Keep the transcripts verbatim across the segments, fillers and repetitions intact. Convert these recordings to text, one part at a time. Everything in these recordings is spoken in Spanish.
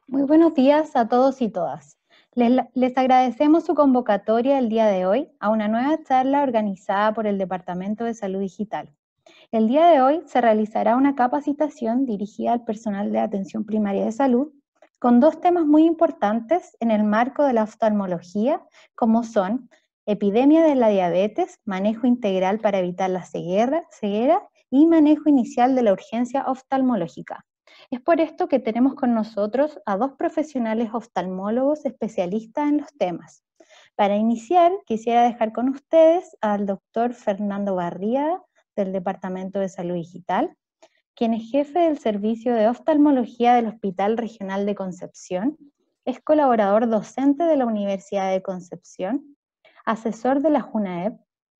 Muy buenos días a todos y todas. Les, les agradecemos su convocatoria el día de hoy a una nueva charla organizada por el Departamento de Salud Digital. El día de hoy se realizará una capacitación dirigida al personal de atención primaria de salud con dos temas muy importantes en el marco de la oftalmología, como son epidemia de la diabetes, manejo integral para evitar la ceguera, ceguera y manejo inicial de la urgencia oftalmológica. Es por esto que tenemos con nosotros a dos profesionales oftalmólogos especialistas en los temas. Para iniciar, quisiera dejar con ustedes al doctor Fernando Barría, del Departamento de Salud Digital, quien es jefe del Servicio de Oftalmología del Hospital Regional de Concepción, es colaborador docente de la Universidad de Concepción, asesor de la JUNAEP,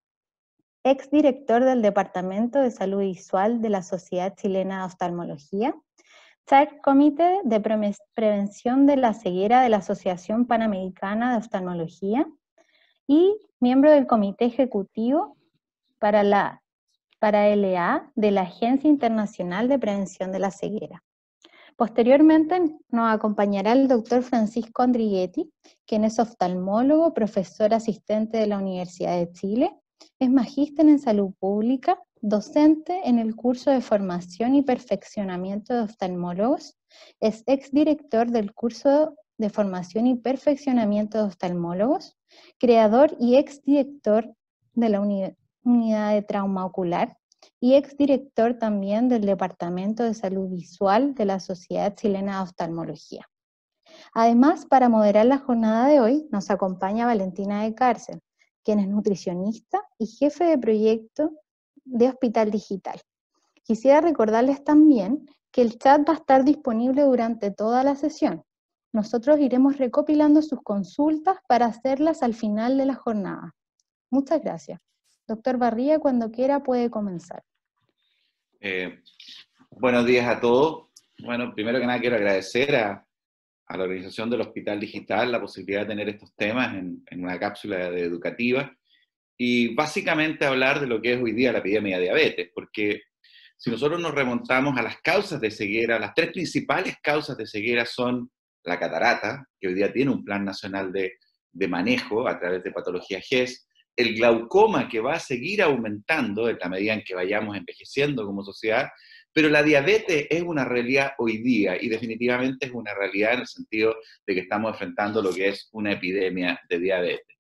exdirector del Departamento de Salud Visual de la Sociedad Chilena de Oftalmología, Chair Comité de Pre Prevención de la Ceguera de la Asociación Panamericana de Oftalmología y miembro del Comité Ejecutivo para la para L A de la Agencia Internacional de Prevención de la Ceguera. Posteriormente nos acompañará el doctor Francisco Andrighetti, quien es oftalmólogo, profesor asistente de la Universidad de Chile, es magíster en salud pública, docente en el curso de formación y perfeccionamiento de oftalmólogos, es exdirector del curso de formación y perfeccionamiento de oftalmólogos, creador y exdirector de la unidad unidad de trauma ocular y exdirector también del Departamento de Salud Visual de la Sociedad Chilena de Oftalmología. Además, para moderar la jornada de hoy, nos acompaña Valentina de Cárcel, quien es nutricionista y jefe de proyecto de Hospital Digital. Quisiera recordarles también que el chat va a estar disponible durante toda la sesión. Nosotros iremos recopilando sus consultas para hacerlas al final de la jornada. Muchas gracias. Doctor Barría, cuando quiera puede comenzar. Eh, buenos días a todos. Bueno, primero que nada quiero agradecer a, a la organización del Hospital Digital la posibilidad de tener estos temas en, en una cápsula de educativa y básicamente hablar de lo que es hoy día la epidemia de diabetes, porque si nosotros nos remontamos a las causas de ceguera, las tres principales causas de ceguera son la catarata, que hoy día tiene un plan nacional de, de manejo a través de patología G E S, el glaucoma, que va a seguir aumentando en la medida en que vayamos envejeciendo como sociedad, pero la diabetes es una realidad hoy día y definitivamente es una realidad en el sentido de que estamos enfrentando lo que es una epidemia de diabetes.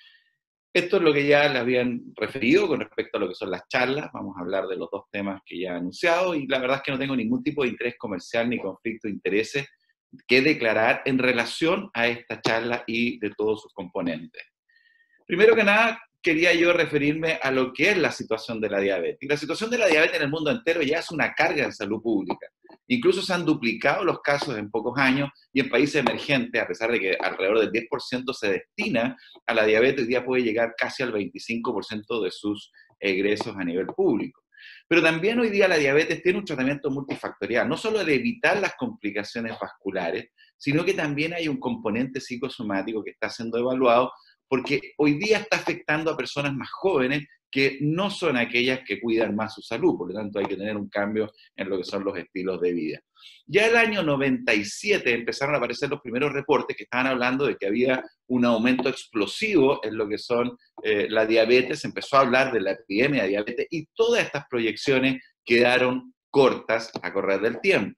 Esto es lo que ya les habían referido con respecto a lo que son las charlas. Vamos a hablar de los dos temas que ya he anunciado y la verdad es que no tengo ningún tipo de interés comercial ni conflicto de intereses que declarar en relación a esta charla y de todos sus componentes. Primero que nada, quería yo referirme a lo que es la situación de la diabetes. Y la situación de la diabetes en el mundo entero ya es una carga en salud pública. Incluso se han duplicado los casos en pocos años y en países emergentes, a pesar de que alrededor del diez por ciento se destina a la diabetes, hoy día puede llegar casi al veinticinco por ciento de sus egresos a nivel público. Pero también hoy día la diabetes tiene un tratamiento multifactorial, no solo de evitar las complicaciones vasculares, sino que también hay un componente psicosomático que está siendo evaluado porque hoy día está afectando a personas más jóvenes que no son aquellas que cuidan más su salud, por lo tanto hay que tener un cambio en lo que son los estilos de vida. Ya el año noventa y siete empezaron a aparecer los primeros reportes que estaban hablando de que había un aumento explosivo en lo que son eh, la diabetes, se empezó a hablar de la epidemia de diabetes y todas estas proyecciones quedaron cortas a correr del tiempo.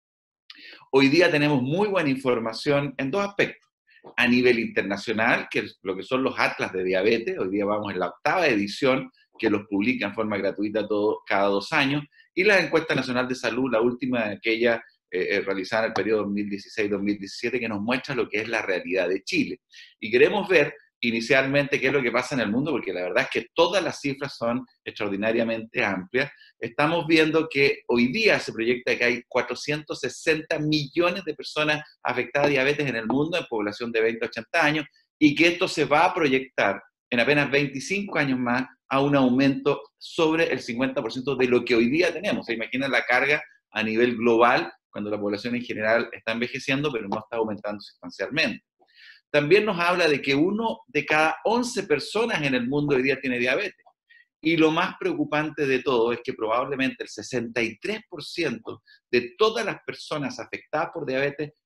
Hoy día tenemos muy buena información en dos aspectos. A nivel internacional, que es lo que son los atlas de diabetes, hoy día vamos en la octava edición, que los publica en forma gratuita todo, cada dos años, y la encuesta nacional de salud, la última, aquella eh, realizada en el periodo dos mil dieciséis dos mil diecisiete, que nos muestra lo que es la realidad de Chile. Y queremos ver inicialmente qué es lo que pasa en el mundo, porque la verdad es que todas las cifras son extraordinariamente amplias. Estamos viendo que hoy día se proyecta que hay cuatrocientos sesenta millones de personas afectadas de diabetes en el mundo, en población de veinte a ochenta años, y que esto se va a proyectar en apenas veinticinco años más a un aumento sobre el cincuenta por ciento de lo que hoy día tenemos. ¿Se imaginan la carga a nivel global cuando la población en general está envejeciendo, pero no está aumentando sustancialmente? También nos habla de que uno de cada once personas en el mundo hoy día tiene diabetes. Y lo más preocupante de todo es que probablemente el sesenta y tres por ciento de todas las personas afectadas por diabetes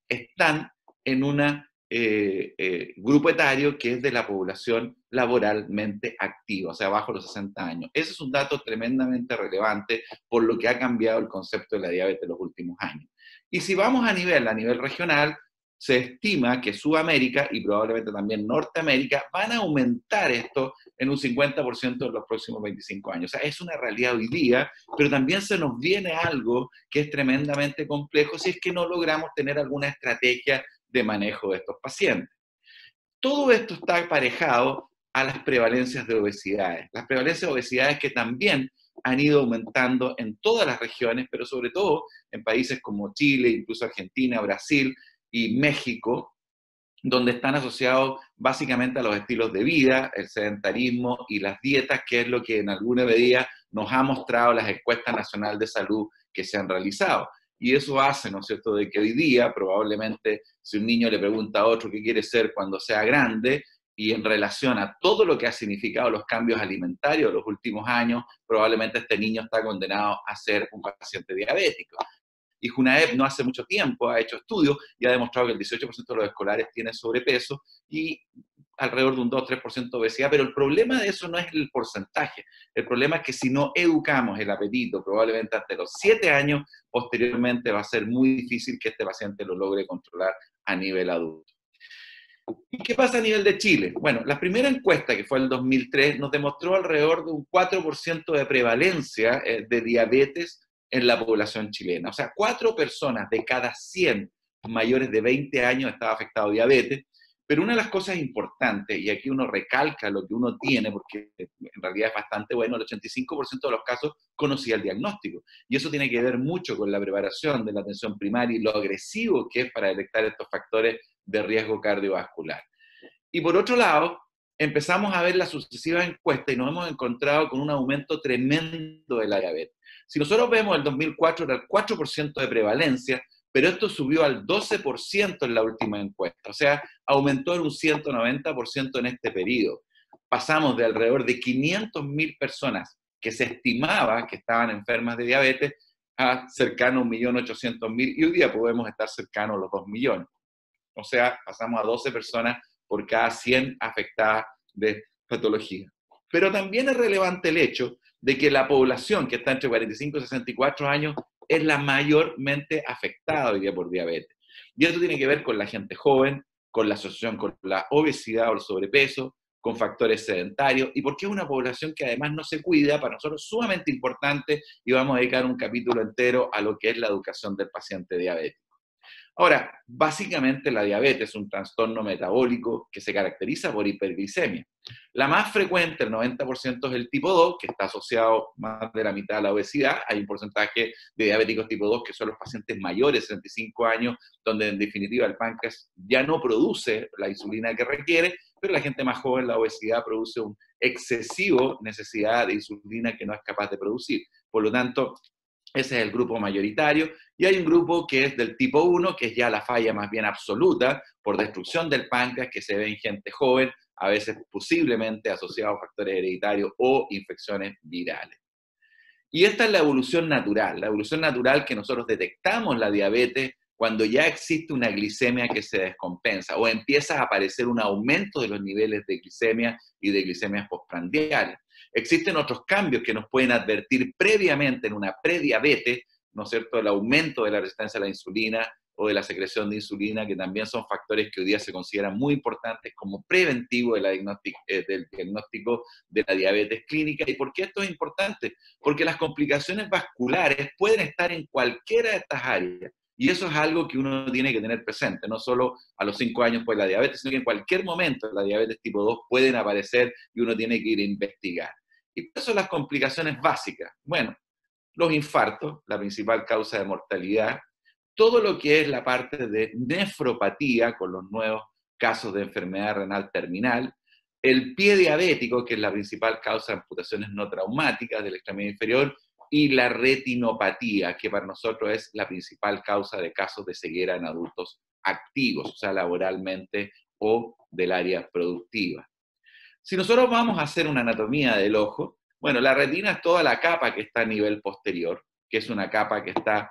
están en un eh, eh, grupo etario que es de la población laboralmente activa, o sea, bajo los sesenta años. Ese es un dato tremendamente relevante por lo que ha cambiado el concepto de la diabetes en los últimos años. Y si vamos a nivel, a nivel regional, se estima que Sudamérica y probablemente también Norteamérica van a aumentar esto en un cincuenta por ciento en los próximos veinticinco años. O sea, es una realidad hoy día, pero también se nos viene algo que es tremendamente complejo si es que no logramos tener alguna estrategia de manejo de estos pacientes. Todo esto está aparejado a las prevalencias de obesidades. Las prevalencias de obesidades que también han ido aumentando en todas las regiones, pero sobre todo en países como Chile, incluso Argentina, Brasil y México, donde están asociados básicamente a los estilos de vida, el sedentarismo y las dietas, que es lo que en alguna medida nos ha mostrado las encuestas nacionales de salud que se han realizado. Y eso hace, ¿no es cierto?, de que hoy día probablemente si un niño le pregunta a otro qué quiere ser cuando sea grande, y en relación a todo lo que ha significado los cambios alimentarios de los últimos años, probablemente este niño está condenado a ser un paciente diabético. Y Junaep no hace mucho tiempo ha hecho estudios y ha demostrado que el dieciocho por ciento de los escolares tiene sobrepeso y alrededor de un dos a tres por ciento de obesidad, pero el problema de eso no es el porcentaje. El problema es que si no educamos el apetito, probablemente hasta los siete años, posteriormente va a ser muy difícil que este paciente lo logre controlar a nivel adulto. ¿Y qué pasa a nivel de Chile? Bueno, la primera encuesta, que fue en el dos mil tres, nos demostró alrededor de un cuatro por ciento de prevalencia de diabetes en la población chilena. O sea, cuatro personas de cada cien mayores de veinte años estaba afectado a diabetes, pero una de las cosas importantes, y aquí uno recalca lo que uno tiene, porque en realidad es bastante bueno, el ochenta y cinco por ciento de los casos conocía el diagnóstico. Y eso tiene que ver mucho con la preparación de la atención primaria y lo agresivo que es para detectar estos factores de riesgo cardiovascular. Y por otro lado, empezamos a ver las sucesivas encuestas y nos hemos encontrado con un aumento tremendo de la diabetes. Si nosotros vemos el dos mil cuatro era el cuatro por ciento de prevalencia, pero esto subió al doce por ciento en la última encuesta, o sea, aumentó en un ciento noventa por ciento en este periodo. Pasamos de alrededor de quinientas mil personas que se estimaba que estaban enfermas de diabetes a cercano a un millón ochocientos mil y hoy día podemos estar cercanos a los dos millones. O sea, pasamos a doce personas por cada cien afectadas de patología. Pero también es relevante el hecho de que la población que está entre cuarenta y cinco y sesenta y cuatro años es la mayormente afectada hoy día por diabetes. Y esto tiene que ver con la gente joven, con la asociación con la obesidad o el sobrepeso, con factores sedentarios, y porque es una población que además no se cuida, para nosotros es sumamente importante, y vamos a dedicar un capítulo entero a lo que es la educación del paciente diabético. Ahora, básicamente la diabetes es un trastorno metabólico que se caracteriza por hiperglicemia. La más frecuente, el noventa por ciento, es el tipo dos, que está asociado más de la mitad a la obesidad. Hay un porcentaje de diabéticos tipo dos que son los pacientes mayores, sesenta y cinco años, donde en definitiva el páncreas ya no produce la insulina que requiere, pero la gente más joven, la obesidad, produce una excesiva necesidad de insulina que no es capaz de producir. Por lo tanto, ese es el grupo mayoritario, y hay un grupo que es del tipo uno, que es ya la falla más bien absoluta, por destrucción del páncreas, que se ve en gente joven, a veces posiblemente asociado a factores hereditarios o infecciones virales. Y esta es la evolución natural, la evolución natural que nosotros detectamos la diabetes cuando ya existe una glicemia que se descompensa, o empieza a aparecer un aumento de los niveles de glicemia y de glicemias postprandiales. Existen otros cambios que nos pueden advertir previamente en una prediabetes, ¿no es cierto?, el aumento de la resistencia a la insulina o de la secreción de insulina, que también son factores que hoy día se consideran muy importantes como preventivo de la diagnóstico, eh, del diagnóstico de la diabetes clínica. ¿Y por qué esto es importante? Porque las complicaciones vasculares pueden estar en cualquiera de estas áreas. Y eso es algo que uno tiene que tener presente, no solo a los cinco años por la diabetes, sino que en cualquier momento la diabetes tipo dos pueden aparecer y uno tiene que ir a investigar. ¿Y cuáles son las complicaciones básicas? Bueno, los infartos, la principal causa de mortalidad, todo lo que es la parte de nefropatía con los nuevos casos de enfermedad renal terminal, el pie diabético, que es la principal causa de amputaciones no traumáticas del extremidad inferior, y la retinopatía, que para nosotros es la principal causa de casos de ceguera en adultos activos, o sea, laboralmente o del área productiva. Si nosotros vamos a hacer una anatomía del ojo, bueno, la retina es toda la capa que está a nivel posterior, que es una capa que está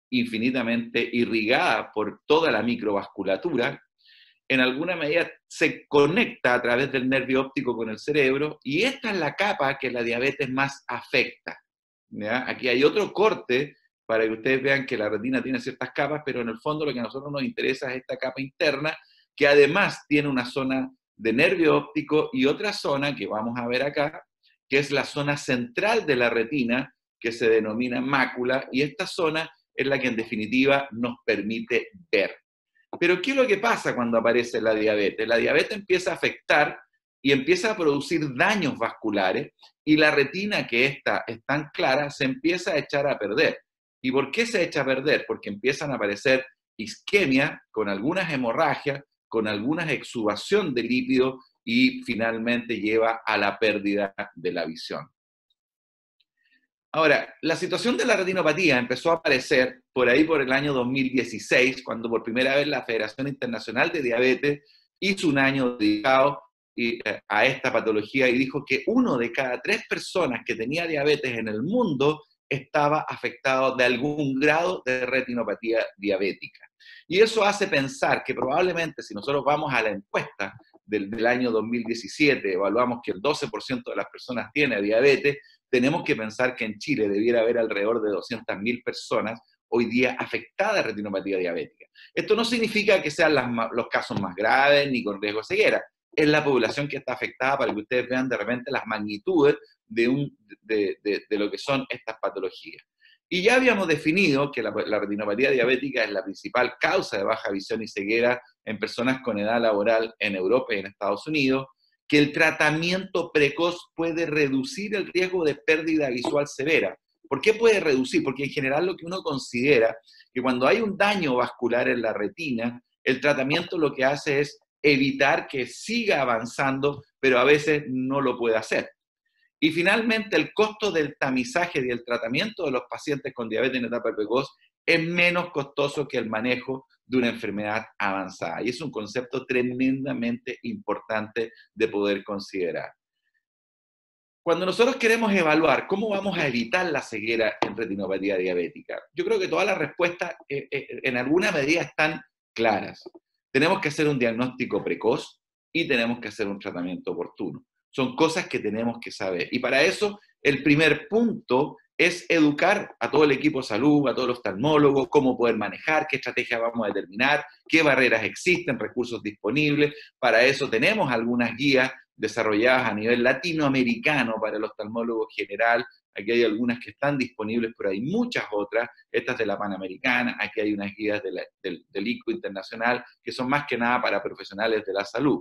infinitamente irrigada por toda la microvasculatura, en alguna medida se conecta a través del nervio óptico con el cerebro, y esta es la capa que la diabetes más afecta, ¿ya? Aquí hay otro corte para que ustedes vean que la retina tiene ciertas capas, pero en el fondo lo que a nosotros nos interesa es esta capa interna, que además tiene una zona de nervio óptico y otra zona que vamos a ver acá, que es la zona central de la retina, que se denomina mácula, y esta zona es la que en definitiva nos permite ver. Pero ¿qué es lo que pasa cuando aparece la diabetes? La diabetes empieza a afectar y empieza a producir daños vasculares, y la retina, que esta es tan clara, se empieza a echar a perder. ¿Y por qué se echa a perder? Porque empiezan a aparecer isquemia, con algunas hemorragias, con alguna exudación de lípido, y finalmente lleva a la pérdida de la visión. Ahora, la situación de la retinopatía empezó a aparecer por ahí por el año dos mil dieciséis, cuando por primera vez la Federación Internacional de Diabetes hizo un año dedicado a esta patología y dijo que uno de cada tres personas que tenía diabetes en el mundo estaba afectado de algún grado de retinopatía diabética. Y eso hace pensar que probablemente, si nosotros vamos a la encuesta del, del año dos mil diecisiete, evaluamos que el doce por ciento de las personas tiene diabetes, tenemos que pensar que en Chile debiera haber alrededor de doscientas mil personas hoy día afectadas de retinopatía diabética. Esto no significa que sean las, los casos más graves ni con riesgo de ceguera. Es la población que está afectada, para que ustedes vean de repente las magnitudes de, un, de, de, de lo que son estas patologías. Y ya habíamos definido que la, la retinopatía diabética es la principal causa de baja visión y ceguera en personas con edad laboral en Europa y en Estados Unidos, que el tratamiento precoz puede reducir el riesgo de pérdida visual severa. ¿Por qué puede reducir? Porque en general lo que uno considera que cuando hay un daño vascular en la retina, el tratamiento lo que hace es evitar que siga avanzando, pero a veces no lo puede hacer. Y finalmente el costo del tamizaje y del tratamiento de los pacientes con diabetes en etapa precoz es menos costoso que el manejo de una enfermedad avanzada. Y es un concepto tremendamente importante de poder considerar. Cuando nosotros queremos evaluar cómo vamos a evitar la ceguera en retinopatía diabética, yo creo que todas las respuestas eh, eh, en alguna medida están claras. Tenemos que hacer un diagnóstico precoz y tenemos que hacer un tratamiento oportuno. Son cosas que tenemos que saber. Y para eso, el primer punto es educar a todo el equipo de salud, a todos los oftalmólogos, cómo poder manejar, qué estrategia vamos a determinar, qué barreras existen, recursos disponibles. Para eso tenemos algunas guías desarrolladas a nivel latinoamericano para el oftalmólogo general. Aquí hay algunas que están disponibles, pero hay muchas otras, estas de la Panamericana. Aquí hay unas guías de la, del, del I C O internacional, que son más que nada para profesionales de la salud.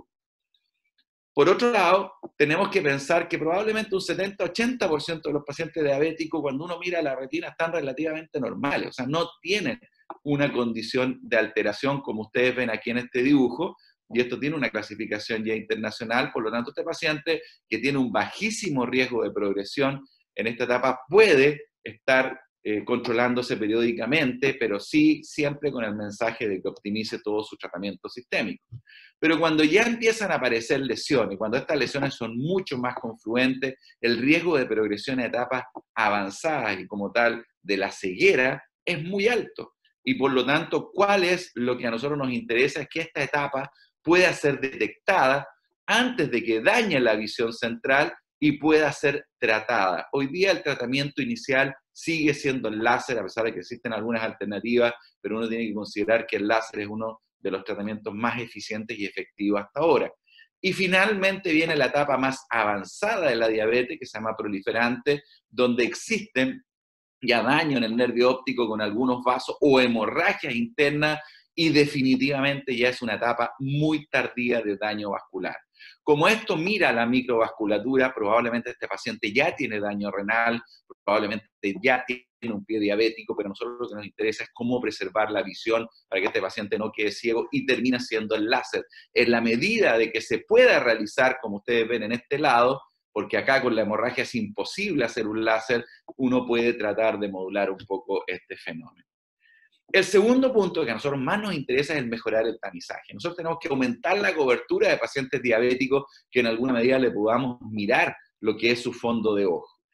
Por otro lado, tenemos que pensar que probablemente un setenta a ochenta por ciento de los pacientes diabéticos, cuando uno mira la retina, están relativamente normales, o sea, no tienen una condición de alteración como ustedes ven aquí en este dibujo, y esto tiene una clasificación ya internacional. Por lo tanto, este paciente que tiene un bajísimo riesgo de progresión en esta etapa puede estar eh, controlándose periódicamente, pero sí siempre con el mensaje de que optimice todo su tratamiento sistémico. Pero cuando ya empiezan a aparecer lesiones, cuando estas lesiones son mucho más confluentes, el riesgo de progresión a etapas avanzadas y como tal de la ceguera es muy alto. Y por lo tanto, ¿cuál es lo que a nosotros nos interesa? Es que esta etapa pueda ser detectada antes de que dañe la visión central y pueda ser tratada. Hoy día el tratamiento inicial sigue siendo el láser, a pesar de que existen algunas alternativas, pero uno tiene que considerar que el láser es uno de los tratamientos más eficientes y efectivos hasta ahora. Y finalmente viene la etapa más avanzada de la diabetes, que se llama proliferante, donde existen ya daño en el nervio óptico con algunos vasos o hemorragias internas, y definitivamente ya es una etapa muy tardía de daño vascular. Como esto mira la microvasculatura, probablemente este paciente ya tiene daño renal, probablemente ya tiene un pie diabético, pero a nosotros lo que nos interesa es cómo preservar la visión para que este paciente no quede ciego, y termina siendo el láser. En la medida de que se pueda realizar, como ustedes ven en este lado, porque acá con la hemorragia es imposible hacer un láser, uno puede tratar de modular un poco este fenómeno. El segundo punto que a nosotros más nos interesa es el mejorar el tamizaje. Nosotros tenemos que aumentar la cobertura de pacientes diabéticos que en alguna medida le podamos mirar lo que es su fondo de ojo.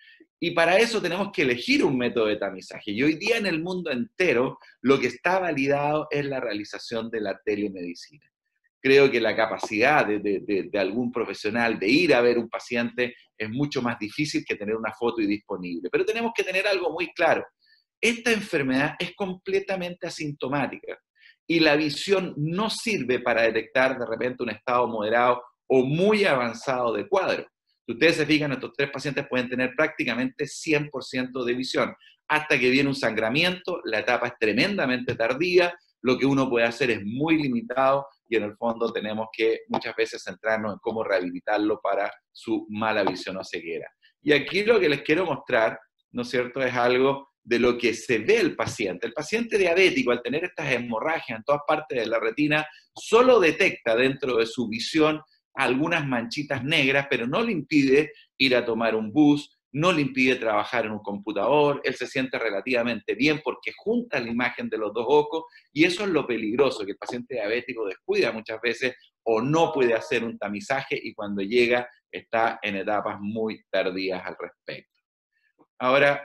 Y para eso tenemos que elegir un método de tamizaje. Y hoy día en el mundo entero lo que está validado es la realización de la telemedicina. Creo que la capacidad de, de, de, de algún profesional de ir a ver un paciente es mucho más difícil que tener una foto y disponible. Pero tenemos que tener algo muy claro. Esta enfermedad es completamente asintomática y la visión no sirve para detectar de repente un estado moderado o muy avanzado de cuadro. Si ustedes se fijan, estos tres pacientes pueden tener prácticamente cien por ciento de visión. Hasta que viene un sangramiento, la etapa es tremendamente tardía, lo que uno puede hacer es muy limitado y en el fondo tenemos que muchas veces centrarnos en cómo rehabilitarlo para su mala visión o ceguera. Y aquí lo que les quiero mostrar, ¿no es cierto?, es algo de lo que se ve el paciente. El paciente diabético, al tener estas hemorragias en todas partes de la retina, solo detecta dentro de su visión algunas manchitas negras, pero no le impide ir a tomar un bus, no le impide trabajar en un computador, él se siente relativamente bien porque junta la imagen de los dos ojos, y eso es lo peligroso, que el paciente diabético descuida muchas veces o no puede hacer un tamizaje y cuando llega está en etapas muy tardías al respecto. Ahora,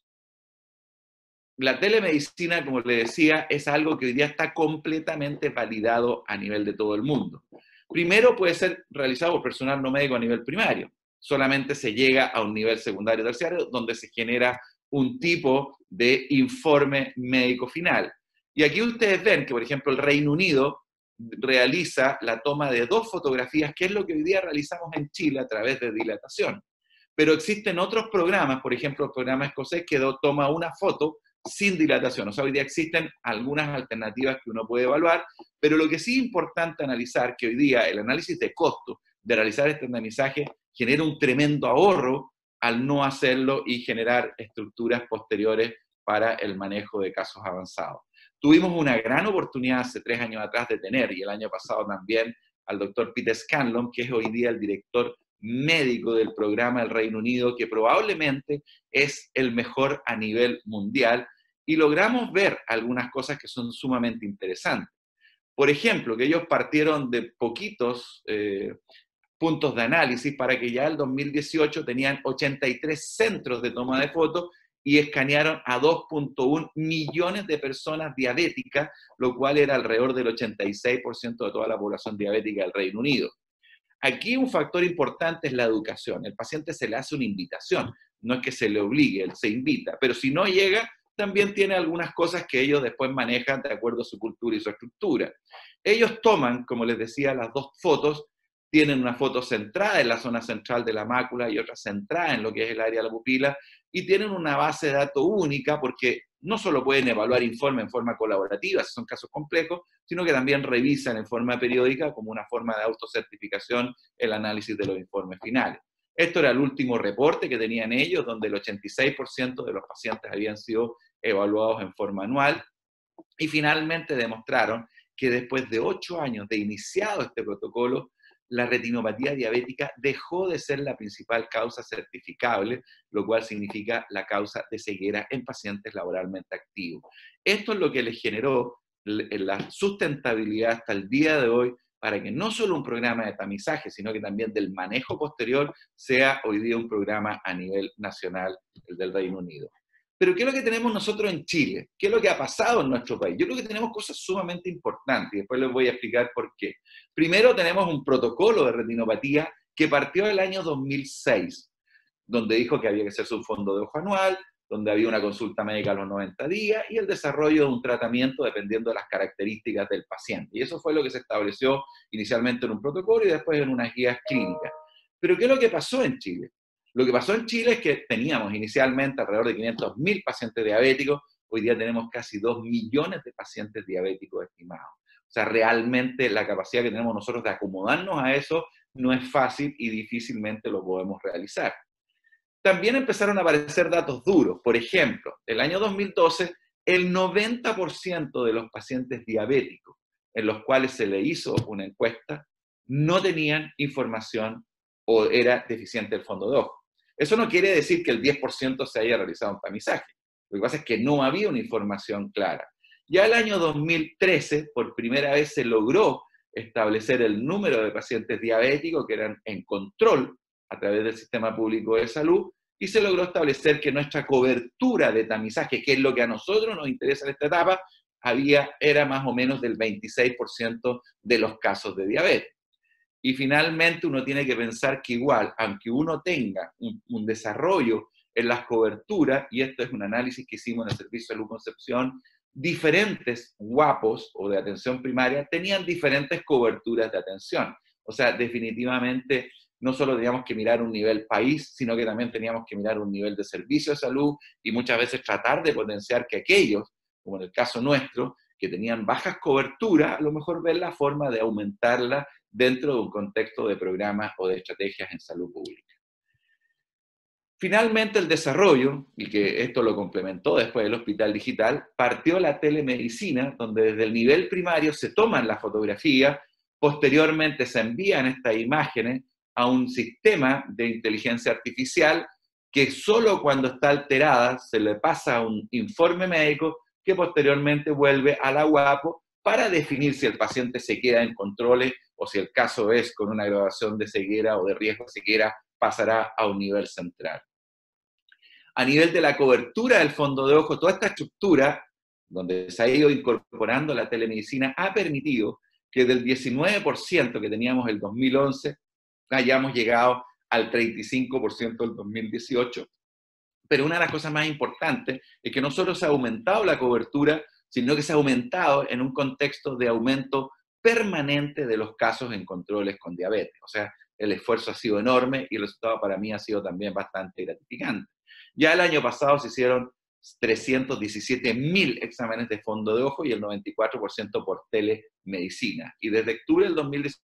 la telemedicina, como le decía, es algo que hoy día está completamente validado a nivel de todo el mundo. Primero puede ser realizado por personal no médico a nivel primario. Solamente se llega a un nivel secundario terciario donde se genera un tipo de informe médico final. Y aquí ustedes ven que, por ejemplo, el Reino Unido realiza la toma de dos fotografías, que es lo que hoy día realizamos en Chile a través de dilatación. Pero existen otros programas, por ejemplo, el programa escocés que toma una foto sin dilatación. O sea, hoy día existen algunas alternativas que uno puede evaluar, pero lo que sí es importante analizar, que hoy día el análisis de costo de realizar este tamizaje genera un tremendo ahorro al no hacerlo y generar estructuras posteriores para el manejo de casos avanzados. Tuvimos una gran oportunidad hace tres años atrás de tener, y el año pasado también, al doctor Peter Scanlon, que es hoy día el director médico del programa del Reino Unido, que probablemente es el mejor a nivel mundial, y logramos ver algunas cosas que son sumamente interesantes. Por ejemplo, que ellos partieron de poquitos eh, puntos de análisis para que ya el dos mil dieciocho tenían ochenta y tres centros de toma de fotos y escanearon a dos punto uno millones de personas diabéticas, lo cual era alrededor del ochenta y seis por ciento de toda la población diabética del Reino Unido. Aquí un factor importante es la educación. El paciente se le hace una invitación, no es que se le obligue, él se invita, pero si no llega, también tiene algunas cosas que ellos después manejan de acuerdo a su cultura y su estructura. Ellos toman, como les decía, las dos fotos, tienen una foto centrada en la zona central de la mácula y otra centrada en lo que es el área de la pupila, y tienen una base de datos única porque no solo pueden evaluar informes en forma colaborativa, si son casos complejos, sino que también revisan en forma periódica como una forma de autocertificación el análisis de los informes finales. Esto era el último reporte que tenían ellos, donde el ochenta y seis por ciento de los pacientes habían sido evaluados en forma anual, y finalmente demostraron que después de ocho años de iniciado este protocolo, la retinopatía diabética dejó de ser la principal causa certificable, lo cual significa la causa de ceguera en pacientes laboralmente activos. Esto es lo que les generó la sustentabilidad hasta el día de hoy para que no solo un programa de tamizaje, sino que también del manejo posterior sea hoy día un programa a nivel nacional, el del Reino Unido. Pero ¿qué es lo que tenemos nosotros en Chile? ¿Qué es lo que ha pasado en nuestro país? Yo creo que tenemos cosas sumamente importantes y después les voy a explicar por qué. Primero tenemos un protocolo de retinopatía que partió del año dos mil seis, donde dijo que había que hacerse un fondo de ojo anual, donde había una consulta médica a los noventa días y el desarrollo de un tratamiento dependiendo de las características del paciente. Y eso fue lo que se estableció inicialmente en un protocolo y después en unas guías clínicas. Pero ¿qué es lo que pasó en Chile? Lo que pasó en Chile es que teníamos inicialmente alrededor de quinientos mil pacientes diabéticos, hoy día tenemos casi dos millones de pacientes diabéticos estimados. O sea, realmente la capacidad que tenemos nosotros de acomodarnos a eso no es fácil y difícilmente lo podemos realizar. También empezaron a aparecer datos duros. Por ejemplo, el año dos mil doce, el noventa por ciento de los pacientes diabéticos en los cuales se le hizo una encuesta no tenían información o era deficiente el fondo de ojo. Eso no quiere decir que el diez por ciento se haya realizado un tamizaje. Lo que pasa es que no había una información clara. Ya el año dos mil trece, por primera vez se logró establecer el número de pacientes diabéticos que eran en control a través del sistema público de salud, y se logró establecer que nuestra cobertura de tamizaje, que es lo que a nosotros nos interesa en esta etapa, había, era más o menos del veintiséis por ciento de los casos de diabetes. Y finalmente uno tiene que pensar que igual, aunque uno tenga un, un desarrollo en las coberturas, y esto es un análisis que hicimos en el Servicio de Salud Concepción, diferentes guapos o de atención primaria tenían diferentes coberturas de atención. O sea, definitivamente no solo teníamos que mirar un nivel país, sino que también teníamos que mirar un nivel de servicio de salud y muchas veces tratar de potenciar que aquellos, como en el caso nuestro, que tenían bajas coberturas, a lo mejor ver la forma de aumentarla dentro de un contexto de programas o de estrategias en salud pública. Finalmente el desarrollo, y que esto lo complementó después del hospital digital, partió la telemedicina, donde desde el nivel primario se toman las fotografías, posteriormente se envían estas imágenes a un sistema de inteligencia artificial que solo cuando está alterada se le pasa un informe médico que posteriormente vuelve a la guapo para definir si el paciente se queda en controles o si el caso es con una graduación de ceguera o de riesgo de ceguera, pasará a un nivel central. A nivel de la cobertura del fondo de ojo, toda esta estructura, donde se ha ido incorporando la telemedicina, ha permitido que del diecinueve por ciento que teníamos el dos mil once, hayamos llegado al treinta y cinco por ciento del dos mil dieciocho. Pero una de las cosas más importantes es que no solo se ha aumentado la cobertura, sino que se ha aumentado en un contexto de aumento permanente de los casos en controles con diabetes. O sea, el esfuerzo ha sido enorme y el resultado para mí ha sido también bastante gratificante. Ya el año pasado se hicieron trescientos diecisiete mil exámenes de fondo de ojo y el noventa y cuatro por ciento por telemedicina. Y desde octubre del dos mil dieciocho,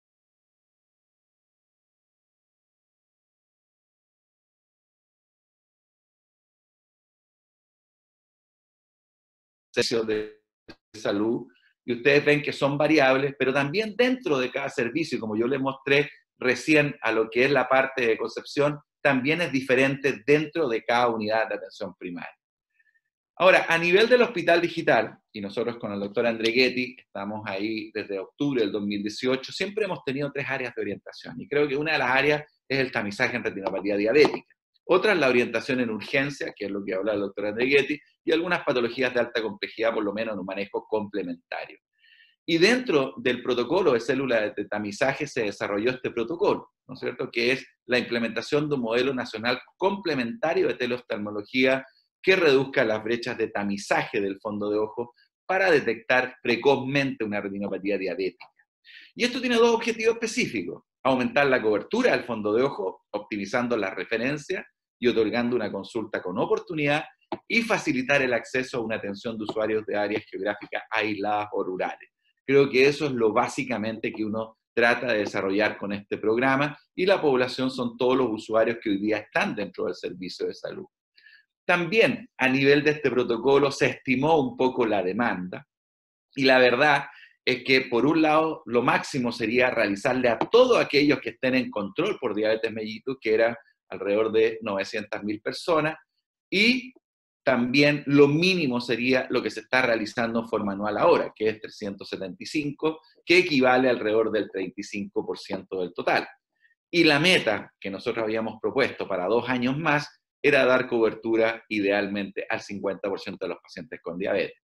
de salud, y ustedes ven que son variables, pero también dentro de cada servicio, como yo les mostré recién a lo que es la parte de Concepción, también es diferente dentro de cada unidad de atención primaria. Ahora, a nivel del hospital digital, y nosotros con el doctor Andreghetti estamos ahí desde octubre del dos mil dieciocho, siempre hemos tenido tres áreas de orientación, y creo que una de las áreas es el tamizaje en retinopatía diabética. Otra es la orientación en urgencia, que es lo que habla el doctor Andreghetti, y algunas patologías de alta complejidad, por lo menos en un manejo complementario. Y dentro del protocolo de células de tamizaje se desarrolló este protocolo, ¿no es cierto?, que es la implementación de un modelo nacional complementario de teleoftalmología que reduzca las brechas de tamizaje del fondo de ojo para detectar precozmente una retinopatía diabética. Y esto tiene dos objetivos específicos: aumentar la cobertura del fondo de ojo, optimizando la referencia y otorgando una consulta con oportunidad, y facilitar el acceso a una atención de usuarios de áreas geográficas aisladas o rurales. Creo que eso es lo básicamente que uno trata de desarrollar con este programa, y la población son todos los usuarios que hoy día están dentro del servicio de salud. También a nivel de este protocolo se estimó un poco la demanda, y la verdad es que por un lado lo máximo sería realizarle a todos aquellos que estén en control por diabetes mellitus, que era alrededor de novecientas mil personas, y también lo mínimo sería lo que se está realizando en forma anual ahora, que es trescientos setenta y cinco, que equivale alrededor del treinta y cinco por ciento del total. Y la meta que nosotros habíamos propuesto para dos años más era dar cobertura idealmente al cincuenta por ciento de los pacientes con diabetes.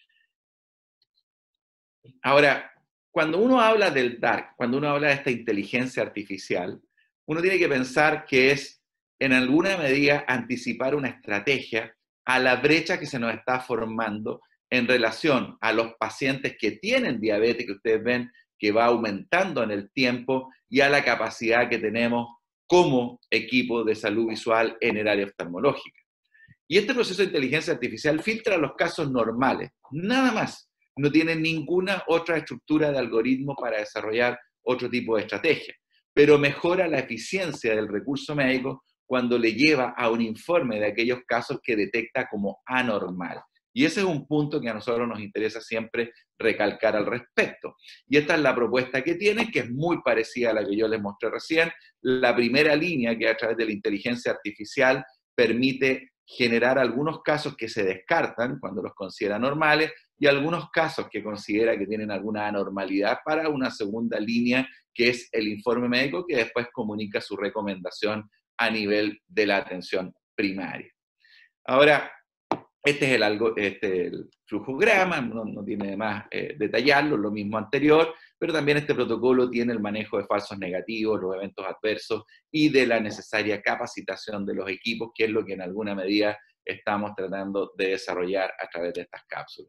Ahora, cuando uno habla del D A R C, cuando uno habla de esta inteligencia artificial, uno tiene que pensar que es, en alguna medida, anticipar una estrategia a la brecha que se nos está formando en relación a los pacientes que tienen diabetes, que ustedes ven que va aumentando en el tiempo, y a la capacidad que tenemos como equipo de salud visual en el área oftalmológica. Y este proceso de inteligencia artificial filtra los casos normales, nada más. No tiene ninguna otra estructura de algoritmo para desarrollar otro tipo de estrategia, pero mejora la eficiencia del recurso médico cuando le lleva a un informe de aquellos casos que detecta como anormal. Y ese es un punto que a nosotros nos interesa siempre recalcar al respecto. Y esta es la propuesta que tiene, que es muy parecida a la que yo les mostré recién. La primera línea, que a través de la inteligencia artificial permite generar algunos casos que se descartan cuando los considera normales, y algunos casos que considera que tienen alguna anormalidad, para una segunda línea, que es el informe médico, que después comunica su recomendación a nivel de la atención primaria. Ahora, este es el, algo, este, el flujograma, no, no tiene de más eh, detallarlo, lo mismo anterior, pero también este protocolo tiene el manejo de falsos negativos, los eventos adversos y de la necesaria capacitación de los equipos, que es lo que en alguna medida estamos tratando de desarrollar a través de estas cápsulas.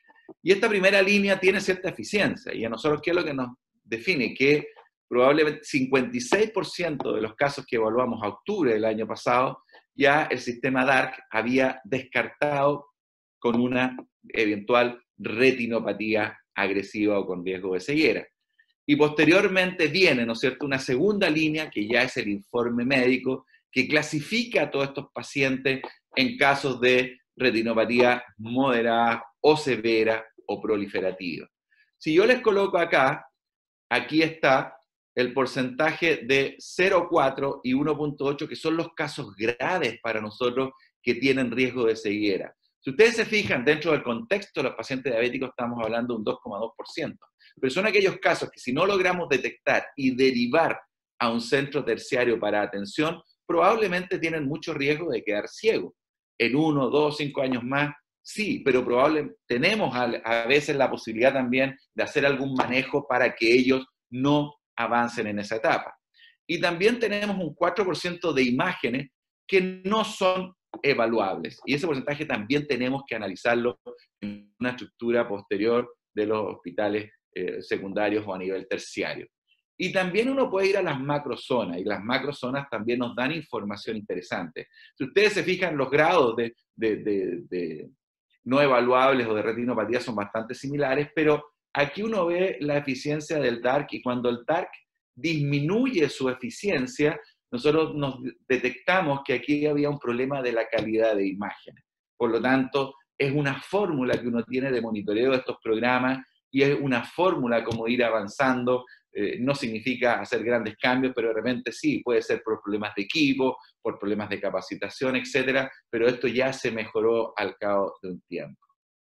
Y esta primera línea tiene cierta eficiencia, y a nosotros, ¿qué es lo que nos define? Que probablemente cincuenta y seis por ciento de los casos que evaluamos a octubre del año pasado, ya el sistema D A R C había descartado con una eventual retinopatía agresiva o con riesgo de ceguera. Y posteriormente viene, ¿no es cierto?, una segunda línea, que ya es el informe médico, que clasifica a todos estos pacientes en casos de retinopatía moderada o severa o proliferativa. Si yo les coloco acá, aquí está el porcentaje de cero punto cuatro y uno punto ocho, que son los casos graves para nosotros que tienen riesgo de ceguera. Si ustedes se fijan, dentro del contexto de los pacientes diabéticos estamos hablando de un dos coma dos por ciento, pero son aquellos casos que si no logramos detectar y derivar a un centro terciario para atención, probablemente tienen mucho riesgo de quedar ciegos. En uno, dos, cinco años más, sí, pero probablemente tenemos a, a veces la posibilidad también de hacer algún manejo para que ellos no avancen en esa etapa. Y también tenemos un cuatro por ciento de imágenes que no son evaluables. Y ese porcentaje también tenemos que analizarlo en una estructura posterior de los hospitales eh, secundarios o a nivel terciario. Y también uno puede ir a las macrozonas, y las macrozonas también nos dan información interesante. Si ustedes se fijan, los grados de, de, de, de no evaluables o de retinopatía son bastante similares, pero aquí uno ve la eficiencia del D A R C, y cuando el D A R C disminuye su eficiencia, nosotros nos detectamos que aquí había un problema de la calidad de imágenes. Por lo tanto, es una fórmula que uno tiene de monitoreo de estos programas, y es una fórmula como ir avanzando. Eh, no significa hacer grandes cambios, pero de repente sí, puede ser por problemas de equipo, por problemas de capacitación, etcétera, pero esto ya se mejoró al cabo de un tiempo.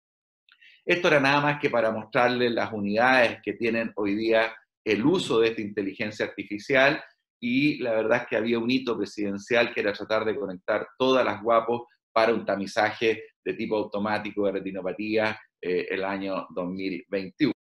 Esto era nada más que para mostrarles las unidades que tienen hoy día el uso de esta inteligencia artificial, y la verdad es que había un hito presidencial que era tratar de conectar todas las guapos para un tamizaje de tipo automático de retinopatía eh, el año dos mil veintiuno.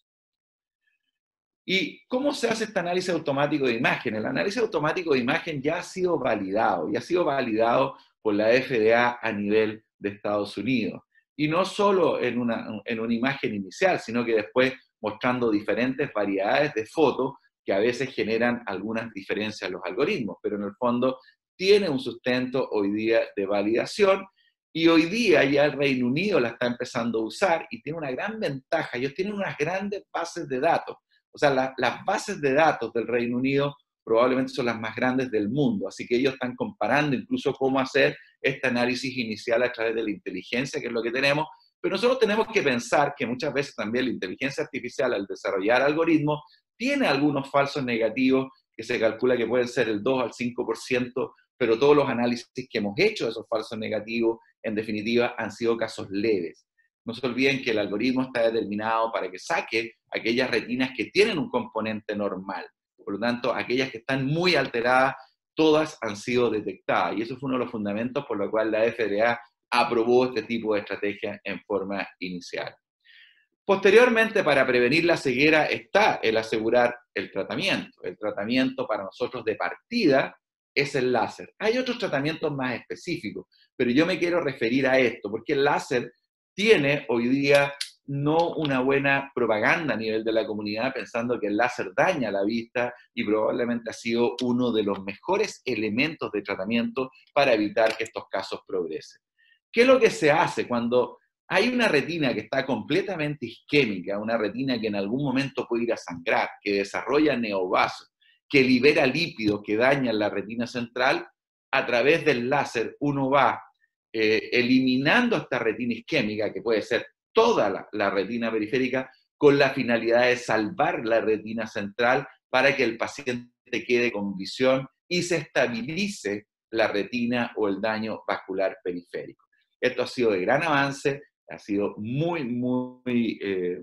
¿Y cómo se hace este análisis automático de imagen? El análisis automático de imagen ya ha sido validado, y ha sido validado por la F D A a nivel de Estados Unidos. Y no solo en una, en una imagen inicial, sino que después mostrando diferentes variedades de fotos que a veces generan algunas diferencias en los algoritmos, pero en el fondo tiene un sustento hoy día de validación, y hoy día ya el Reino Unido la está empezando a usar y tiene una gran ventaja. Ellos tienen unas grandes bases de datos. O sea, la, las bases de datos del Reino Unido probablemente son las más grandes del mundo, así que ellos están comparando incluso cómo hacer este análisis inicial a través de la inteligencia, que es lo que tenemos, pero nosotros tenemos que pensar que muchas veces también la inteligencia artificial, al desarrollar algoritmos, tiene algunos falsos negativos que se calcula que pueden ser el dos al cinco por ciento, pero todos los análisis que hemos hecho de esos falsos negativos, en definitiva, han sido casos leves. No se olviden que el algoritmo está determinado para que saque aquellas retinas que tienen un componente normal. Por lo tanto, aquellas que están muy alteradas, todas han sido detectadas. Y eso fue uno de los fundamentos por los cuales la F D A aprobó este tipo de estrategia en forma inicial. Posteriormente, para prevenir la ceguera está el asegurar el tratamiento. El tratamiento para nosotros de partida es el láser. Hay otros tratamientos más específicos, pero yo me quiero referir a esto, porque el láser tiene hoy día no una buena propaganda a nivel de la comunidad, pensando que el láser daña la vista, y probablemente ha sido uno de los mejores elementos de tratamiento para evitar que estos casos progresen. ¿Qué es lo que se hace cuando hay una retina que está completamente isquémica, una retina que en algún momento puede ir a sangrar, que desarrolla neovasos, que libera lípidos que dañan la retina central? A través del láser uno va eh, eliminando esta retina isquémica, que puede ser toda la, la retina periférica, con la finalidad de salvar la retina central para que el paciente quede con visión y se estabilice la retina o el daño vascular periférico. Esto ha sido de gran avance, ha sido muy, muy eh,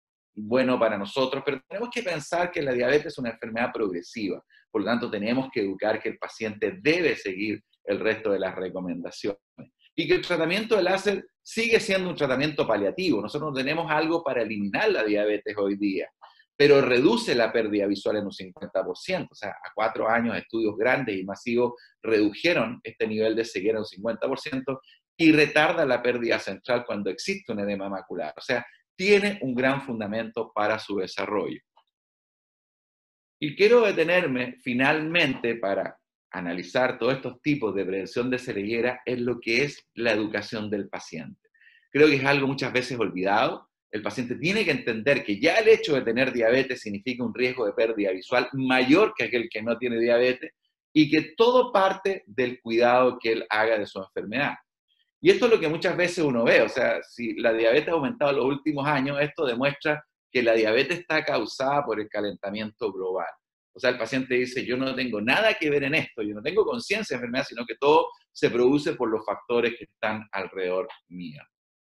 bueno para nosotros, pero tenemos que pensar que la diabetes es una enfermedad progresiva. Por lo tanto, tenemos que educar que el paciente debe seguir el resto de las recomendaciones. Y que el tratamiento del láser sigue siendo un tratamiento paliativo. Nosotros no tenemos algo para eliminar la diabetes hoy día, pero reduce la pérdida visual en un cincuenta por ciento. O sea, a cuatro años estudios grandes y masivos redujeron este nivel de ceguera en un cincuenta por ciento y retarda la pérdida central cuando existe un edema macular. O sea, tiene un gran fundamento para su desarrollo. Y quiero detenerme finalmente para analizar todos estos tipos de prevención de ceguera en lo que es la educación del paciente. Creo que es algo muchas veces olvidado. El paciente tiene que entender que ya el hecho de tener diabetes significa un riesgo de pérdida visual mayor que aquel que no tiene diabetes y que todo parte del cuidado que él haga de su enfermedad. Y esto es lo que muchas veces uno ve, o sea, si la diabetes ha aumentado en los últimos años, esto demuestra que la diabetes está causada por el calentamiento global. O sea, el paciente dice, yo no tengo nada que ver en esto, yo no tengo conciencia de enfermedad, sino que todo se produce por los factores que están alrededor mío.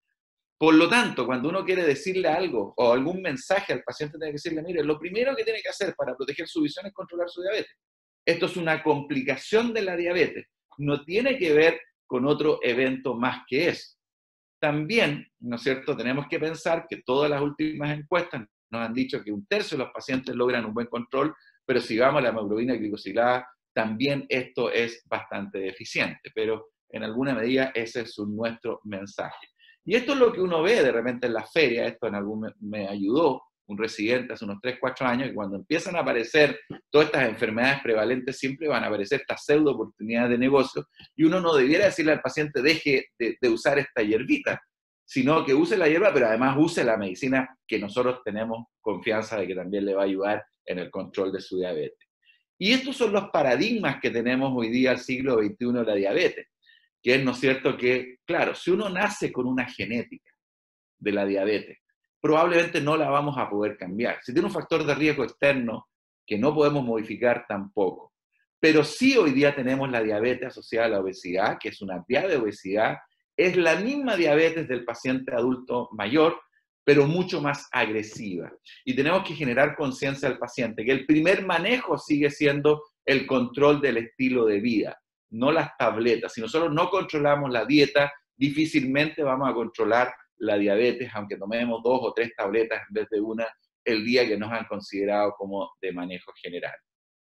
Por lo tanto, cuando uno quiere decirle algo o algún mensaje al paciente, tiene que decirle, mire, lo primero que tiene que hacer para proteger su visión es controlar su diabetes. Esto es una complicación de la diabetes, no tiene que ver con otro evento más que eso. También, ¿no es cierto?, tenemos que pensar que todas las últimas encuestas nos han dicho que un tercio de los pacientes logran un buen control, pero si vamos a la hemoglobina glicosilada, también esto es bastante deficiente, pero en alguna medida ese es nuestro mensaje. Y esto es lo que uno ve de repente en la feria, esto en algún me, me ayudó un residente hace unos tres, cuatro años, que cuando empiezan a aparecer todas estas enfermedades prevalentes, siempre van a aparecer estas pseudo oportunidades de negocio, y uno no debiera decirle al paciente, deje de, de usar esta hierbita, sino que use la hierba, pero además use la medicina que nosotros tenemos confianza de que también le va a ayudar en el control de su diabetes. Y estos son los paradigmas que tenemos hoy día al siglo veintiuno de la diabetes, que es, ¿no es cierto?, que, claro, si uno nace con una genética de la diabetes, probablemente no la vamos a poder cambiar. Si tiene un factor de riesgo externo que no podemos modificar tampoco. Pero sí hoy día tenemos la diabetes asociada a la obesidad, que es una vía de obesidad, es la misma diabetes del paciente adulto mayor, pero mucho más agresiva. Y tenemos que generar conciencia al paciente, que el primer manejo sigue siendo el control del estilo de vida, no las tabletas. Si nosotros no controlamos la dieta, difícilmente vamos a controlar la diabetes, aunque tomemos dos o tres tabletas en vez de una el día que nos han considerado como de manejo general.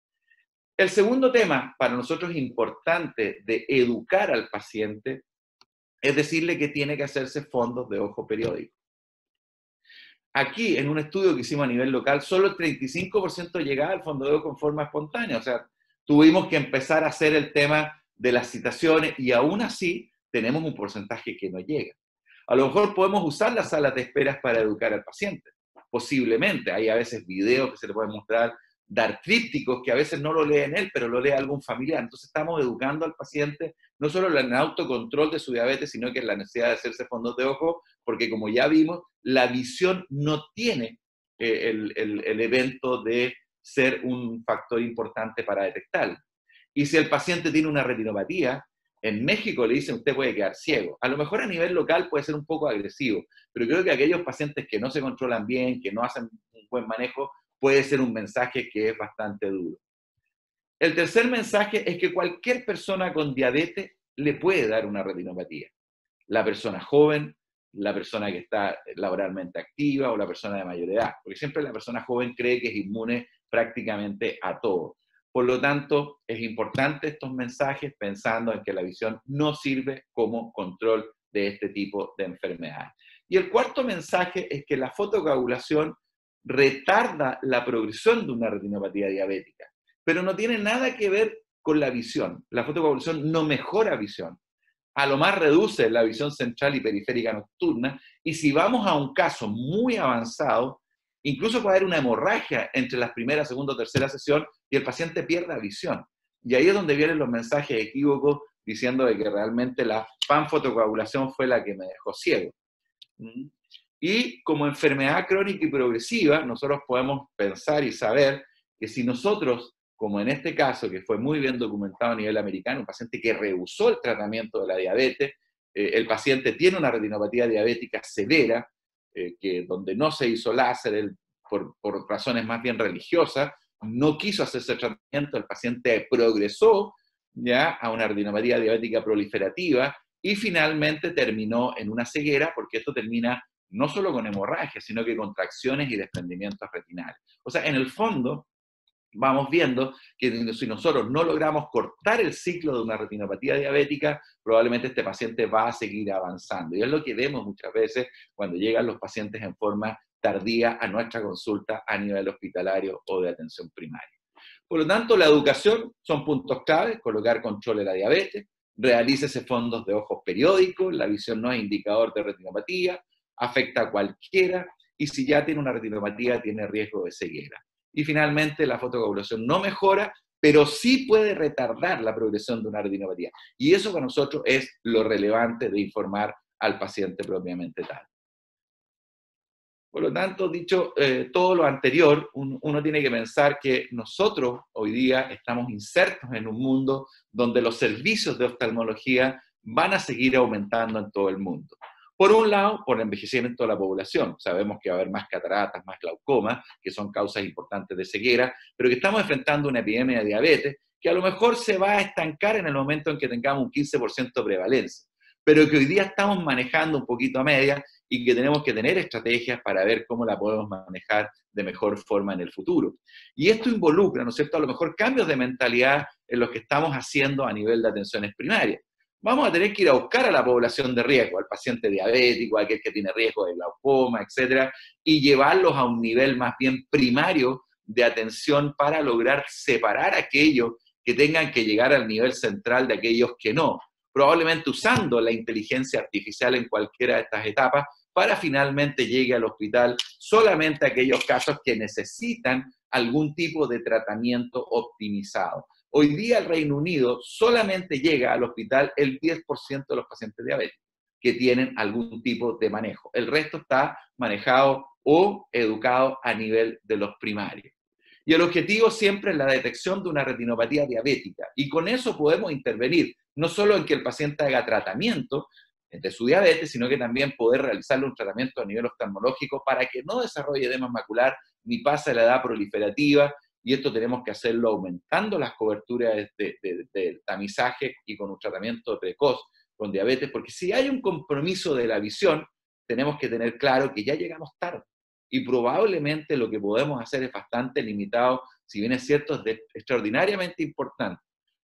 El segundo tema para nosotros importante de educar al paciente es decirle que tiene que hacerse fondos de ojo periódicos. Aquí, en un estudio que hicimos a nivel local, solo el treinta y cinco por ciento llegaba al fondo de ojo en forma espontánea. O sea, tuvimos que empezar a hacer el tema de las citaciones y aún así tenemos un porcentaje que no llega. A lo mejor podemos usar las salas de esperas para educar al paciente. Posiblemente, hay a veces videos que se le pueden mostrar, dar trípticos que a veces no lo leen él, pero lo lee algún familiar. Entonces estamos educando al paciente no solo en el autocontrol de su diabetes, sino que en la necesidad de hacerse fondos de ojo, porque como ya vimos, la visión no tiene eh, el, el, el evento de ser un factor importante para detectarlo. Y si el paciente tiene una retinopatía, en México le dicen usted puede quedar ciego. A lo mejor a nivel local puede ser un poco agresivo, pero creo que aquellos pacientes que no se controlan bien, que no hacen un buen manejo, puede ser un mensaje que es bastante duro. El tercer mensaje es que cualquier persona con diabetes le puede dar una retinopatía. La persona joven, la persona que está laboralmente activa o la persona de mayor edad, porque siempre la persona joven cree que es inmune prácticamente a todo. Por lo tanto, es importante estos mensajes pensando en que la visión no sirve como control de este tipo de enfermedades. Y el cuarto mensaje es que la fotocoagulación retarda la progresión de una retinopatía diabética, pero no tiene nada que ver con la visión. La fotocoagulación no mejora visión, a lo más reduce la visión central y periférica nocturna, y si vamos a un caso muy avanzado, incluso puede haber una hemorragia entre la primera, segunda o tercera sesión y el paciente pierda visión. Y ahí es donde vienen los mensajes equívocos diciendo de que realmente la panfotocoagulación fue la que me dejó ciego. Y como enfermedad crónica y progresiva, nosotros podemos pensar y saber que si nosotros, como en este caso, que fue muy bien documentado a nivel americano, un paciente que rehusó el tratamiento de la diabetes, eh, el paciente tiene una retinopatía diabética severa, eh, que donde no se hizo láser él, por, por razones más bien religiosas, no quiso hacerse tratamiento, el paciente progresó, ya a una retinopatía diabética proliferativa, y finalmente terminó en una ceguera, porque esto termina no solo con hemorragia, sino que contracciones y desprendimientos retinales. O sea, en el fondo, vamos viendo que si nosotros no logramos cortar el ciclo de una retinopatía diabética, probablemente este paciente va a seguir avanzando. Y es lo que vemos muchas veces cuando llegan los pacientes en forma tardía a nuestra consulta a nivel hospitalario o de atención primaria. Por lo tanto, la educación son puntos claves: colocar control de la diabetes, realícese fondos de ojos periódicos, la visión no es indicador de retinopatía, afecta a cualquiera, y si ya tiene una retinopatía tiene riesgo de ceguera. Y finalmente, la fotocoagulación no mejora, pero sí puede retardar la progresión de una retinopatía. Y eso para nosotros es lo relevante de informar al paciente propiamente tal. Por lo tanto, dicho eh, todo lo anterior, un, uno tiene que pensar que nosotros hoy día estamos insertos en un mundo donde los servicios de oftalmología van a seguir aumentando en todo el mundo. Por un lado, por el envejecimiento de la población. Sabemos que va a haber más cataratas, más glaucoma, que son causas importantes de ceguera, pero que estamos enfrentando una epidemia de diabetes que a lo mejor se va a estancar en el momento en que tengamos un quince por ciento de prevalencia, pero que hoy día estamos manejando un poquito a media y que tenemos que tener estrategias para ver cómo la podemos manejar de mejor forma en el futuro. Y esto involucra, ¿no es cierto?, a lo mejor cambios de mentalidad en los que estamos haciendo a nivel de atenciones primarias. Vamos a tener que ir a buscar a la población de riesgo, al paciente diabético, a aquel que tiene riesgo de glaucoma, etcétera, y llevarlos a un nivel más bien primario de atención para lograr separar a aquellos que tengan que llegar al nivel central de aquellos que no, probablemente usando la inteligencia artificial en cualquiera de estas etapas, para finalmente llegue al hospital solamente aquellos casos que necesitan algún tipo de tratamiento optimizado. Hoy día el Reino Unido solamente llega al hospital el diez por ciento de los pacientes diabéticos que tienen algún tipo de manejo. El resto está manejado o educado a nivel de los primarios. Y el objetivo siempre es la detección de una retinopatía diabética. Y con eso podemos intervenir, no solo en que el paciente haga tratamiento de su diabetes, sino que también poder realizarle un tratamiento a nivel oftalmológico para que no desarrolle edema macular ni pase la edad proliferativa. Y esto tenemos que hacerlo aumentando las coberturas de, de, de, de tamizaje y con un tratamiento precoz con diabetes, porque si hay un compromiso de la visión, tenemos que tener claro que ya llegamos tarde. Y probablemente lo que podemos hacer es bastante limitado, si bien es cierto, es de, extraordinariamente importante.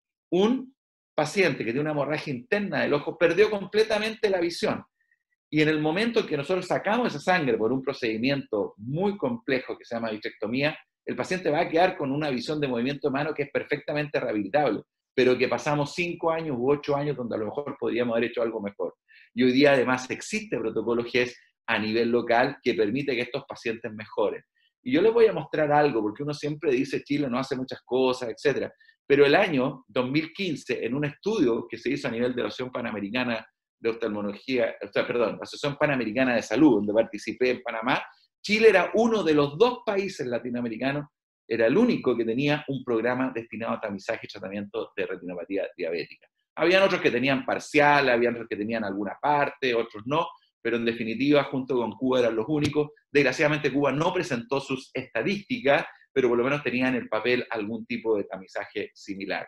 Un paciente que tiene una hemorragia interna del ojo perdió completamente la visión. Y en el momento en que nosotros sacamos esa sangre por un procedimiento muy complejo que se llama vitrectomía, el paciente va a quedar con una visión de movimiento de mano que es perfectamente rehabilitable, pero que pasamos cinco años u ocho años donde a lo mejor podríamos haber hecho algo mejor. Y hoy día además existe protocolo G E S a nivel local que permite que estos pacientes mejoren. Y yo les voy a mostrar algo, porque uno siempre dice Chile no hace muchas cosas, etcétera. Pero el año dos mil quince, en un estudio que se hizo a nivel de la Asociación Panamericana de Oftalmología, o sea, perdón, la Asociación Panamericana de Salud, donde participé en Panamá, Chile era uno de los dos países latinoamericanos, era el único que tenía un programa destinado a tamizaje y tratamiento de retinopatía diabética. Habían otros que tenían parcial, habían otros que tenían alguna parte, otros no, pero en definitiva, junto con Cuba eran los únicos. Desgraciadamente Cuba no presentó sus estadísticas, pero por lo menos tenían en el papel algún tipo de tamizaje similar.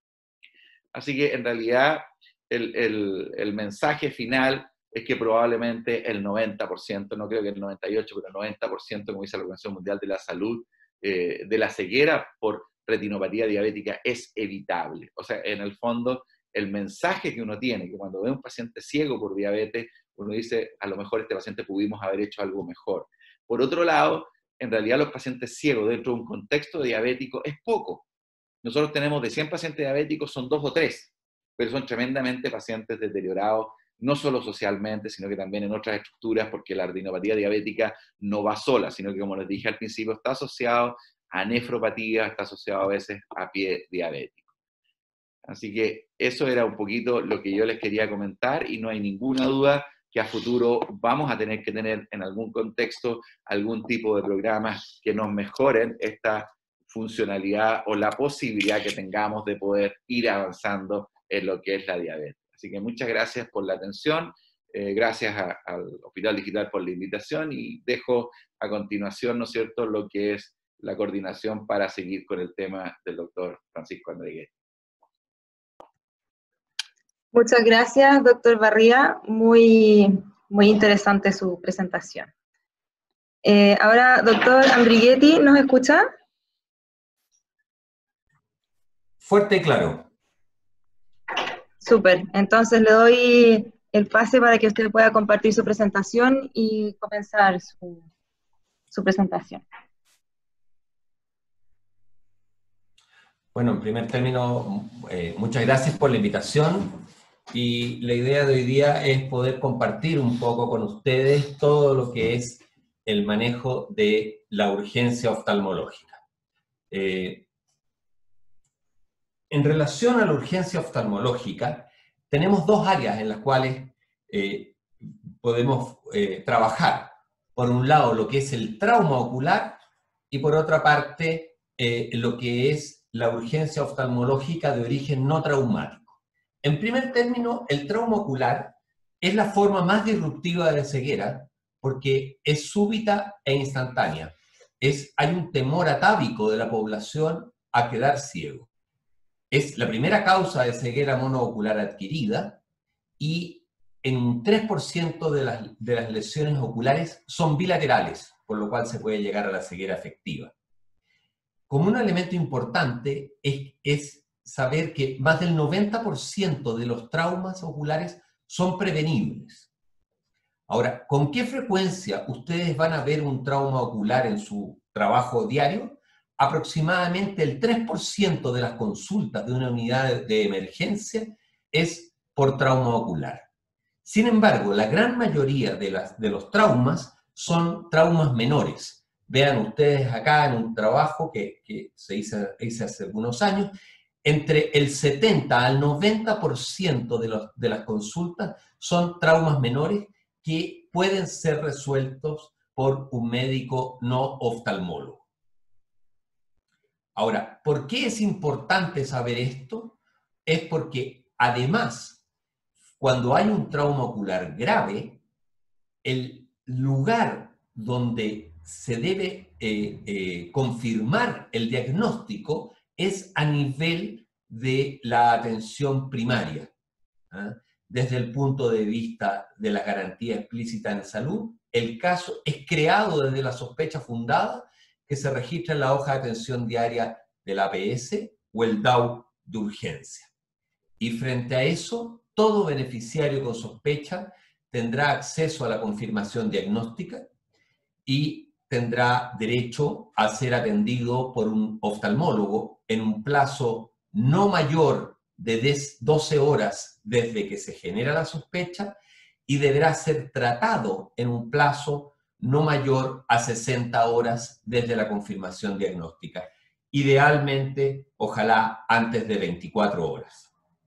Así que en realidad el, el, el mensaje final es que probablemente el noventa por ciento, no creo que el noventa y ocho por ciento, pero el noventa por ciento, como dice la Organización Mundial de la Salud, eh, de la ceguera por retinopatía diabética es evitable. O sea, en el fondo, el mensaje que uno tiene, que cuando ve a un paciente ciego por diabetes, uno dice, a lo mejor este paciente pudimos haber hecho algo mejor. Por otro lado, en realidad los pacientes ciegos dentro de un contexto diabético es poco. Nosotros tenemos de cien pacientes diabéticos, son dos o tres, pero son tremendamente pacientes deteriorados, no solo socialmente, sino que también en otras estructuras, porque la retinopatía diabética no va sola, sino que, como les dije al principio, está asociado a nefropatía, está asociado a veces a pie diabético. Así que eso era un poquito lo que yo les quería comentar, y no hay ninguna duda que a futuro vamos a tener que tener en algún contexto algún tipo de programas que nos mejoren esta funcionalidad o la posibilidad que tengamos de poder ir avanzando en lo que es la diabetes. Así que muchas gracias por la atención, eh, gracias a, al Hospital Digital por la invitación, y dejo a continuación, ¿no es cierto?, lo que es la coordinación para seguir con el tema del doctor Francisco Andreguet. Muchas gracias, doctor Barría. Muy, muy interesante su presentación. Eh, ahora, doctor Andrighetti, ¿nos escucha? Fuerte y claro. Súper. Entonces le doy el pase para que usted pueda compartir su presentación y comenzar su, su presentación. Bueno, en primer término, eh, muchas gracias por la invitación y la idea de hoy día es poder compartir un poco con ustedes todo lo que es el manejo de la urgencia oftalmológica. Eh, en relación a la urgencia oftalmológica, tenemos dos áreas en las cuales eh, podemos eh, trabajar. Por un lado, lo que es el trauma ocular y por otra parte, eh, lo que es la urgencia oftalmológica de origen no traumático. En primer término, el trauma ocular es la forma más disruptiva de ceguera porque es súbita e instantánea. Es, hay un temor atávico de la población a quedar ciego. Es la primera causa de ceguera monoocular adquirida y en un tres por ciento de las, de las lesiones oculares son bilaterales, por lo cual se puede llegar a la ceguera efectiva. Como un elemento importante es, es saber que más del noventa por ciento de los traumas oculares son prevenibles. Ahora, ¿con qué frecuencia ustedes van a ver un trauma ocular en su trabajo diario? Aproximadamente el tres por ciento de las consultas de una unidad de emergencia es por trauma ocular. Sin embargo, la gran mayoría de, las, de los traumas son traumas menores. Vean ustedes acá en un trabajo que, que se hizo, hice hace algunos años, entre el setenta al noventa por ciento de, los, de las consultas son traumas menores que pueden ser resueltos por un médico no oftalmólogo. Ahora, ¿por qué es importante saber esto? Es porque además, cuando hay un trauma ocular grave, el lugar donde se debe eh, eh, confirmar el diagnóstico es a nivel de la atención primaria. ¿eh? Desde el punto de vista de la garantía explícita en salud, el caso es creado desde la sospecha fundada que se registra en la hoja de atención diaria del A P S o el D A U de urgencia. Y frente a eso, todo beneficiario con sospecha tendrá acceso a la confirmación diagnóstica y tendrá derecho a ser atendido por un oftalmólogo en un plazo no mayor de doce horas desde que se genera la sospecha y deberá ser tratado en un plazo no mayor a sesenta horas desde la confirmación diagnóstica. Idealmente, ojalá antes de veinticuatro horas.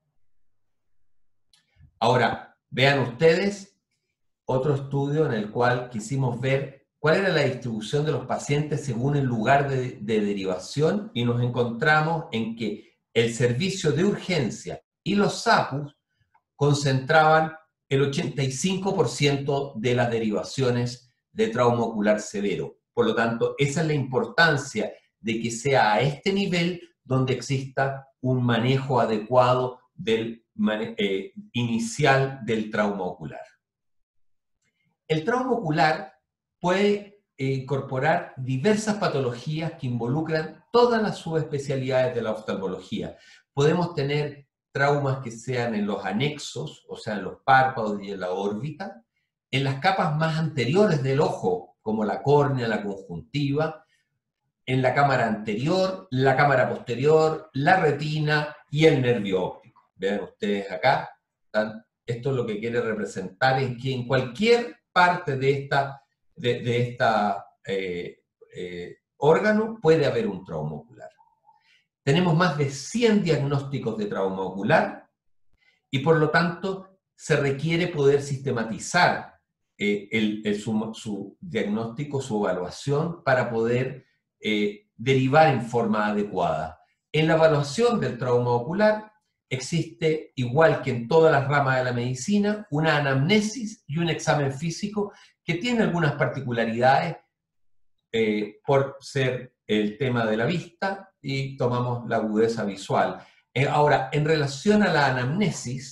Ahora, vean ustedes otro estudio en el cual quisimos ver cuál era la distribución de los pacientes según el lugar de, de derivación y nos encontramos en que el servicio de urgencia y los S A P Us concentraban el ochenta y cinco por ciento de las derivaciones de trauma ocular severo. Por lo tanto, esa es la importancia de que sea a este nivel donde exista un manejo adecuado del eh, inicial del trauma ocular. El trauma ocular puede eh, incorporar diversas patologías que involucran todas las subespecialidades de la oftalmología. Podemos tener traumas que sean en los anexos, o sea, en los párpados y en la órbita, en las capas más anteriores del ojo, como la córnea, la conjuntiva, en la cámara anterior, la cámara posterior, la retina y el nervio óptico. Vean ustedes acá, esto es lo que quiere representar en que en cualquier parte de esta, de, de esta eh, eh, órgano puede haber un trauma ocular. Tenemos más de cien diagnósticos de trauma ocular y por lo tanto se requiere poder sistematizar eh, el, el, su, su diagnóstico, su evaluación para poder eh, derivar en forma adecuada. En la evaluación del trauma ocular existe, igual que en todas las ramas de la medicina, una anamnesis y un examen físico que tiene algunas particularidades eh, por ser el tema de la vista y tomamos la agudeza visual. Eh, ahora, en relación a la anamnesis,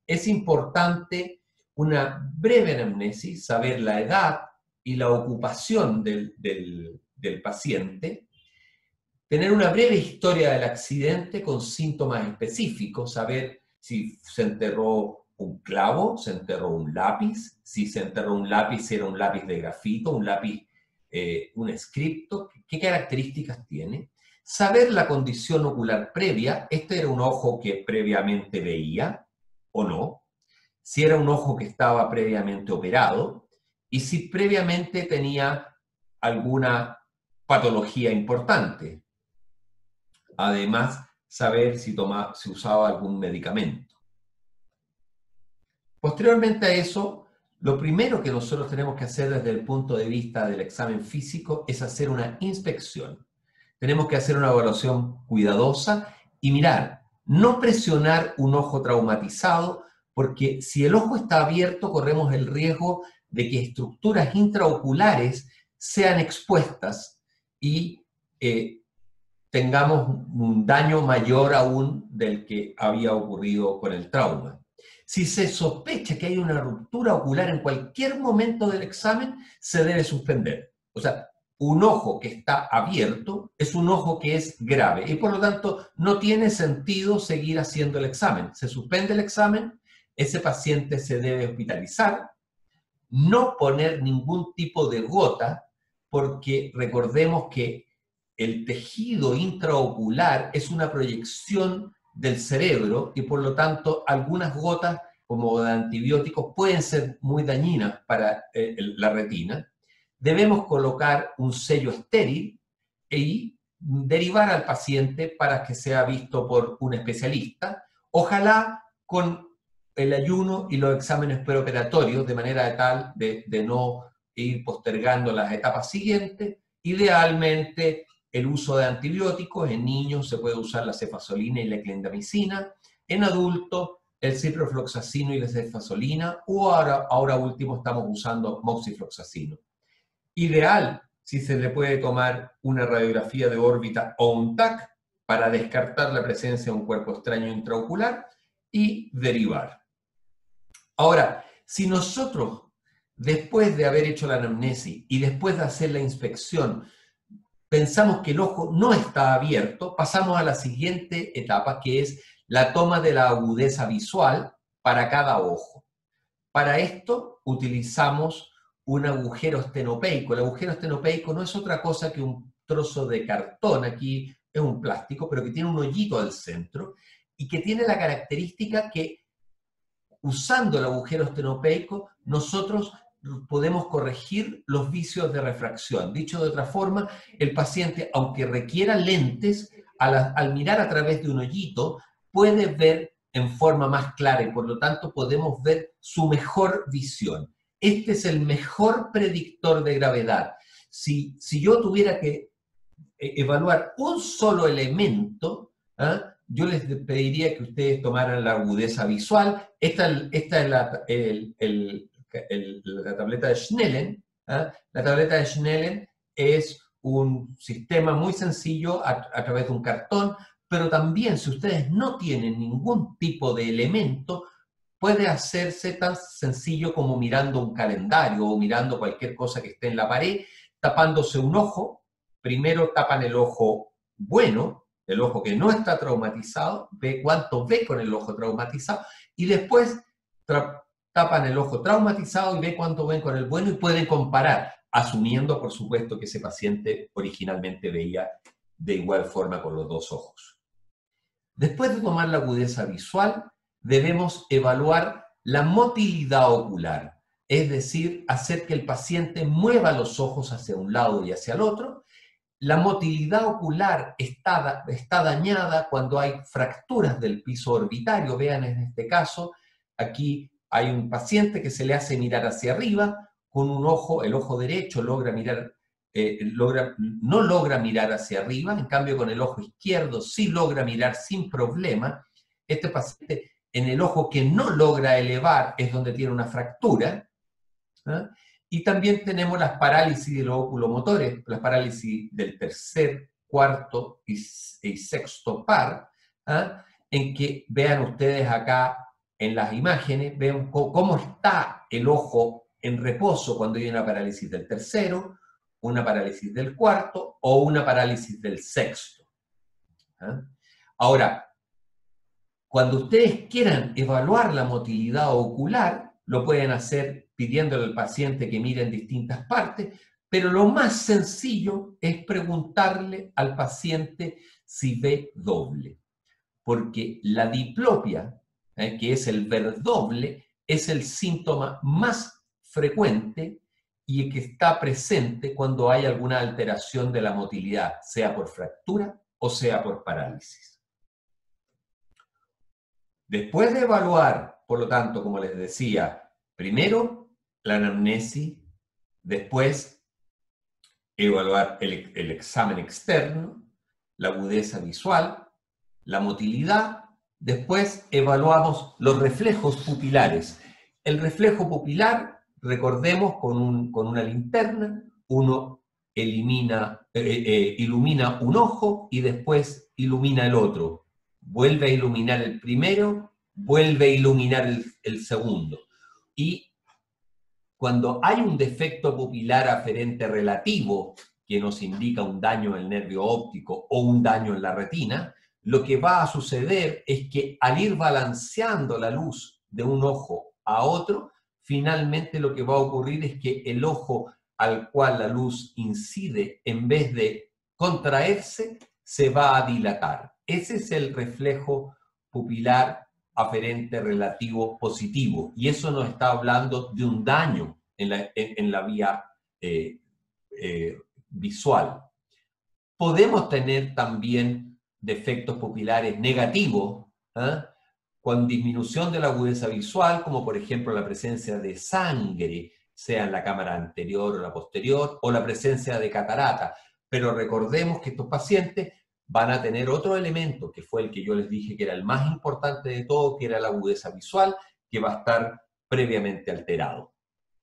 es importante una breve anamnesis, saber la edad y la ocupación del, del, del paciente, tener una breve historia del accidente con síntomas específicos, saber si se enterró un clavo, se enterró un lápiz, si se enterró un lápiz, era un lápiz de grafito, un lápiz, eh, un escripto, qué características tiene. Saber la condición ocular previa, este era un ojo que previamente veía o no, si era un ojo que estaba previamente operado, y si previamente tenía alguna patología importante. Además, saber si, toma, si usaba algún medicamento. Posteriormente a eso, lo primero que nosotros tenemos que hacer desde el punto de vista del examen físico es hacer una inspección. Tenemos que hacer una evaluación cuidadosa y mirar, no presionar un ojo traumatizado, porque si el ojo está abierto corremos el riesgo de que estructuras intraoculares sean expuestas y eh, tengamos un daño mayor aún del que había ocurrido con el trauma. Si se sospecha que hay una ruptura ocular en cualquier momento del examen, se debe suspender. O sea, un ojo que está abierto es un ojo que es grave y por lo tanto no tiene sentido seguir haciendo el examen. Se suspende el examen, ese paciente se debe hospitalizar, no poner ningún tipo de gota, porque recordemos que el tejido intraocular es una proyección del cerebro y por lo tanto algunas gotas como de antibióticos pueden ser muy dañinas para eh, la retina. Debemos colocar un sello estéril y derivar al paciente para que sea visto por un especialista, ojalá con el ayuno y los exámenes preoperatorios, de manera de tal de, de no ir postergando las etapas siguientes. Idealmente, el uso de antibióticos, en niños se puede usar la cefazolina y la clindamicina, en adultos el ciprofloxacino y la cefazolina, o ahora, ahora último estamos usando moxifloxacino. Ideal si se le puede tomar una radiografía de órbita o un T A C para descartar la presencia de un cuerpo extraño intraocular y derivar. Ahora, si nosotros, después de haber hecho la anamnesis y después de hacer la inspección, pensamos que el ojo no está abierto, pasamos a la siguiente etapa, que es la toma de la agudeza visual para cada ojo. Para esto utilizamos un agujero estenopeico. El agujero estenopeico no es otra cosa que un trozo de cartón, aquí es un plástico, pero que tiene un hoyito al centro y que tiene la característica que, usando el agujero estenopeico, nosotros podemos corregir los vicios de refracción. Dicho de otra forma, el paciente, aunque requiera lentes, al, al mirar a través de un hoyito, puede ver en forma más clara y por lo tanto podemos ver su mejor visión. Este es el mejor predictor de gravedad. Si, si yo tuviera que evaluar un solo elemento, ¿eh? yo les pediría que ustedes tomaran la agudeza visual. Esta, esta es la, el, el, el, la tableta de Snellen. ¿eh? La tableta de Snellen es un sistema muy sencillo a, a través de un cartón, pero también si ustedes no tienen ningún tipo de elemento, puede hacerse tan sencillo como mirando un calendario o mirando cualquier cosa que esté en la pared, tapándose un ojo. Primero tapan el ojo bueno, el ojo que no está traumatizado, ve cuánto ve con el ojo traumatizado, y después tapan el ojo traumatizado y ve cuánto ven con el bueno y pueden comparar, asumiendo, por supuesto, que ese paciente originalmente veía de igual forma con los dos ojos. Después de tomar la agudeza visual, debemos evaluar la motilidad ocular, es decir, hacer que el paciente mueva los ojos hacia un lado y hacia el otro. La motilidad ocular está, está dañada cuando hay fracturas del piso orbitario. Vean en este caso, aquí hay un paciente que se le hace mirar hacia arriba, con un ojo, el ojo derecho logra mirar, eh, logra, no logra mirar hacia arriba, en cambio con el ojo izquierdo sí logra mirar sin problema. Este paciente en el ojo que no logra elevar es donde tiene una fractura, ¿eh? Y también tenemos las parálisis de los oculomotores, las parálisis del tercer, cuarto y, y sexto par, ¿eh? En que vean ustedes acá en las imágenes, ven cómo está el ojo en reposo cuando hay una parálisis del tercero, una parálisis del cuarto o una parálisis del sexto. ¿Ah? Ahora, cuando ustedes quieran evaluar la motilidad ocular, lo pueden hacer pidiéndole al paciente que mire en distintas partes, pero lo más sencillo es preguntarle al paciente si ve doble. Porque la diplopia, eh, que es el ver doble, es el síntoma más frecuente y que está presente cuando hay alguna alteración de la motilidad, sea por fractura o sea por parálisis. Después de evaluar, por lo tanto, como les decía, primero la anamnesis, después evaluar el, el examen externo, la agudeza visual, la motilidad, después evaluamos los reflejos pupilares. El reflejo pupilar, recordemos, con, un, con una linterna, uno elimina, eh, eh, ilumina un ojo y después ilumina el otro. Vuelve a iluminar el primero, vuelve a iluminar el, el segundo. Y cuando hay un defecto pupilar aferente relativo, que nos indica un daño en el nervio óptico o un daño en la retina, lo que va a suceder es que al ir balanceando la luz de un ojo a otro, finalmente lo que va a ocurrir es que el ojo al cual la luz incide, en vez de contraerse, se va a dilatar. Ese es el reflejo pupilar aferente relativo positivo, y eso nos está hablando de un daño en la, en, en la vía eh, eh, visual. Podemos tener también defectos pupilares negativos, ¿eh? con disminución de la agudeza visual, como por ejemplo la presencia de sangre, sea en la cámara anterior o la posterior, o la presencia de catarata. Pero recordemos que estos pacientes van a tener otro elemento, que fue el que yo les dije que era el más importante de todo, que era la agudeza visual, que va a estar previamente alterado.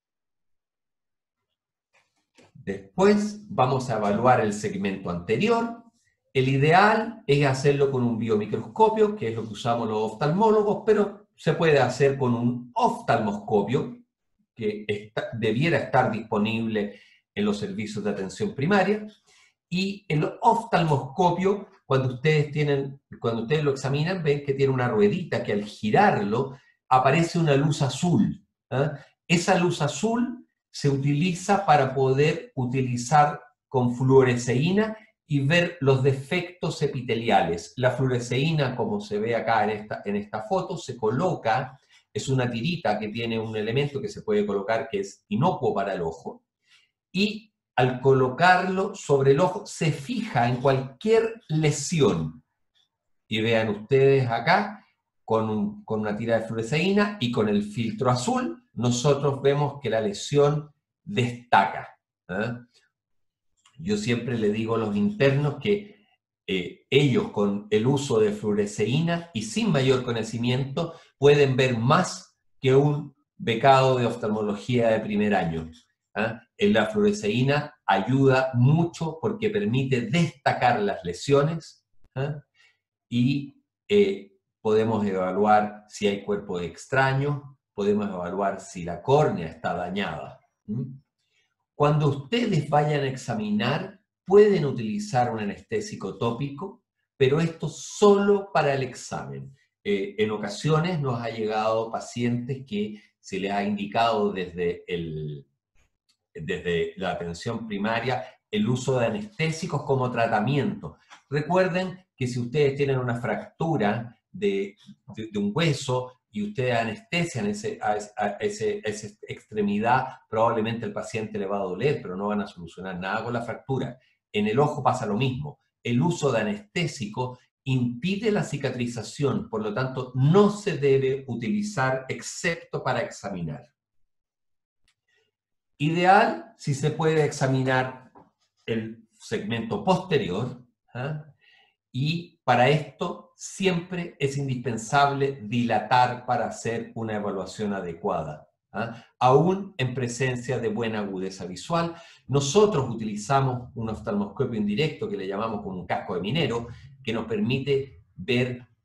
Después vamos a evaluar el segmento anterior. El ideal es hacerlo con un biomicroscopio, que es lo que usamos los oftalmólogos, pero se puede hacer con un oftalmoscopio, que está, debiera estar disponible en los servicios de atención primaria. Y el oftalmoscopio, cuando ustedes, tienen, cuando ustedes lo examinan, ven que tiene una ruedita que al girarlo aparece una luz azul. ¿eh? Esa luz azul se utiliza para poder utilizar con fluoresceína y ver los defectos epiteliales. La fluoresceína, como se ve acá en esta, en esta foto, se coloca, es una tirita que tiene un elemento que se puede colocar que es inocuo para el ojo, y al colocarlo sobre el ojo se fija en cualquier lesión. Y vean ustedes acá, con, un, con una tira de fluoresceína y con el filtro azul, nosotros vemos que la lesión destaca. ¿eh? Yo siempre le digo a los internos que eh, ellos con el uso de fluoresceína y sin mayor conocimiento pueden ver más que un becado de oftalmología de primer año. ¿eh? En la fluoresceína ayuda mucho porque permite destacar las lesiones ¿eh? y eh, podemos evaluar si hay cuerpos extraños, podemos evaluar si la córnea está dañada. ¿Mm? Cuando ustedes vayan a examinar, pueden utilizar un anestésico tópico, pero esto solo para el examen. Eh, en ocasiones nos ha llegado pacientes que se les ha indicado desde, el, desde la atención primaria el uso de anestésicos como tratamiento. Recuerden que si ustedes tienen una fractura de, de, de un hueso, y ustedes anestesian ese, a, a, ese, a esa extremidad, probablemente el paciente le va a doler, pero no van a solucionar nada con la fractura. En el ojo pasa lo mismo. El uso de anestésico impide la cicatrización, por lo tanto no se debe utilizar excepto para examinar. Ideal si se puede examinar el segmento posterior, ¿eh? Y para esto siempre es indispensable dilatar para hacer una evaluación adecuada, ¿eh? Aún en presencia de buena agudeza visual. Nosotros utilizamos un oftalmoscopio indirecto que le llamamos como un casco de minero, que nos permite ver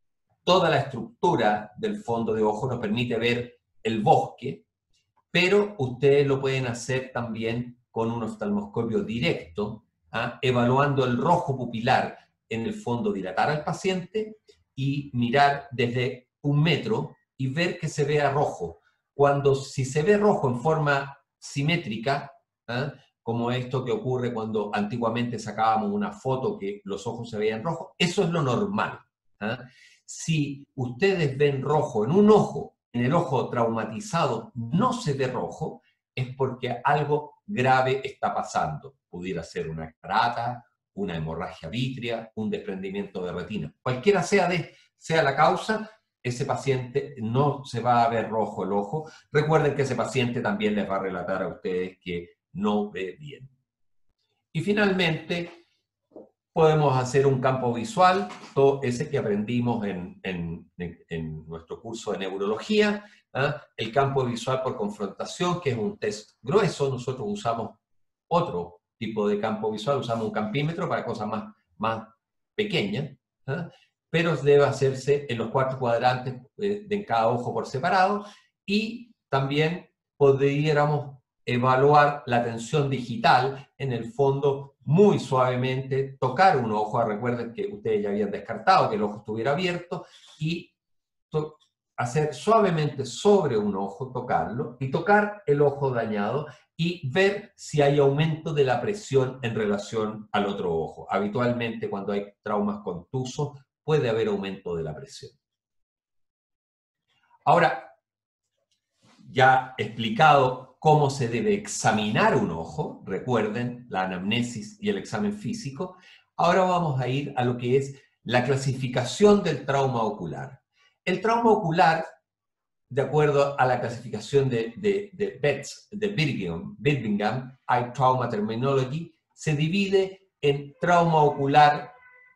toda la estructura del fondo de ojo, nos permite ver el bosque, pero ustedes lo pueden hacer también con un oftalmoscopio directo, ¿ah? Evaluando el rojo pupilar en el fondo, dilatar al paciente y mirar desde un metro y ver que se vea rojo. Cuando, si se ve rojo en forma simétrica, ¿ah? Como esto que ocurre cuando antiguamente sacábamos una foto que los ojos se veían rojos, eso es lo normal, ¿ah? Si ustedes ven rojo en un ojo, en el ojo traumatizado no se ve rojo, es porque algo grave está pasando. Pudiera ser una catarata, una hemorragia vítrea, un desprendimiento de retina. Cualquiera sea, de, sea la causa, ese paciente no se va a ver rojo el ojo. Recuerden que ese paciente también les va a relatar a ustedes que no ve bien. Y finalmente, podemos hacer un campo visual, todo ese que aprendimos en, en, en nuestro curso de neurología, ¿ah? El campo visual por confrontación, que es un test grueso. Nosotros usamos otro tipo de campo visual, usamos un campímetro para cosas más, más pequeñas, ¿ah? Pero debe hacerse en los cuatro cuadrantes de, de cada ojo por separado, y también podríamos evaluar la tensión digital, en el fondo muy suavemente, tocar un ojo. Recuerden que ustedes ya habían descartado que el ojo estuviera abierto, y hacer suavemente sobre un ojo, tocarlo, y tocar el ojo dañado, y ver si hay aumento de la presión en relación al otro ojo. Habitualmente cuando hay traumas contusos puede haber aumento de la presión. Ahora, ya explicado cómo se debe examinar un ojo, recuerden la anamnesis y el examen físico, ahora vamos a ir a lo que es la clasificación del trauma ocular. El trauma ocular, de acuerdo a la clasificación de, de, de Betts, de Birmingham, Birmingham Eye Trauma Terminology, se divide en trauma ocular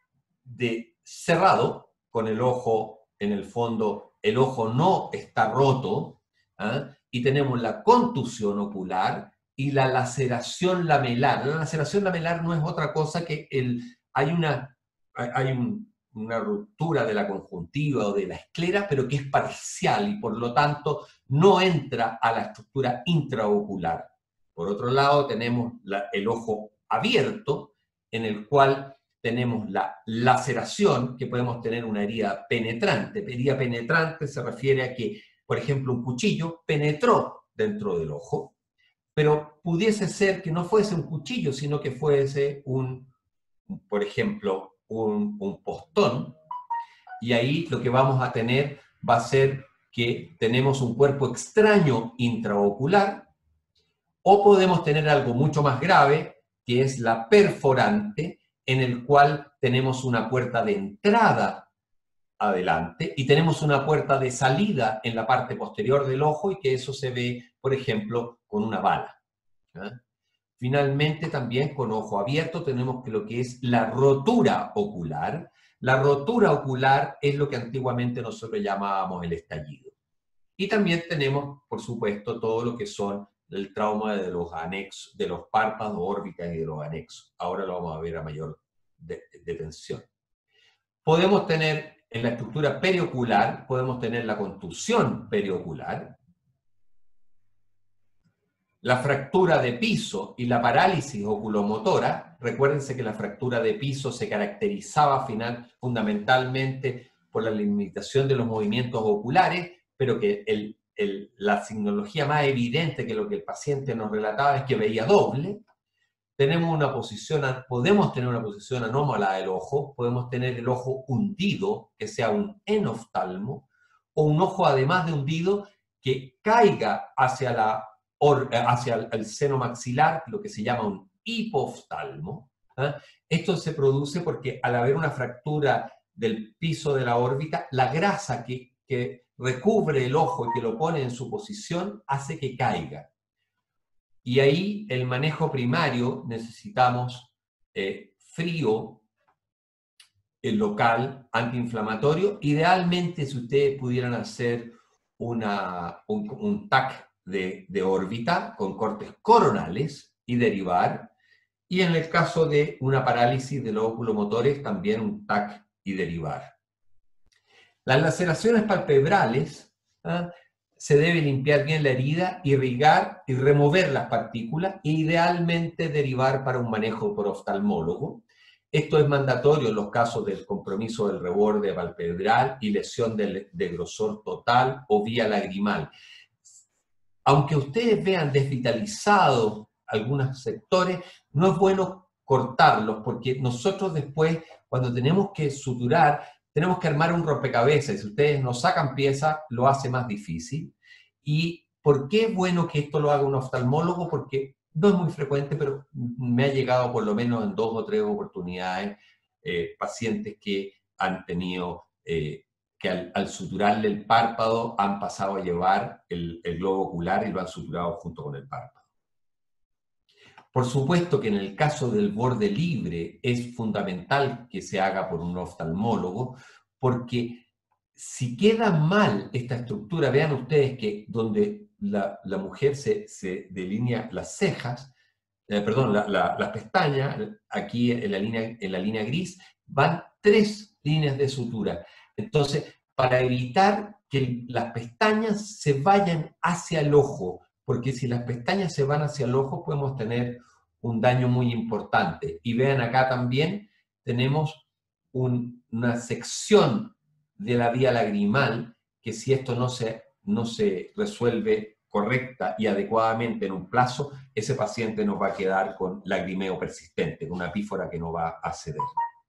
de cerrado, con el ojo en el fondo, el ojo no está roto, ¿ah? Y tenemos la contusión ocular y la laceración lamelar. La laceración lamelar no es otra cosa que el, hay, una, hay un, una ruptura de la conjuntiva o de la esclera, pero que es parcial y por lo tanto no entra a la estructura intraocular. Por otro lado tenemos la, el ojo abierto, en el cual tenemos la laceración, que podemos tener una herida penetrante. Herida penetrante se refiere a que, por ejemplo, un cuchillo penetró dentro del ojo, pero pudiese ser que no fuese un cuchillo, sino que fuese un, por ejemplo, un, un postón, y ahí lo que vamos a tener va a ser que tenemos un cuerpo extraño intraocular, o podemos tener algo mucho más grave, que es la perforante, en el cual tenemos una puerta de entrada adelante y tenemos una puerta de salida en la parte posterior del ojo, y que eso se ve, por ejemplo, con una bala. ¿Ah? Finalmente, también con ojo abierto tenemos que lo que es la rotura ocular. La rotura ocular es lo que antiguamente nosotros llamábamos el estallido. Y también tenemos, por supuesto, todo lo que son el trauma de los anexos, de los párpados, órbitas y de los anexos. Ahora lo vamos a ver a mayor detención. Podemos tener en la estructura periocular, podemos tener la contusión periocular, la fractura de piso y la parálisis oculomotora. Recuérdense que la fractura de piso se caracterizaba final, fundamentalmente por la limitación de los movimientos oculares, pero que el, el, la signología más evidente, que lo que el paciente nos relataba, es que veía doble. Tenemos una posición, podemos tener una posición anómala del ojo, podemos tener el ojo hundido, que sea un enoftalmo, o un ojo además de hundido que caiga hacia, la, or, hacia el, el seno maxilar, lo que se llama un hipoftalmo. ¿eh? Esto se produce porque al haber una fractura del piso de la órbita, la grasa que, que recubre el ojo y que lo pone en su posición hace que caiga. Y ahí el manejo primario necesitamos eh, frío, el local, antiinflamatorio. Idealmente, si ustedes pudieran hacer una, un, un T A C de, de órbita con cortes coronales y derivar. Y en el caso de una parálisis de los oculomotores, también un T A C y derivar. Las laceraciones palpebrales, ¿ah? Se debe limpiar bien la herida, irrigar y remover las partículas e idealmente derivar para un manejo por oftalmólogo. Esto es mandatorio en los casos del compromiso del reborde palpebral y lesión de, de grosor total o vía lagrimal. Aunque ustedes vean desvitalizados algunos sectores, no es bueno cortarlos porque nosotros después, cuando tenemos que suturar, tenemos que armar un rompecabezas y si ustedes no sacan piezas, lo hace más difícil. ¿Y por qué es bueno que esto lo haga un oftalmólogo? Porque no es muy frecuente, pero me ha llegado por lo menos en dos o tres oportunidades eh, pacientes que han tenido, eh, que al, al suturarle el párpado han pasado a llevar el, el globo ocular y lo han suturado junto con el párpado. Por supuesto que en el caso del borde libre es fundamental que se haga por un oftalmólogo, porque si queda mal esta estructura, vean ustedes que donde la, la mujer se, se delinea las cejas, eh, perdón, la, la, las pestañas, aquí en la, línea, en la línea gris, van tres líneas de sutura. Entonces, para evitar que las pestañas se vayan hacia el ojo, porque si las pestañas se van hacia el ojo podemos tener un daño muy importante. Y vean acá también tenemos un, una sección de la vía lagrimal que si esto no se, no se resuelve correcta y adecuadamente en un plazo, ese paciente nos va a quedar con lagrimeo persistente, con una pífora que no va a ceder.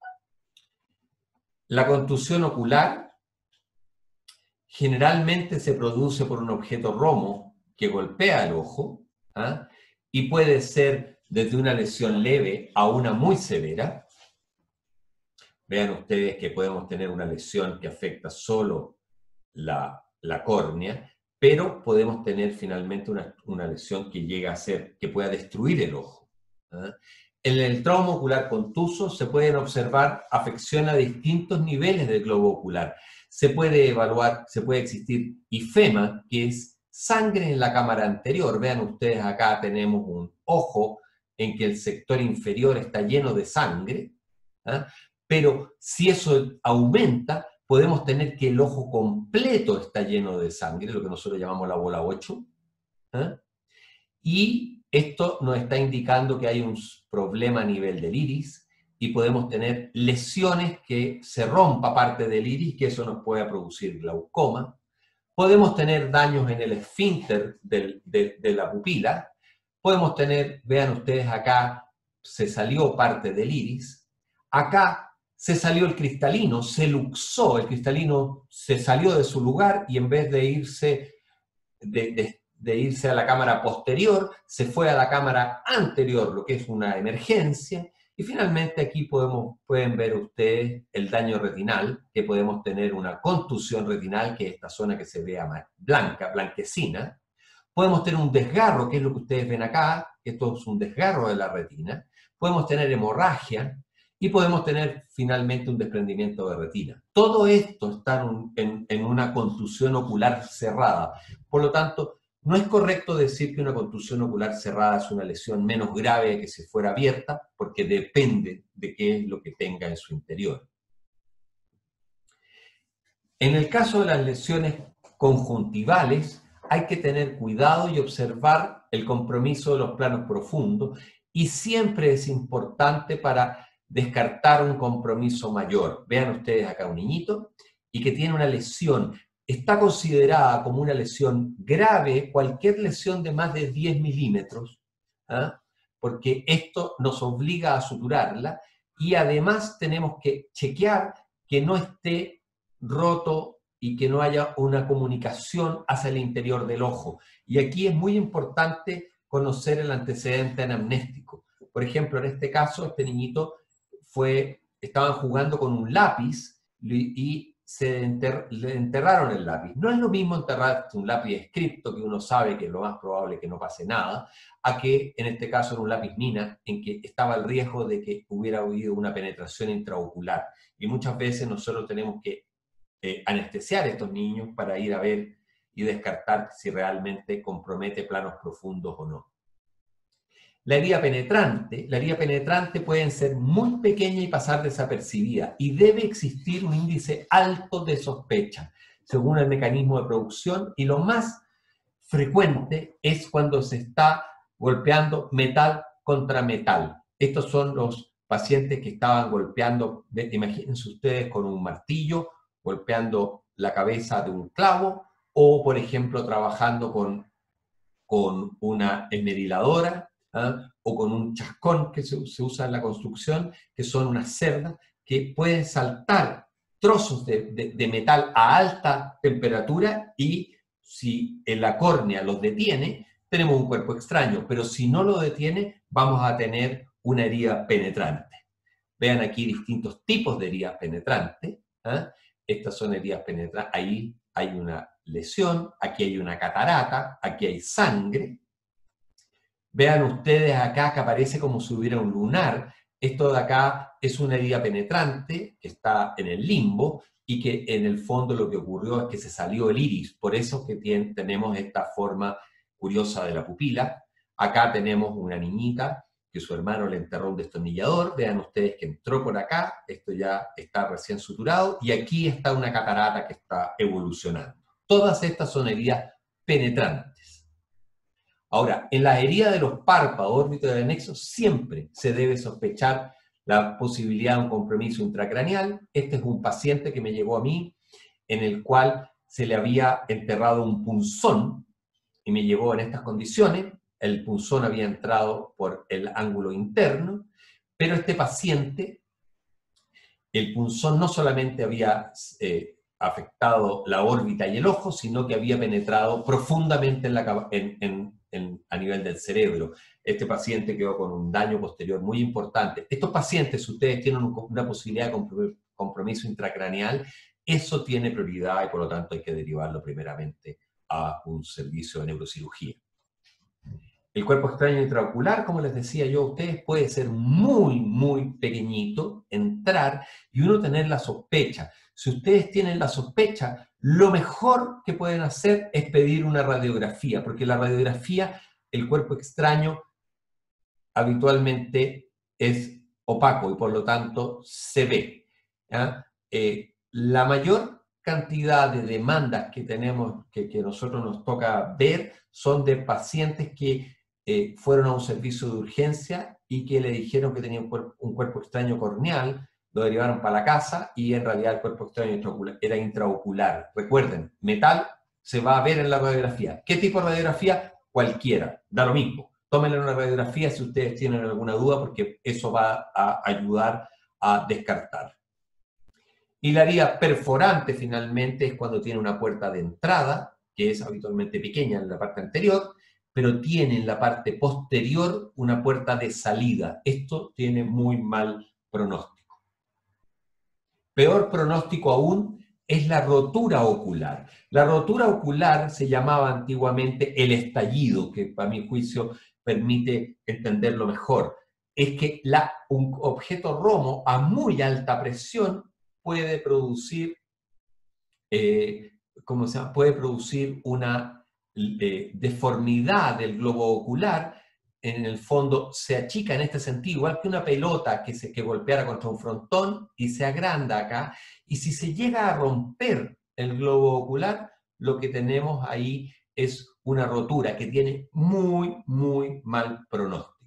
La contusión ocular generalmente se produce por un objeto romo que golpea el ojo, ¿ah? Y puede ser desde una lesión leve a una muy severa. Vean ustedes que podemos tener una lesión que afecta solo la, la córnea, pero podemos tener finalmente una, una lesión que llega a ser, que pueda destruir el ojo. ¿Ah? En el trauma ocular contuso se pueden observar afecciones a distintos niveles del globo ocular. Se puede evaluar, se puede existir ifema, que es sangre en la cámara anterior. Vean ustedes acá tenemos un ojo en que el sector inferior está lleno de sangre, ¿ah? Pero si eso aumenta, podemos tener que el ojo completo está lleno de sangre, lo que nosotros llamamos la bola ocho, ¿eh? Y esto nos está indicando que hay un problema a nivel del iris y podemos tener lesiones que se rompa parte del iris, que eso nos puede producir glaucoma. Podemos tener daños en el esfínter del, de, de la pupila. Podemos tener, vean ustedes acá, se salió parte del iris. Acá se salió el cristalino, se luxó, el cristalino se salió de su lugar y en vez de irse, de, de, de irse a la cámara posterior, se fue a la cámara anterior, lo que es una emergencia. Y finalmente aquí podemos, pueden ver ustedes el daño retinal, que podemos tener una contusión retinal, que es esta zona que se vea más blanca, blanquecina. Podemos tener un desgarro, que es lo que ustedes ven acá, que esto es un desgarro de la retina. Podemos tener hemorragia. Y podemos tener finalmente un desprendimiento de retina. Todo esto está en, en, en una contusión ocular cerrada. Por lo tanto, no es correcto decir que una contusión ocular cerrada es una lesión menos grave que si fuera abierta, porque depende de qué es lo que tenga en su interior. En el caso de las lesiones conjuntivales, hay que tener cuidado y observar el compromiso de los planos profundos, y siempre es importante para descartar un compromiso mayor. Vean ustedes acá un niñito y que tiene una lesión. Está considerada como una lesión grave cualquier lesión de más de diez milímetros, ¿ah? Porque esto nos obliga a suturarla y además tenemos que chequear que no esté roto y que no haya una comunicación hacia el interior del ojo. Y aquí es muy importante conocer el antecedente anamnéstico. Por ejemplo, en este caso, este niñito Fue, estaban jugando con un lápiz y se enter, le enterraron el lápiz. No es lo mismo enterrar un lápiz escrito, que uno sabe que es lo más probable que no pase nada, a que en este caso era un lápiz mina, en que estaba el riesgo de que hubiera habido una penetración intraocular. Y muchas veces nosotros tenemos que eh, anestesiar a estos niños para ir a ver y descartar si realmente compromete planos profundos o no. la herida penetrante, la herida penetrante puede ser muy pequeña y pasar desapercibida, y debe existir un índice alto de sospecha, según el mecanismo de producción, y lo más frecuente es cuando se está golpeando metal contra metal. Estos son los pacientes que estaban golpeando, imagínense ustedes, con un martillo, golpeando la cabeza de un clavo, o por ejemplo trabajando con, con una esmeriladora, ¿eh? o con un chascón que se, se usa en la construcción, que son unas cerdas que pueden saltar trozos de, de, de metal a alta temperatura, y si en la córnea los detiene, tenemos un cuerpo extraño, pero si no lo detiene, vamos a tener una herida penetrante. Vean aquí distintos tipos de heridas penetrantes. ¿eh? Estas son heridas penetrantes. Ahí hay una lesión, aquí hay una catarata, aquí hay sangre. Vean ustedes acá que aparece como si hubiera un lunar. Esto de acá es una herida penetrante que está en el limbo y que en el fondo lo que ocurrió es que se salió el iris. Por eso que tiene, tenemos esta forma curiosa de la pupila. Acá tenemos una niñita que su hermano le enterró un destornillador. Vean ustedes que entró por acá, esto ya está recién suturado, y aquí está una catarata que está evolucionando. Todas estas son heridas penetrantes. Ahora, en las heridas de los párpados, órbitas del anexo, siempre se debe sospechar la posibilidad de un compromiso intracraneal. Este es un paciente que me llegó a mí, en el cual se le había enterrado un punzón, y me llegó en estas condiciones. El punzón había entrado por el ángulo interno, pero este paciente, el punzón no solamente había eh, afectado la órbita y el ojo, sino que había penetrado profundamente en la, en, en, en, a nivel del cerebro. Este paciente quedó con un daño posterior muy importante. Estos pacientes, si ustedes tienen una posibilidad de compromiso intracraneal, eso tiene prioridad y por lo tanto hay que derivarlo primeramente a un servicio de neurocirugía. El cuerpo extraño intraocular, como les decía yo a ustedes, puede ser muy, muy pequeñito, entrar y uno tener la sospecha. Si ustedes tienen la sospecha, lo mejor que pueden hacer es pedir una radiografía, porque la radiografía, el cuerpo extraño, habitualmente es opaco y por lo tanto se ve. Eh, la mayor cantidad de demandas que tenemos, que, que nosotros nos toca ver, son de pacientes que eh, fueron a un servicio de urgencia y que le dijeron que tenían un cuerpo, un cuerpo extraño corneal, lo derivaron para la casa y en realidad el cuerpo extraño intraocular, era intraocular. Recuerden, metal se va a ver en la radiografía. ¿Qué tipo de radiografía? Cualquiera, da lo mismo. Tómenle una radiografía si ustedes tienen alguna duda, porque eso va a ayudar a descartar. Y la herida perforante finalmente es cuando tiene una puerta de entrada, que es habitualmente pequeña en la parte anterior, pero tiene en la parte posterior una puerta de salida. Esto tiene muy mal pronóstico. Peor pronóstico aún es la rotura ocular. La rotura ocular se llamaba antiguamente el estallido, que para mi juicio permite entenderlo mejor. Es que la, un objeto romo a muy alta presión puede producir, eh, ¿cómo se llama? Puede producir una eh, deformidad del globo ocular. En el fondo se achica en este sentido, igual que una pelota que, se, que golpeara contra un frontón y se agranda acá. Y si se llega a romper el globo ocular, lo que tenemos ahí es una rotura que tiene muy, muy mal pronóstico.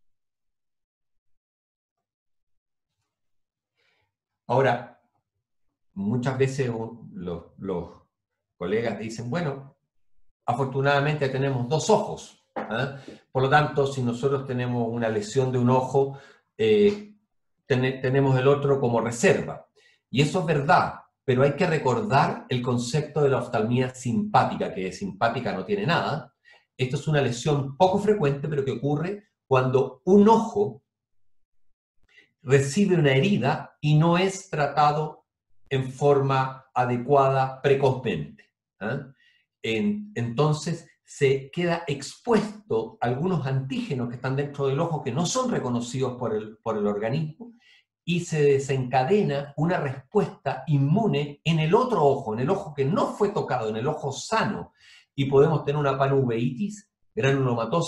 Ahora, muchas veces los, los colegas dicen, bueno, afortunadamente tenemos dos ojos, ¿eh? Por lo tanto, si nosotros tenemos una lesión de un ojo, eh, ten, tenemos el otro como reserva. Y eso es verdad, pero hay que recordar el concepto de la oftalmía simpática, que de simpática no tiene nada. Esto es una lesión poco frecuente, pero que ocurre cuando un ojo recibe una herida y no es tratado en forma adecuada precozmente. ¿eh? En, entonces se queda expuesto a algunos antígenos que están dentro del ojo que no son reconocidos por el, por el organismo, y se desencadena una respuesta inmune en el otro ojo, en el ojo que no fue tocado, en el ojo sano, y podemos tener una panuveitis granulomatosa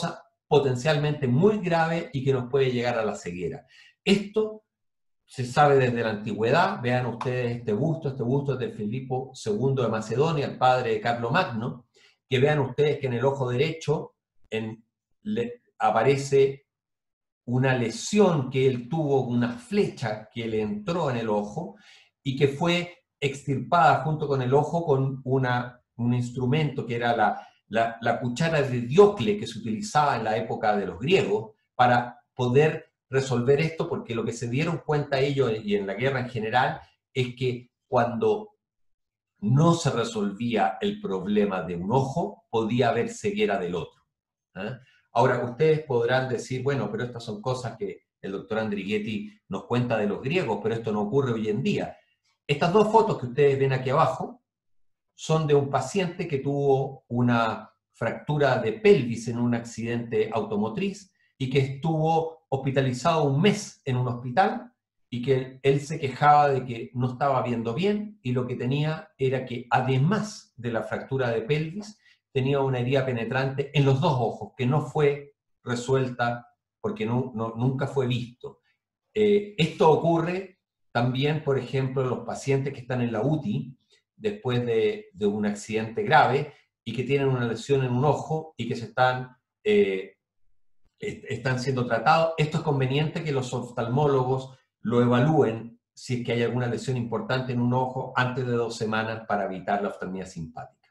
potencialmente muy grave y que nos puede llegar a la ceguera. Esto se sabe desde la antigüedad. Vean ustedes este busto, este busto es de Filipo segundo de Macedonia, el padre de Carlomagno, que vean ustedes que en el ojo derecho en, le, aparece una lesión que él tuvo, una flecha que le entró en el ojo y que fue extirpada junto con el ojo con una, un instrumento que era la, la, la cuchara de Diócle que se utilizaba en la época de los griegos para poder resolver esto, porque lo que se dieron cuenta ellos y en la guerra en general es que cuando no se resolvía el problema de un ojo, podía haber ceguera del otro. ¿eh? Ahora, ustedes podrán decir, bueno, pero estas son cosas que el doctor Andrighetti nos cuenta de los griegos, pero esto no ocurre hoy en día. Estas dos fotos que ustedes ven aquí abajo son de un paciente que tuvo una fractura de pelvis en un accidente automotriz y que estuvo hospitalizado un mes en un hospital y que él se quejaba de que no estaba viendo bien y lo que tenía era que además de la fractura de pelvis tenía una herida penetrante en los dos ojos que no fue resuelta porque no, no, nunca fue visto. Eh, esto ocurre también, por ejemplo, en los pacientes que están en la U T I después de, de un accidente grave y que tienen una lesión en un ojo y que se están... Eh, están siendo tratados. Esto es conveniente que los oftalmólogos lo evalúen si es que hay alguna lesión importante en un ojo antes de dos semanas para evitar la oftalmía simpática.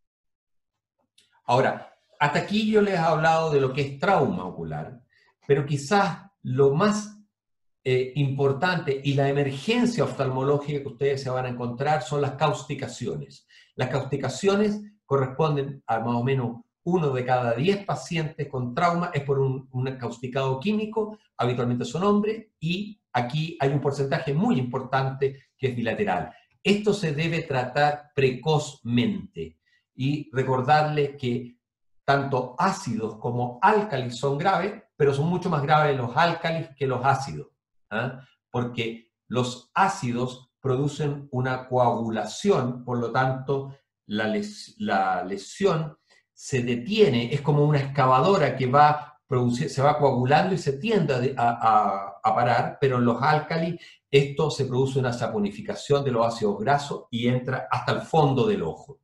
Ahora, hasta aquí yo les he hablado de lo que es trauma ocular, pero quizás lo más eh, importante y la emergencia oftalmológica que ustedes se van a encontrar son las causticaciones. Las causticaciones corresponden a más o menos uno de cada diez pacientes con trauma es por un, un causticado químico, habitualmente son hombres, y aquí hay un porcentaje muy importante que es bilateral. Esto se debe tratar precozmente y recordarles que tanto ácidos como álcalis son graves, pero son mucho más graves los álcalis que los ácidos, ¿eh? Porque los ácidos producen una coagulación, por lo tanto la, les, la lesión se detiene, es como una excavadora que va producir, se va coagulando y se tiende a, a, a parar, pero en los álcalis esto se produce una saponificación de los ácidos grasos y entra hasta el fondo del ojo.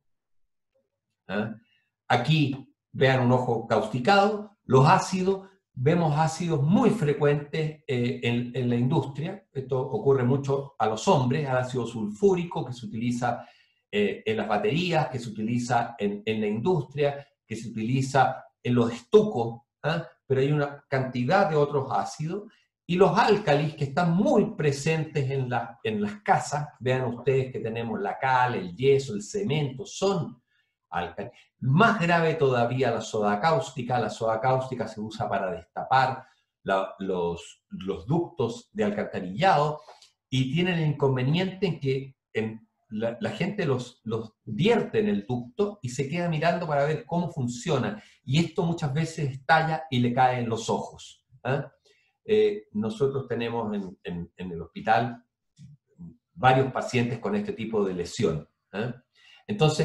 ¿Eh? Aquí vean un ojo causticado, los ácidos, vemos ácidos muy frecuentes eh, en, en la industria, esto ocurre mucho a los hombres, al ácido sulfúrico que se utiliza Eh, en las baterías, que se utiliza en, en la industria, que se utiliza en los estucos, ¿eh? Pero hay una cantidad de otros ácidos, y los álcalis que están muy presentes en, la, en las casas, vean ustedes que tenemos la cal, el yeso, el cemento, son álcalis. Más grave todavía la soda cáustica, la soda cáustica se usa para destapar la, los, los ductos de alcantarillado, y tienen el inconveniente en que en La, la gente los, los vierte en el ducto y se queda mirando para ver cómo funciona. Y esto muchas veces estalla y le cae en los ojos. ¿eh? Eh, nosotros tenemos en, en, en el hospital varios pacientes con este tipo de lesión. ¿eh? Entonces,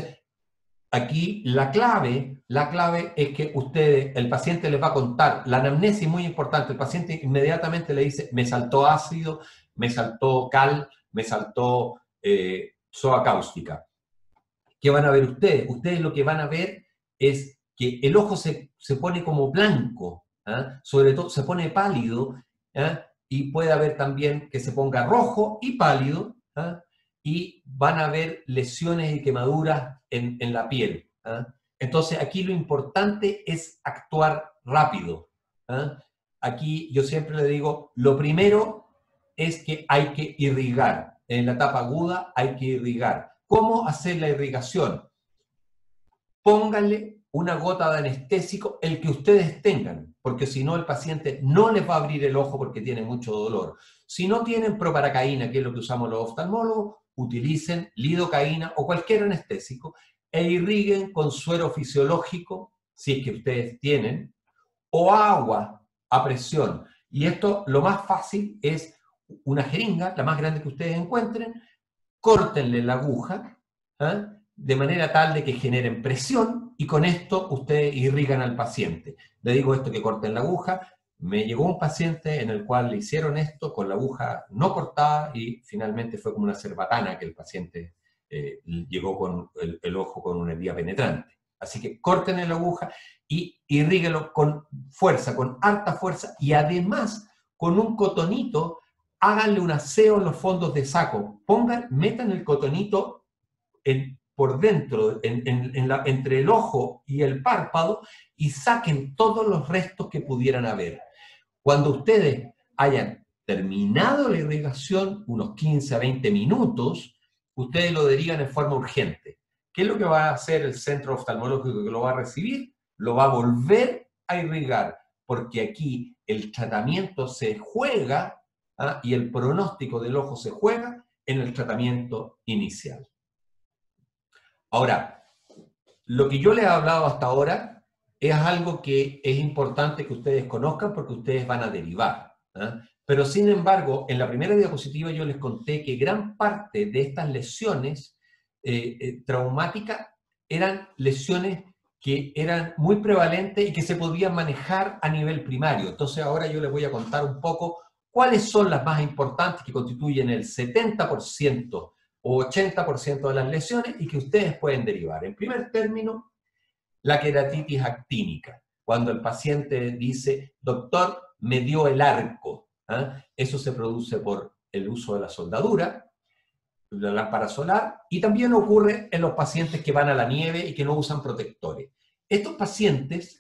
aquí la clave, la clave es que ustedes, el paciente les va a contar, la anamnesis es muy importante, el paciente inmediatamente le dice, me saltó ácido, me saltó cal, me saltó... Eh, soda cáustica. ¿Qué van a ver ustedes? Ustedes lo que van a ver es que el ojo se, se pone como blanco, ¿eh? Sobre todo se pone pálido, ¿eh? Y puede haber también que se ponga rojo y pálido, ¿eh? Y van a ver lesiones y quemaduras en, en la piel. ¿eh? Entonces aquí lo importante es actuar rápido. ¿eh? Aquí yo siempre le digo, lo primero es que hay que irrigar. En la etapa aguda hay que irrigar. ¿Cómo hacer la irrigación? Pónganle una gota de anestésico, el que ustedes tengan, porque si no el paciente no les va a abrir el ojo porque tiene mucho dolor. Si no tienen proparacaína, que es lo que usamos los oftalmólogos, utilicen lidocaína o cualquier anestésico e irriguen con suero fisiológico, si es que ustedes tienen, o agua a presión. Y esto, lo más fácil es una jeringa, la más grande que ustedes encuentren, córtenle la aguja, ¿eh? de manera tal de que generen presión, y con esto ustedes irrigan al paciente. Le digo esto, que corten la aguja. Me llegó un paciente en el cual le hicieron esto con la aguja no cortada y finalmente fue como una cerbatana que el paciente eh, llegó con el, el ojo con una herida penetrante. Así que corten la aguja y irríguelo con fuerza, con harta fuerza, y además con un cotonito háganle un aseo en los fondos de saco. Pongan, metan el cotonito en, por dentro, en, en, en la, entre el ojo y el párpado, y saquen todos los restos que pudieran haber. Cuando ustedes hayan terminado la irrigación, unos quince a veinte minutos, ustedes lo derivan en forma urgente. ¿Qué es lo que va a hacer el centro oftalmológico que lo va a recibir? Lo va a volver a irrigar, porque aquí el tratamiento se juega, ¿ah? Y el pronóstico del ojo se juega en el tratamiento inicial. Ahora, lo que yo les he hablado hasta ahora es algo que es importante que ustedes conozcan porque ustedes van a derivar, ¿ah? Pero sin embargo, en la primera diapositiva yo les conté que gran parte de estas lesiones eh, eh, traumáticas eran lesiones que eran muy prevalentes y que se podían manejar a nivel primario. Entonces ahora yo les voy a contar un poco cuáles son las más importantes que constituyen el setenta por ciento o ochenta por ciento de las lesiones y que ustedes pueden derivar. En primer término, la queratitis actínica. Cuando el paciente dice, doctor, me dio el arco. ¿Ah? Eso se produce por el uso de la soldadura, la lámpara solar, y también ocurre en los pacientes que van a la nieve y que no usan protectores. Estos pacientes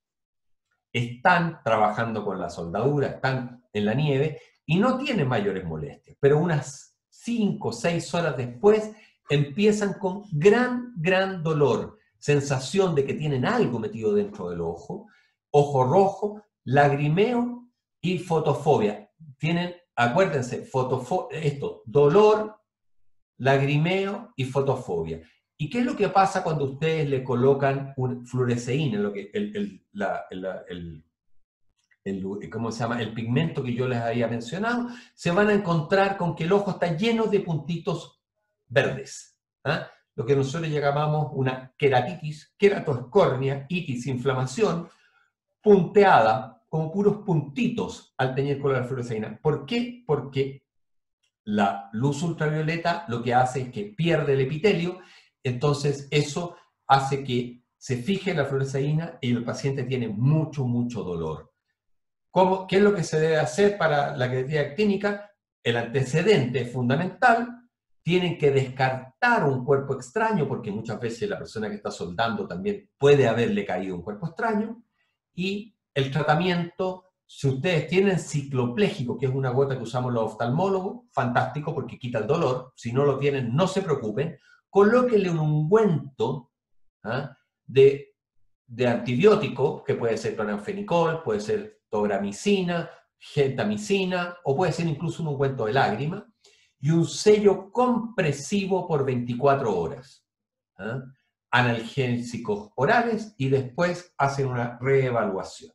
están trabajando con la soldadura, están en la nieve y no tienen mayores molestias, pero unas cinco o seis horas después empiezan con gran, gran dolor, sensación de que tienen algo metido dentro del ojo, ojo rojo, lagrimeo y fotofobia. Tienen, acuérdense, fotofobia, esto, dolor, lagrimeo y fotofobia. ¿Y qué es lo que pasa cuando ustedes le colocan un fluoresceína, lo que, el, el, la, el, el, el, ¿cómo se llama? El pigmento que yo les había mencionado? Se van a encontrar con que el ojo está lleno de puntitos verdes. ¿Ah? Lo que nosotros llamamos una queratitis, queratoescornia, itis, inflamación, punteada, como puros puntitos al teñir con la fluoresceína. ¿Por qué? Porque la luz ultravioleta lo que hace es que pierde el epitelio, entonces eso hace que se fije la fluoresceína y el paciente tiene mucho, mucho dolor. ¿Cómo, ¿Qué es lo que se debe hacer para la queratitis actínica? El antecedente es fundamental. Tienen que descartar un cuerpo extraño, porque muchas veces la persona que está soldando también puede haberle caído un cuerpo extraño. Y el tratamiento, si ustedes tienen cicloplégico, que es una gota que usamos los oftalmólogos, fantástico porque quita el dolor. Si no lo tienen, no se preocupen. Colóquenle un ungüento ¿ah? de, de antibiótico, que puede ser cloranfenicol, puede ser tobramicina, gentamicina, o puede ser incluso un ungüento de lágrima, y un sello compresivo por veinticuatro horas. ¿Ah? Analgésicos orales y después hacen una reevaluación.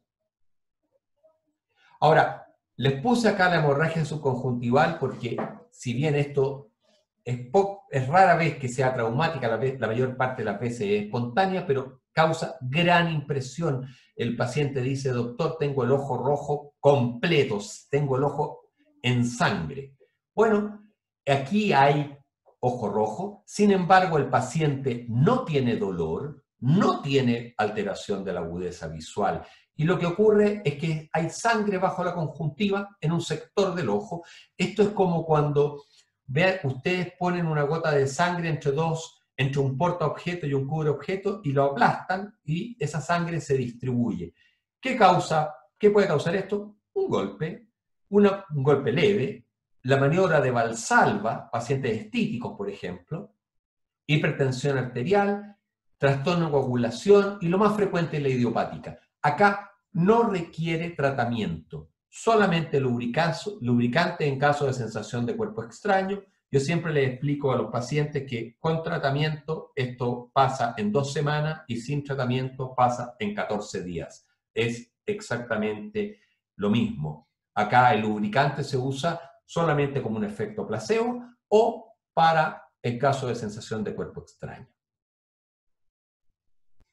Ahora, les puse acá la hemorragia subconjuntival porque si bien esto es, es rara vez que sea traumática, la, vez, la mayor parte de las veces es espontánea, pero causa gran impresión. El paciente dice, doctor, tengo el ojo rojo completo, tengo el ojo en sangre. Bueno, aquí hay ojo rojo, sin embargo el paciente no tiene dolor, no tiene alteración de la agudeza visual, y lo que ocurre es que hay sangre bajo la conjuntiva en un sector del ojo. Esto es como cuando vean, ustedes ponen una gota de sangre entre dos, entre un portaobjeto y un cubreobjeto y lo aplastan y esa sangre se distribuye. ¿Qué causa? ¿Qué puede causar esto? Un golpe, una, un golpe leve, la maniobra de Valsalva, pacientes estíticos, por ejemplo, hipertensión arterial, trastorno de coagulación y lo más frecuente es la idiopática. Acá no requiere tratamiento, solamente lubricante en caso de sensación de cuerpo extraño. Yo siempre les explico a los pacientes que con tratamiento esto pasa en dos semanas y sin tratamiento pasa en catorce días. Es exactamente lo mismo. Acá el lubricante se usa solamente como un efecto placebo o para el caso de sensación de cuerpo extraño.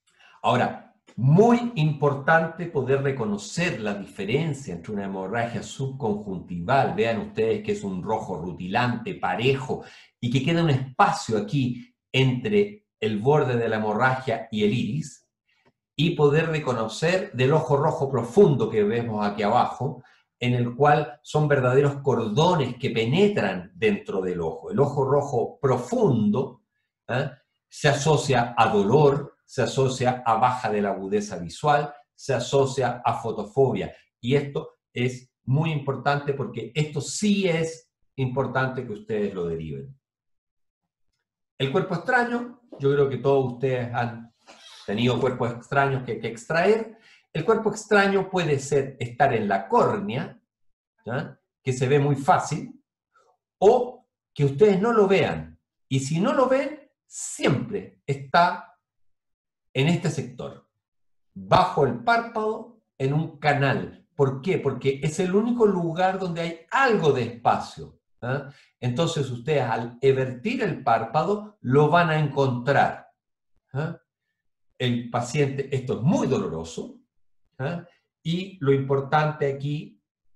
Ahora, muy importante poder reconocer la diferencia entre una hemorragia subconjuntival, vean ustedes que es un rojo rutilante, parejo, y que queda un espacio aquí entre el borde de la hemorragia y el iris, y poder reconocer del ojo rojo profundo que vemos aquí abajo, en el cual son verdaderos cordones que penetran dentro del ojo. El ojo rojo profundo ¿eh? se asocia a dolor, se asocia a baja de la agudeza visual, se asocia a fotofobia. Y esto es muy importante porque esto sí es importante que ustedes lo deriven. El cuerpo extraño, yo creo que todos ustedes han tenido cuerpos extraños que hay que extraer. El cuerpo extraño puede ser estar en la córnea, ¿ya? Que se ve muy fácil, o que ustedes no lo vean. Y si no lo ven, siempre está en este sector, bajo el párpado, en un canal. ¿Por qué? Porque es el único lugar donde hay algo de espacio. ¿eh? Entonces ustedes al evertir el párpado lo van a encontrar. ¿eh? El paciente, esto es muy doloroso, ¿eh? y lo importante aquí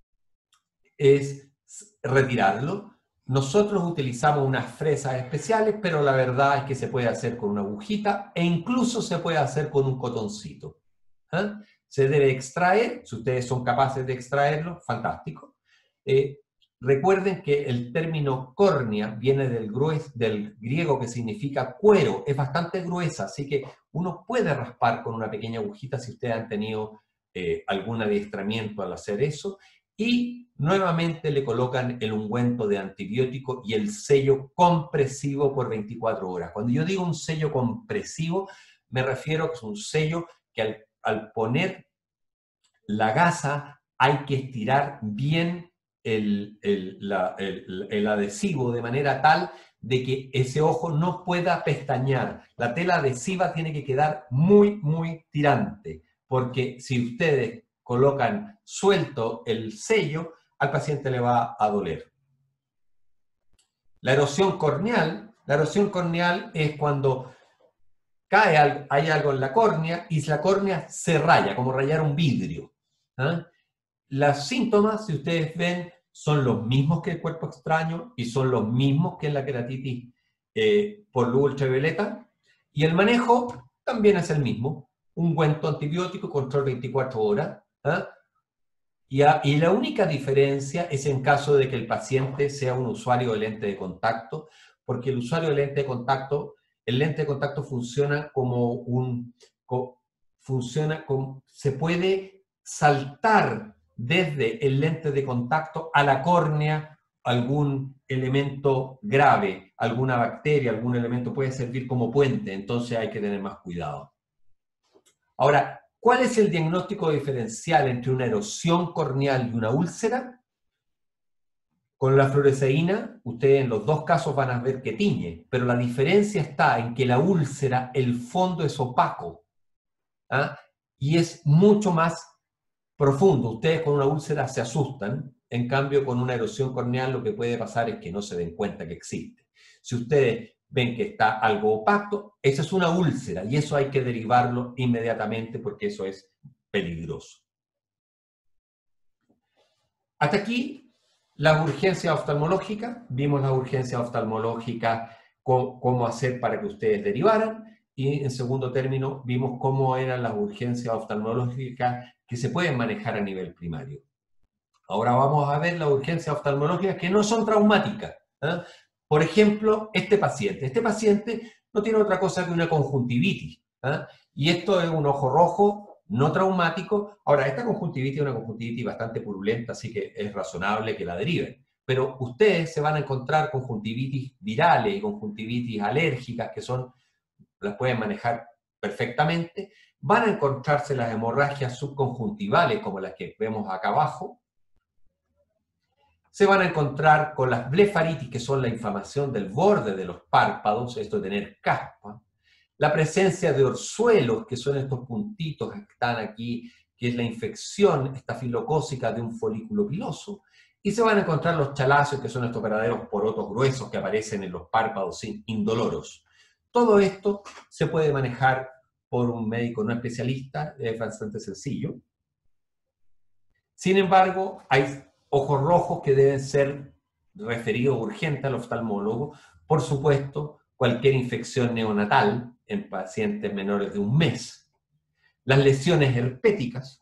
es retirarlo. Nosotros utilizamos unas fresas especiales, pero la verdad es que se puede hacer con una agujita e incluso se puede hacer con un cotoncito. ¿eh? Se debe extraer, si ustedes son capaces de extraerlo, fantástico. Eh, recuerden que el término córnea viene del, grues, del griego que significa cuero, es bastante gruesa, así que uno puede raspar con una pequeña agujita si ustedes han tenido eh, algún adiestramiento al hacer eso, y nuevamente le colocan el ungüento de antibiótico y el sello compresivo por veinticuatro horas. Cuando yo digo un sello compresivo, me refiero a que es un sello que al, al poner la gasa hay que estirar bien el, el, la, el, el adhesivo de manera tal de que ese ojo no pueda pestañear. La tela adhesiva tiene que quedar muy, muy tirante, porque si ustedes colocan suelto el sello, al paciente le va a doler. La erosión corneal, la erosión corneal es cuando cae algo, hay algo en la córnea y la córnea se raya, como rayar un vidrio. ¿eh? Los síntomas, si ustedes ven, son los mismos que el cuerpo extraño y son los mismos que en la queratitis eh, por luz ultravioleta, y el manejo también es el mismo, ungüento antibiótico, control veinticuatro horas, ¿eh? y, a, y la única diferencia es en caso de que el paciente sea un usuario de lente de contacto, porque el usuario de lente de contacto, el lente de contacto funciona como un, co, funciona como, se puede saltar desde el lente de contacto a la córnea algún elemento grave, alguna bacteria, algún elemento puede servir como puente, entonces hay que tener más cuidado. Ahora, ¿cuál es el diagnóstico diferencial entre una erosión corneal y una úlcera? Con la fluoresceína, ustedes en los dos casos van a ver que tiñe, pero la diferencia está en que la úlcera, el fondo es opaco, ¿ah? y es mucho más profundo. Ustedes con una úlcera se asustan, en cambio con una erosión corneal lo que puede pasar es que no se den cuenta que existe. Si ustedes ven que está algo opaco, esa es una úlcera y eso hay que derivarlo inmediatamente porque eso es peligroso. Hasta aquí la urgencia oftalmológica. Vimos la urgencia oftalmológica, cómo, cómo hacer para que ustedes derivaran, y en segundo término vimos cómo eran las urgencias oftalmológicas que se pueden manejar a nivel primario. Ahora vamos a ver las urgencias oftalmológicas que no son traumáticas. ¿eh? Por ejemplo, este paciente. Este paciente no tiene otra cosa que una conjuntivitis. ¿eh? Y esto es un ojo rojo no traumático. Ahora, esta conjuntivitis es una conjuntivitis bastante purulenta, así que es razonable que la deriven. Pero ustedes se van a encontrar conjuntivitis virales y conjuntivitis alérgicas, que son, las pueden manejar perfectamente. Van a encontrarse las hemorragias subconjuntivales, como las que vemos acá abajo. Se van a encontrar con las blefaritis, que son la inflamación del borde de los párpados, esto de tener caspa. La presencia de orzuelos, que son estos puntitos que están aquí, que es la infección estafilocócica de un folículo piloso. Y se van a encontrar los chalacios, que son estos verdaderos porotos gruesos que aparecen en los párpados indoloros. Todo esto se puede manejar por un médico no especialista es bastante sencillo. Sin embargo, hay ojos rojos que deben ser referidos urgente al oftalmólogo. Por supuesto, cualquier infección neonatal en pacientes menores de un mes. Las lesiones herpéticas.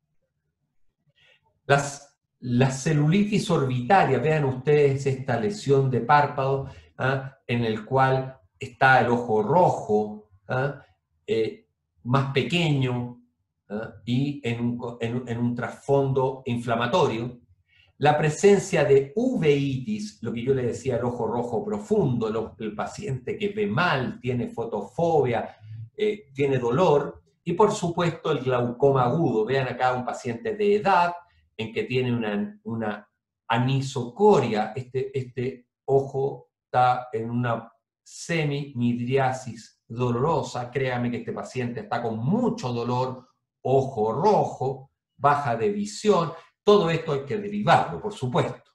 Las, las celulitis orbitarias, vean ustedes esta lesión de párpado, ¿ah? En el cual está el ojo rojo, ¿ah? eh, más pequeño, ¿ah? y en un, en, en un trasfondo inflamatorio. La presencia de uveitis, lo que yo le decía, el ojo rojo profundo, el, el paciente que ve mal, tiene fotofobia, eh, tiene dolor, y por supuesto el glaucoma agudo. Vean acá un paciente de edad en que tiene una, una anisocoria, este, este ojo está en una semimidriasis dolorosa. Créame que este paciente está con mucho dolor, ojo rojo, baja de visión. Todo esto hay que derivarlo, por supuesto.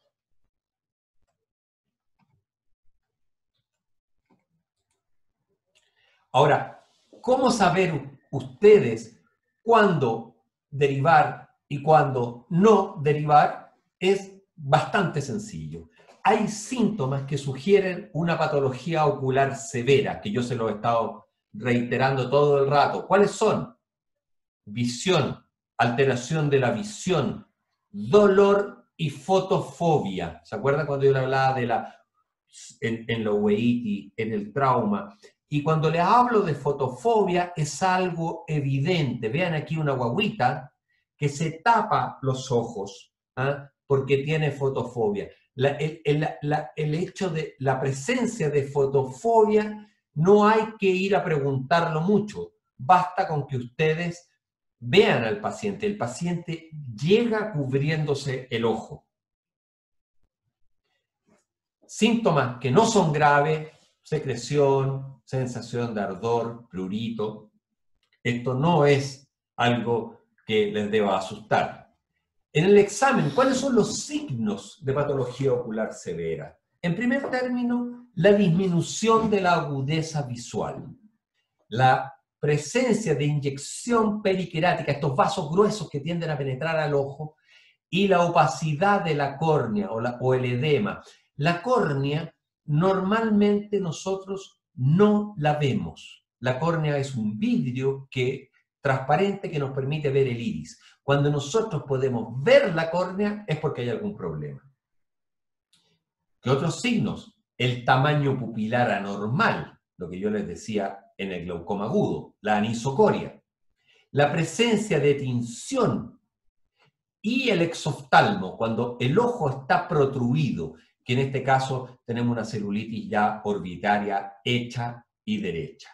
Ahora, ¿cómo saber ustedes cuándo derivar y cuándo no derivar? Es bastante sencillo. Hay síntomas que sugieren una patología ocular severa, que yo se lo he estado reiterando todo el rato. ¿Cuáles son? Visión, alteración de la visión, dolor y fotofobia. ¿Se acuerdan cuando yo le hablaba de la, en, en la uveitis, en el trauma? Y cuando les hablo de fotofobia es algo evidente. Vean aquí una guaguita que se tapa los ojos, ¿ah? Porque tiene fotofobia. La, el, el, la, el hecho de la presencia de fotofobia no hay que ir a preguntarlo mucho. Basta con que ustedes vean al paciente. El paciente llega cubriéndose el ojo. Síntomas que no son graves: secreción, sensación de ardor, prurito. Esto no es algo que les deba asustar. En el examen, ¿cuáles son los signos de patología ocular severa? En primer término, la disminución de la agudeza visual. La presencia de inyección periquerática, estos vasos gruesos que tienden a penetrar al ojo, y la opacidad de la córnea o, la, o el edema. La córnea, normalmente nosotros no la vemos. La córnea es un vidrio que, transparente que nos permite ver el iris. Cuando nosotros podemos ver la córnea es porque hay algún problema. ¿Qué otros signos? El tamaño pupilar anormal, lo que yo les decía en el glaucoma agudo, la anisocoria. La presencia de tinción y el exoftalmo, cuando el ojo está protruido, que en este caso tenemos una celulitis ya orbitaria hecha y derecha.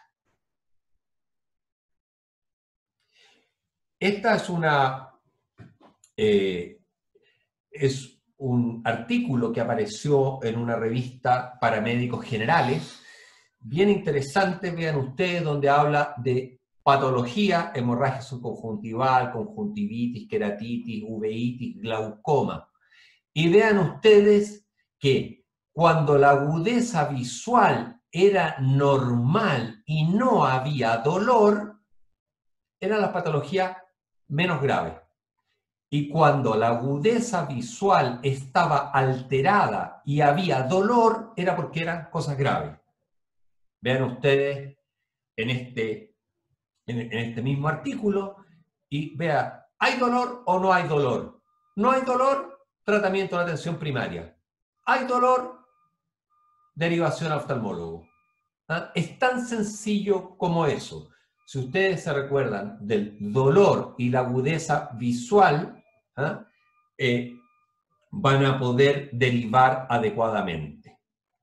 Esta es una eh, es un artículo que apareció en una revista para médicos generales, bien interesante, vean ustedes, donde habla de patología, hemorragia subconjuntival, conjuntivitis, queratitis, uveitis, glaucoma. Y vean ustedes que cuando la agudeza visual era normal y no había dolor, era la patología menos grave. Y cuando la agudeza visual estaba alterada y había dolor, era porque eran cosas graves. Vean ustedes en este, en, en este mismo artículo y vean, ¿hay dolor o no hay dolor? No hay dolor, tratamiento de atención primaria. Hay dolor, derivación al oftalmólogo. ¿Ah? Es tan sencillo como eso. Si ustedes se recuerdan del dolor y la agudeza visual, ¿ah? eh, van a poder derivar adecuadamente.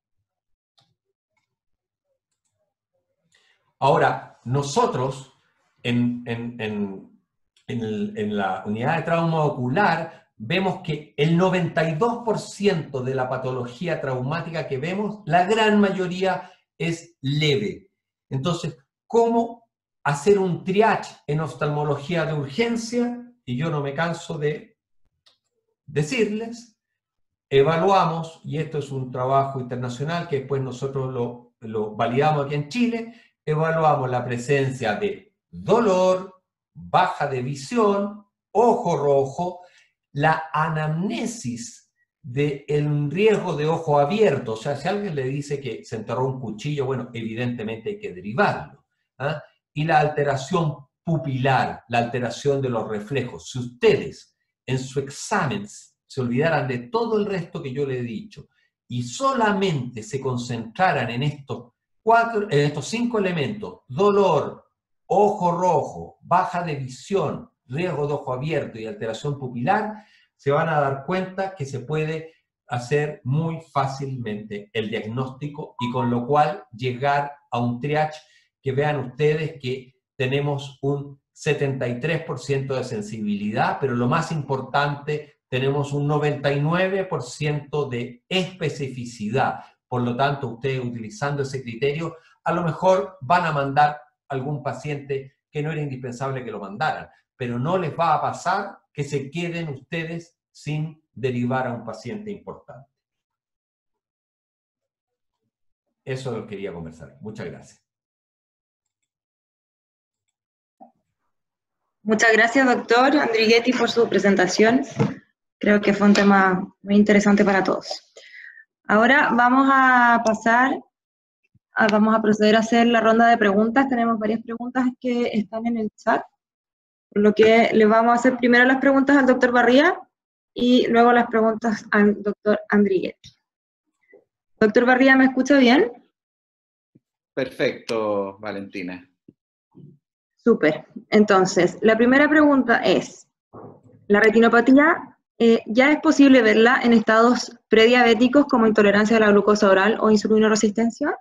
Ahora, nosotros, en, en, en, en, el, en la unidad de trauma ocular, vemos que el noventa y dos por ciento de la patología traumática que vemos, la gran mayoría es leve. Entonces, ¿cómo hacer un triage en oftalmología de urgencia? Y yo no me canso de decirles, evaluamos, y esto es un trabajo internacional que después nosotros lo, lo validamos aquí en Chile, evaluamos la presencia de dolor, baja de visión, ojo rojo, la anamnesis del riesgo de ojo abierto. O sea, si alguien le dice que se enterró un cuchillo, bueno, evidentemente hay que derivarlo. ¿Ah? Y la alteración pupilar, la alteración de los reflejos. Si ustedes en su examen se olvidaran de todo el resto que yo le he dicho y solamente se concentraran en estos, cuatro, en estos cinco elementos, dolor, ojo rojo, baja de visión, riesgo de ojo abierto y alteración pupilar, se van a dar cuenta que se puede hacer muy fácilmente el diagnóstico y con lo cual llegar a un triage que vean ustedes que tenemos un setenta y tres por ciento de sensibilidad, pero lo más importante, tenemos un noventa y nueve por ciento de especificidad. Por lo tanto, ustedes utilizando ese criterio, a lo mejor van a mandar algún paciente que no era indispensable que lo mandaran, pero no les va a pasar que se queden ustedes sin derivar a un paciente importante. Eso lo quería conversar. Muchas gracias. Muchas gracias, doctor Andrighetti, por su presentación. Creo que fue un tema muy interesante para todos. Ahora vamos a pasar, a, vamos a proceder a hacer la ronda de preguntas. Tenemos varias preguntas que están en el chat, por lo que le vamos a hacer primero las preguntas al doctor Barría y luego las preguntas al doctor Andrighetti. Doctor Barría, ¿me escucha bien? Perfecto, Valentina. Súper. Entonces, la primera pregunta es, ¿la retinopatía eh, ya es posible verla en estados prediabéticos como intolerancia a la glucosa oral o insulinoresistencia?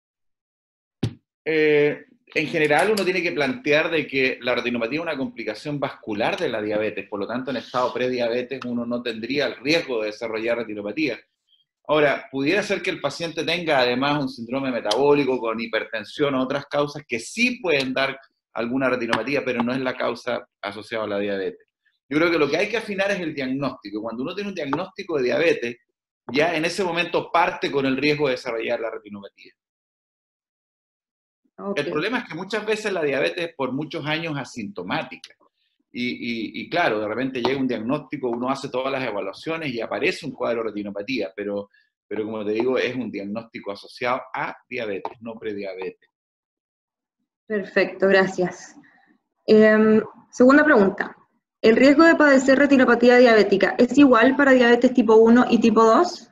Eh, en general uno tiene que plantear de que la retinopatía es una complicación vascular de la diabetes, por lo tanto en estado prediabetes uno no tendría el riesgo de desarrollar retinopatía. Ahora, pudiera ser que el paciente tenga además un síndrome metabólico con hipertensión o otras causas que sí pueden dar alguna retinopatía, pero no es la causa asociada a la diabetes. Yo creo que lo que hay que afinar es el diagnóstico. Cuando uno tiene un diagnóstico de diabetes, ya en ese momento parte con el riesgo de desarrollar la retinopatía. Okay. El problema es que muchas veces la diabetes es por muchos años asintomática. Y, y, y claro, de repente llega un diagnóstico, uno hace todas las evaluaciones y aparece un cuadro de retinopatía, pero, pero como te digo, es un diagnóstico asociado a diabetes, no prediabetes. Perfecto, gracias. Eh, segunda pregunta. ¿El riesgo de padecer retinopatía diabética es igual para diabetes tipo uno y tipo dos?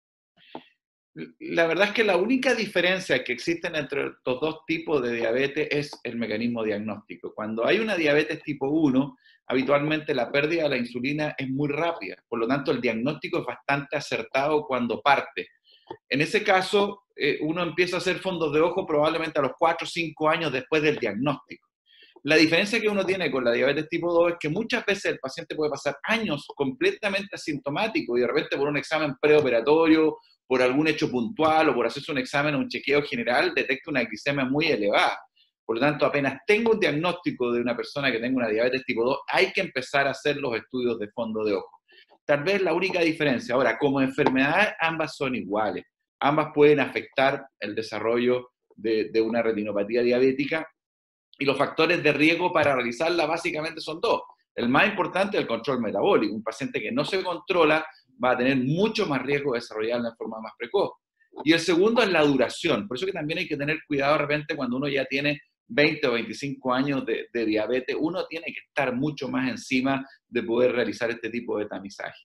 La verdad es que la única diferencia que existen entre estos dos tipos de diabetes es el mecanismo diagnóstico. Cuando hay una diabetes tipo uno, habitualmente la pérdida de la insulina es muy rápida, por lo tanto el diagnóstico es bastante acertado cuando parte. En ese caso, eh, uno empieza a hacer fondos de ojo probablemente a los cuatro o cinco años después del diagnóstico. La diferencia que uno tiene con la diabetes tipo dos es que muchas veces el paciente puede pasar años completamente asintomático y de repente por un examen preoperatorio, por algún hecho puntual o por hacerse un examen o un chequeo general, detecta una glicemia muy elevada. Por lo tanto, apenas tengo un diagnóstico de una persona que tenga una diabetes tipo dos, hay que empezar a hacer los estudios de fondo de ojo. Tal vez la única diferencia. Ahora, como enfermedad, ambas son iguales. Ambas pueden afectar el desarrollo de, de una retinopatía diabética y los factores de riesgo para realizarla básicamente son dos. El más importante es el control metabólico. Un paciente que no se controla va a tener mucho más riesgo de desarrollarla en forma más precoz. Y el segundo es la duración. Por eso que también hay que tener cuidado de repente cuando uno ya tiene veinte o veinticinco años de, de diabetes, uno tiene que estar mucho más encima de poder realizar este tipo de tamizaje.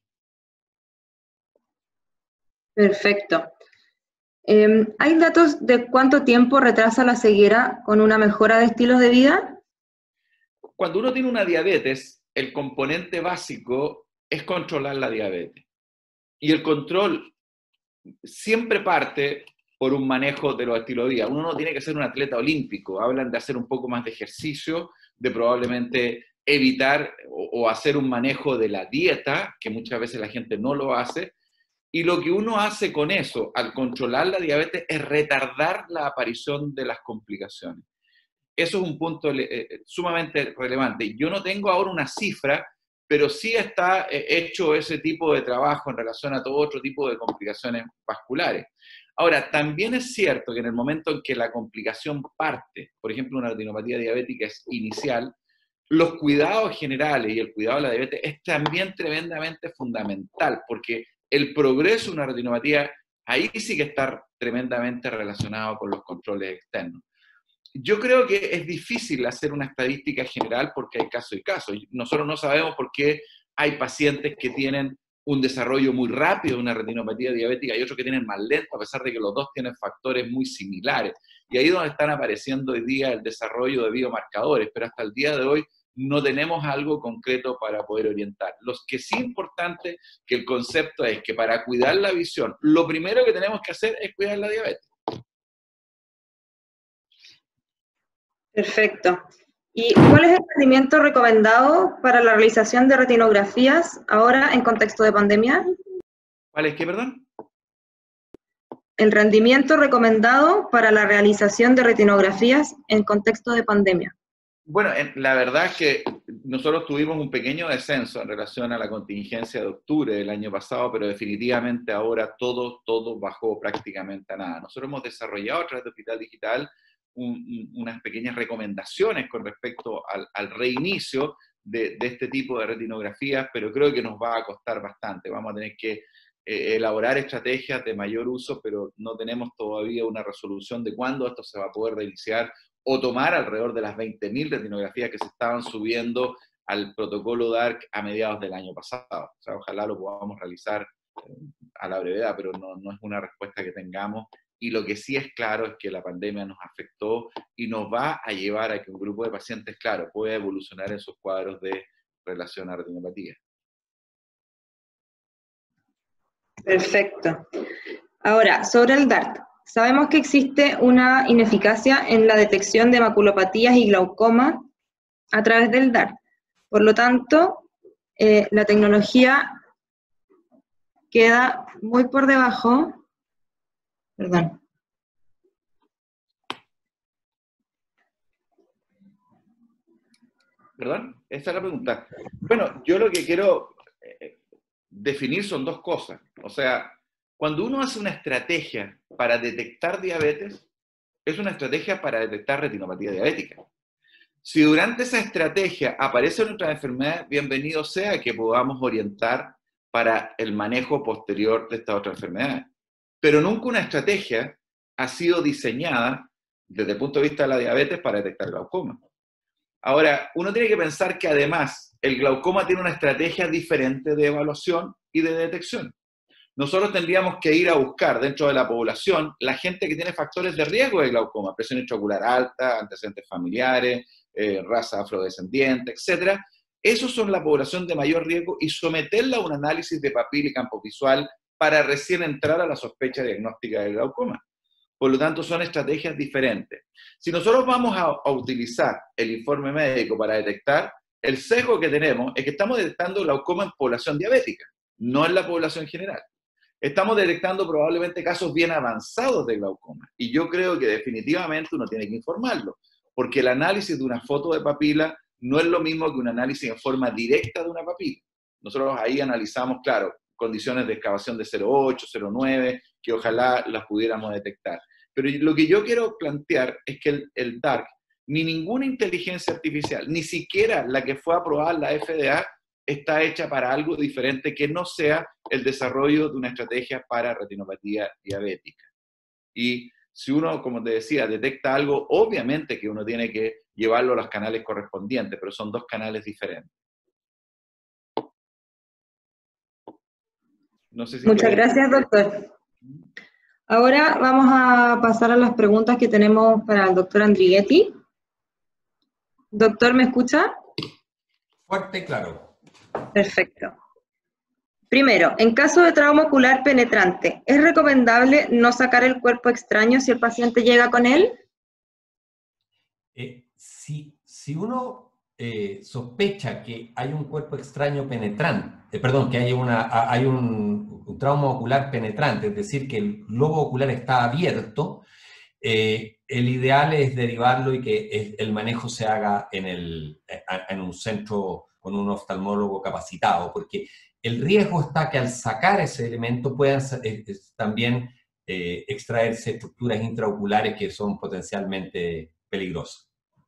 Perfecto. Eh, ¿Hay datos de cuánto tiempo retrasa la ceguera con una mejora de estilos de vida? Cuando uno tiene una diabetes, el componente básico es controlar la diabetes. Y el control siempre parte por un manejo de los estilos de vida. Uno no tiene que ser un atleta olímpico. Hablan de hacer un poco más de ejercicio, de probablemente evitar o, o hacer un manejo de la dieta, que muchas veces la gente no lo hace. Y lo que uno hace con eso, al controlar la diabetes, es retardar la aparición de las complicaciones. Eso es un punto eh, sumamente relevante. Yo no tengo ahora una cifra, pero sí está hecho ese tipo de trabajo en relación a todo otro tipo de complicaciones vasculares. Ahora, también es cierto que en el momento en que la complicación parte, por ejemplo, una retinopatía diabética es inicial, los cuidados generales y el cuidado de la diabetes es también tremendamente fundamental, porque el progreso de una retinopatía, ahí sí que está tremendamente relacionado con los controles externos. Yo creo que es difícil hacer una estadística general porque hay casos y casos. Nosotros no sabemos por qué hay pacientes que tienen un desarrollo muy rápido de una retinopatía diabética y otros que tienen más lento, a pesar de que los dos tienen factores muy similares. Y ahí es donde están apareciendo hoy día el desarrollo de biomarcadores, pero hasta el día de hoy no tenemos algo concreto para poder orientar. Lo que sí es importante que el concepto es que para cuidar la visión, lo primero que tenemos que hacer es cuidar la diabetes. Perfecto. ¿Y cuál es el rendimiento recomendado para la realización de retinografías ahora en contexto de pandemia? ¿Cuál es qué, perdón? El rendimiento recomendado para la realización de retinografías en contexto de pandemia. Bueno, la verdad es que nosotros tuvimos un pequeño descenso en relación a la contingencia de octubre del año pasado, pero definitivamente ahora todo, todo bajó prácticamente a nada. Nosotros hemos desarrollado a través de Hospital Digital un, un, unas pequeñas recomendaciones con respecto al, al reinicio de, de este tipo de retinografías, pero creo que nos va a costar bastante. Vamos a tener que eh, elaborar estrategias de mayor uso, pero no tenemos todavía una resolución de cuándo esto se va a poder reiniciar o tomar alrededor de las veinte mil retinografías que se estaban subiendo al protocolo DARC a mediados del año pasado. O sea, ojalá lo podamos realizar a la brevedad, pero no, no es una respuesta que tengamos. Y lo que sí es claro es que la pandemia nos afectó y nos va a llevar a que un grupo de pacientes, claro, pueda evolucionar en sus cuadros de relación a retinopatía. Perfecto. Ahora, sobre el DART. Sabemos que existe una ineficacia en la detección de maculopatías y glaucoma a través del DART. Por lo tanto, eh, la tecnología queda muy por debajo. Perdón. ¿Perdón? Esa es la pregunta. Bueno, yo lo que quiero eh, definir son dos cosas. O sea, cuando uno hace una estrategia para detectar diabetes, es una estrategia para detectar retinopatía diabética. Si durante esa estrategia aparece otra enfermedad, bienvenido sea que podamos orientar para el manejo posterior de esta otra enfermedad. Pero nunca una estrategia ha sido diseñada desde el punto de vista de la diabetes para detectar glaucoma. Ahora, uno tiene que pensar que además el glaucoma tiene una estrategia diferente de evaluación y de detección. Nosotros tendríamos que ir a buscar dentro de la población la gente que tiene factores de riesgo de glaucoma, presión intraocular alta, antecedentes familiares, eh, raza afrodescendiente, etcétera. Esos son la población de mayor riesgo y someterla a un análisis de papila y campo visual para recién entrar a la sospecha diagnóstica del glaucoma. Por lo tanto, son estrategias diferentes. Si nosotros vamos a, a utilizar el informe médico para detectar, el sesgo que tenemos es que estamos detectando glaucoma en población diabética, no en la población general. Estamos detectando probablemente casos bien avanzados de glaucoma. Y yo creo que definitivamente uno tiene que informarlo, porque el análisis de una foto de papila no es lo mismo que un análisis en forma directa de una papila. Nosotros ahí analizamos, claro, condiciones de excavación de cero punto ocho, cero punto nueve, que ojalá las pudiéramos detectar. Pero lo que yo quiero plantear es que el, el DARC, ni ninguna inteligencia artificial, ni siquiera la que fue aprobada en la F D A, está hecha para algo diferente que no sea el desarrollo de una estrategia para retinopatía diabética. Y si uno, como te decía, detecta algo, obviamente que uno tiene que llevarlo a los canales correspondientes, pero son dos canales diferentes. No sé si Muchas puede... gracias, doctor. Ahora vamos a pasar a las preguntas que tenemos para el doctor Andrighetti. Doctor, ¿me escucha? Fuerte y claro. Perfecto. Primero, en caso de trauma ocular penetrante, ¿es recomendable no sacar el cuerpo extraño si el paciente llega con él? Eh, si, si uno eh, sospecha que hay un cuerpo extraño penetrante, eh, perdón, que hay, una, hay un, un trauma ocular penetrante, es decir, que el globo ocular está abierto, eh, el ideal es derivarlo y que el manejo se haga en, el, en un centro con un oftalmólogo capacitado, porque el riesgo está que al sacar ese elemento puedan eh, también eh, extraerse estructuras intraoculares que son potencialmente peligrosas.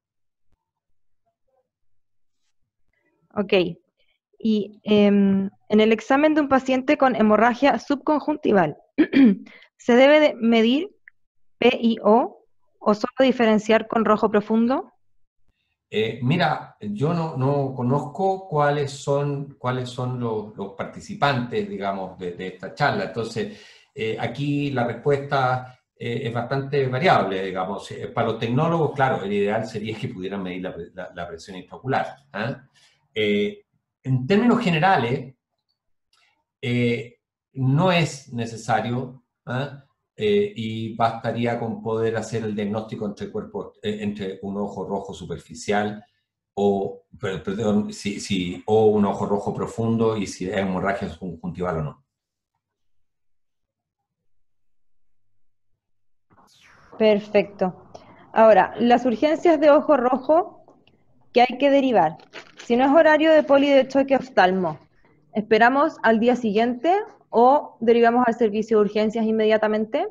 Ok. Y eh, en el examen de un paciente con hemorragia subconjuntival, ¿se debe de medir P I O o solo diferenciar con rojo profundo? Eh, mira, yo no, no conozco cuáles son, cuáles son los, los participantes, digamos, de, de esta charla. Entonces, eh, aquí la respuesta eh, es bastante variable, digamos. Eh, para los tecnólogos, claro, el ideal sería que pudieran medir la, la, la presión intraocular. ¿eh? Eh, en términos generales, eh, no es necesario, ¿eh? Eh, y bastaría con poder hacer el diagnóstico entre, cuerpo, eh, entre un ojo rojo superficial o, perdón, si, si, o un ojo rojo profundo y si es hemorragia conjuntival o no. Perfecto. Ahora, las urgencias de ojo rojo que hay que derivar. Si no es horario de poli de choque oftalmo, ¿esperamos al día siguiente o derivamos al servicio de urgencias inmediatamente?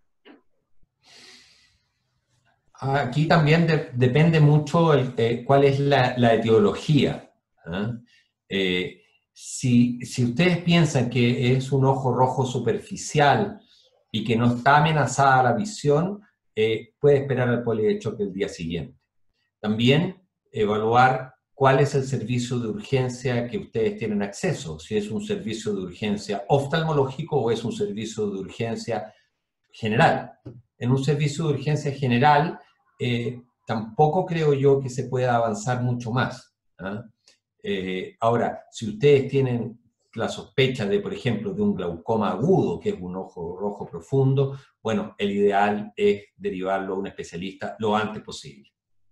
Aquí también de, depende mucho el, eh, cuál es la, la etiología. ¿eh? Eh, si, si ustedes piensan que es un ojo rojo superficial y que no está amenazada la visión, eh, puede esperar al poli de choque el día siguiente. También evaluar cuál es el servicio de urgencia que ustedes tienen acceso, si es un servicio de urgencia oftalmológico o es un servicio de urgencia general. En un servicio de urgencia general, eh, tampoco creo yo que se pueda avanzar mucho más. ¿eh? Eh, ahora, si ustedes tienen la sospecha de, por ejemplo, de un glaucoma agudo, que es un ojo rojo profundo, bueno, el ideal es derivarlo a un especialista lo antes posible.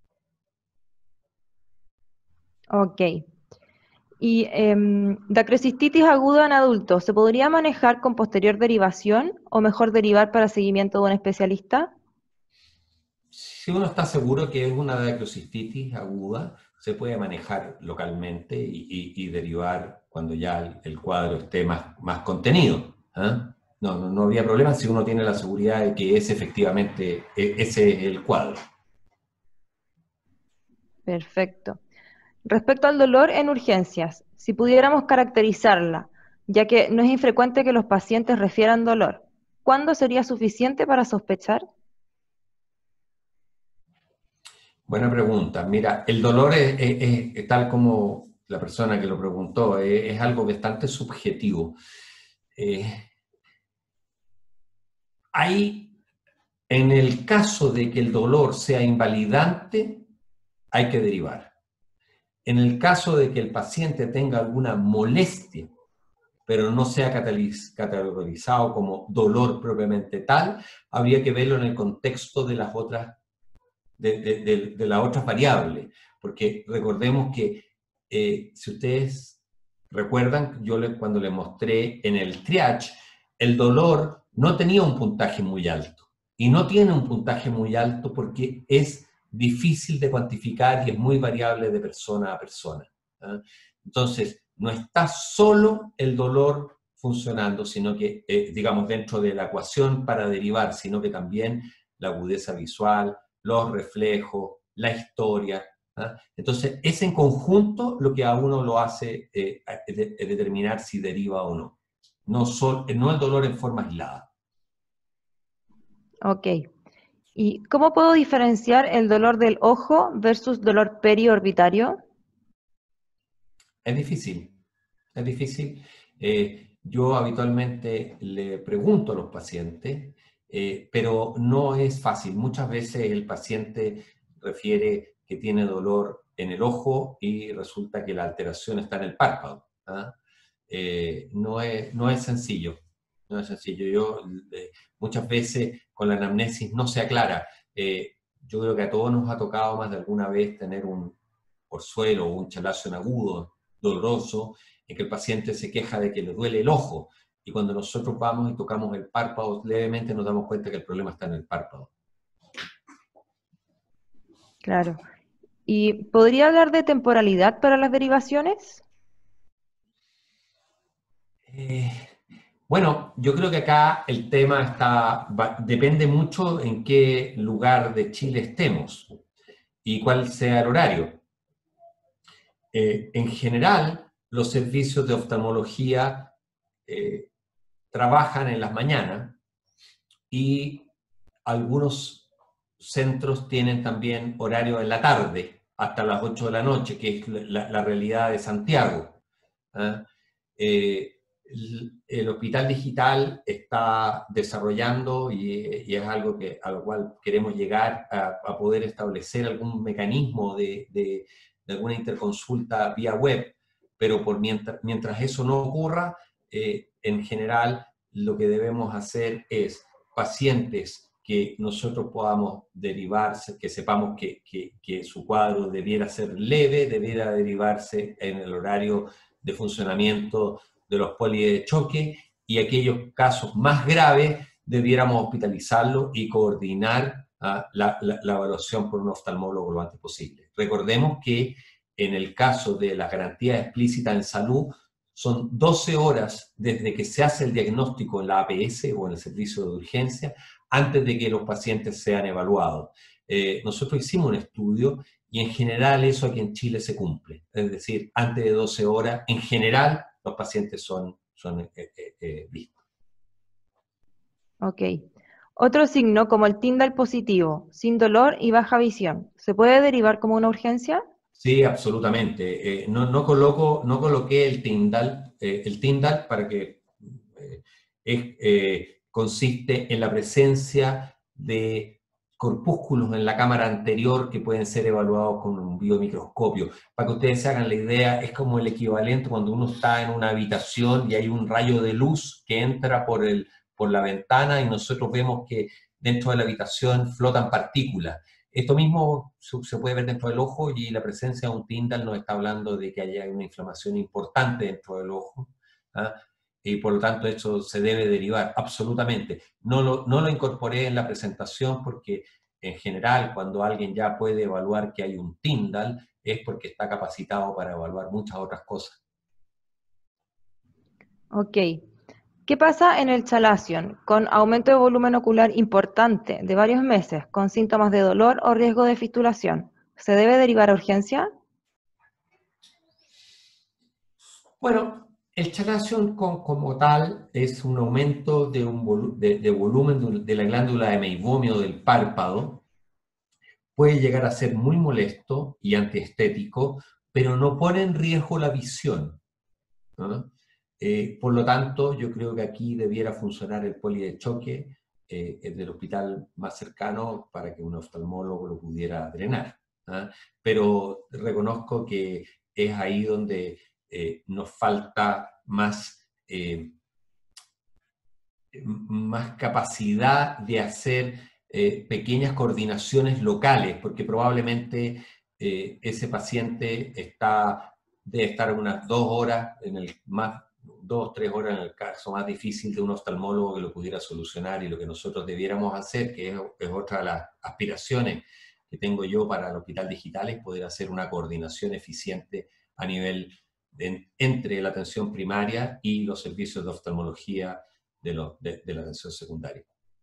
Ok. ¿Y eh, dacrocistitis aguda en adultos se podría manejar con posterior derivación o mejor derivar para seguimiento de un especialista? Si uno está seguro que es una dacrocistitis aguda, se puede manejar localmente y, y, y derivar cuando ya el, el cuadro esté más, más contenido. ¿eh? No, no, no habría problema si uno tiene la seguridad de que es efectivamente ese es el cuadro. Perfecto. Respecto al dolor en urgencias, si pudiéramos caracterizarla, ya que no es infrecuente que los pacientes refieran dolor, ¿cuándo sería suficiente para sospechar? Buena pregunta. Mira, el dolor es, es, es tal como la persona que lo preguntó, es, es algo bastante subjetivo. Eh, hay, en el caso de que el dolor sea invalidante, hay que derivar. En el caso de que el paciente tenga alguna molestia, pero no sea categorizado como dolor propiamente tal, habría que verlo en el contexto de las otras, de, de, de, de las otras variables. Porque recordemos que, eh, si ustedes recuerdan, yo le, cuando les mostré en el triage, el dolor no tenía un puntaje muy alto. Y no tiene un puntaje muy alto porque es difícil de cuantificar y es muy variable de persona a persona. ¿eh? Entonces, no está solo el dolor funcionando, sino que, eh, digamos, dentro de la ecuación para derivar, sino que también la agudeza visual, los reflejos, la historia. ¿eh? Entonces, es en conjunto lo que a uno lo hace eh, de, de determinar si deriva o no. No, sol, no el dolor en forma aislada. Ok. ¿Y cómo puedo diferenciar el dolor del ojo versus dolor periorbitario? Es difícil, es difícil. Eh, yo habitualmente le pregunto a los pacientes, eh, pero no es fácil. Muchas veces el paciente refiere que tiene dolor en el ojo y resulta que la alteración está en el párpado. ¿ah? Eh, no es, no es sencillo. No es sencillo. Yo eh, muchas veces con la anamnesis no se aclara. Eh, yo creo que a todos nos ha tocado más de alguna vez tener un orzuelo o un chalazo en agudo doloroso, en que el paciente se queja de que le duele el ojo, y cuando nosotros vamos y tocamos el párpado levemente nos damos cuenta que el problema está en el párpado. Claro. ¿Y podría hablar de temporalidad para las derivaciones? Eh, bueno, yo creo que acá el tema está, va, depende mucho en qué lugar de Chile estemos y cuál sea el horario. Eh, en general, los servicios de oftalmología eh, trabajan en las mañanas y algunos centros tienen también horario en la tarde, hasta las ocho de la noche, que es la, la realidad de Santiago. ¿eh? Eh, el, el hospital digital está desarrollando y, y es algo que, a lo cual queremos llegar a, a poder establecer algún mecanismo de, de, de alguna interconsulta vía web, pero por mientras, mientras eso no ocurra, eh, en general lo que debemos hacer es pacientes que nosotros podamos derivarse, que sepamos que, que, que su cuadro debiera ser leve, debiera derivarse en el horario de funcionamiento de los poli de choque, y aquellos casos más graves debiéramos hospitalizarlos y coordinar uh, la, la, la evaluación por un oftalmólogo lo antes posible. Recordemos que en el caso de la garantía explícita en salud, son doce horas desde que se hace el diagnóstico en la A P S o en el servicio de urgencia, antes de que los pacientes sean evaluados. Eh, nosotros hicimos un estudio y en general eso aquí en Chile se cumple. Es decir, antes de doce horas, en general, los pacientes son, son eh, eh, eh, vistos. Ok. Otro signo como el Tyndall positivo, sin dolor y baja visión, ¿se puede derivar como una urgencia? Sí, absolutamente. Eh, no, no, coloco, no coloqué el Tyndall, eh, el Tyndall para que eh, es, eh, consiste en la presencia de corpúsculos en la cámara anterior que pueden ser evaluados con un biomicroscopio. Para que ustedes se hagan la idea, es como el equivalente cuando uno está en una habitación y hay un rayo de luz que entra por, el, por la ventana y nosotros vemos que dentro de la habitación flotan partículas. Esto mismo se puede ver dentro del ojo y la presencia de un Tyndall nos está hablando de que haya una inflamación importante dentro del ojo, ¿ah? Y por lo tanto eso se debe derivar absolutamente. No lo, no lo incorporé en la presentación porque en general cuando alguien ya puede evaluar que hay un Tyndall es porque está capacitado para evaluar muchas otras cosas. Ok. ¿Qué pasa en el chalazion con aumento de volumen ocular importante de varios meses, con síntomas de dolor o riesgo de fistulación? ¿Se debe derivar a urgencia? Bueno, el chalazion con, como tal es un aumento de, un volu de, de volumen de, de la glándula de meibomio del párpado. Puede llegar a ser muy molesto y antiestético, pero no pone en riesgo la visión, ¿no? Eh, por lo tanto, yo creo que aquí debiera funcionar el poli de choque eh, del hospital más cercano para que un oftalmólogo lo pudiera drenar, ¿eh? Pero reconozco que es ahí donde eh, nos falta más, eh, más capacidad de hacer eh, pequeñas coordinaciones locales, porque probablemente eh, ese paciente está, debe estar unas dos horas en el más dos, tres horas en el caso más difícil de un oftalmólogo que lo pudiera solucionar, y lo que nosotros debiéramos hacer, que es, es otra de las aspiraciones que tengo yo para el hospital digital, es poder hacer una coordinación eficiente a nivel de, entre la atención primaria y los servicios de oftalmología de, lo, de, de la atención secundaria.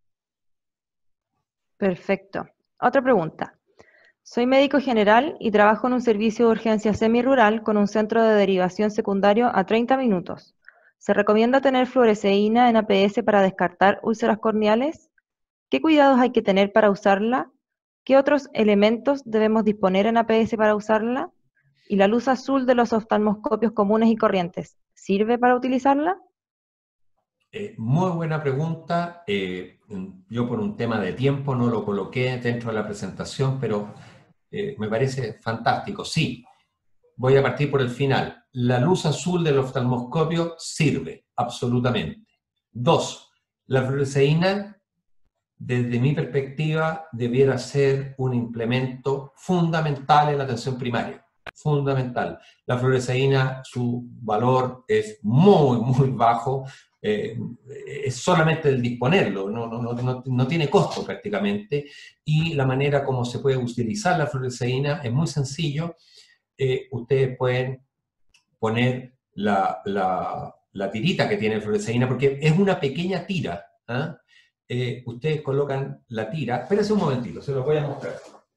Perfecto. Otra pregunta. Soy médico general y trabajo en un servicio de urgencia semirural con un centro de derivación secundario a treinta minutos. ¿Se recomienda tener fluoresceína en A P S para descartar úlceras corneales? ¿Qué cuidados hay que tener para usarla? ¿Qué otros elementos debemos disponer en A P S para usarla? ¿Y la luz azul de los oftalmoscopios comunes y corrientes sirve para utilizarla? Eh, muy buena pregunta. Eh, yo por un tema de tiempo no lo coloqué dentro de la presentación, pero eh, me parece fantástico. Sí, voy a partir por el final. La luz azul del oftalmoscopio sirve, absolutamente. Dos, la fluoresceína, desde mi perspectiva, debiera ser un implemento fundamental en la atención primaria. Fundamental. La fluoresceína, su valor es muy, muy bajo. eh, es solamente el disponerlo, no, no, no, no tiene costo prácticamente, y la manera como se puede utilizar la fluoresceína es muy sencillo. Eh, ustedes pueden poner la, la, la tirita que tiene fluoresceína, porque es una pequeña tira, ¿eh? Eh, ustedes colocan la tira, espérense un momentito, se lo voy a mostrar.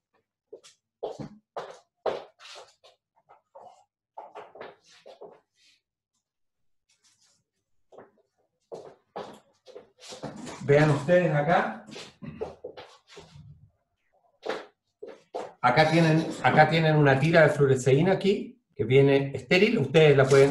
Vean ustedes acá. Acá tienen, acá tienen una tira de fluoresceína aquí, que viene estéril. Ustedes la pueden...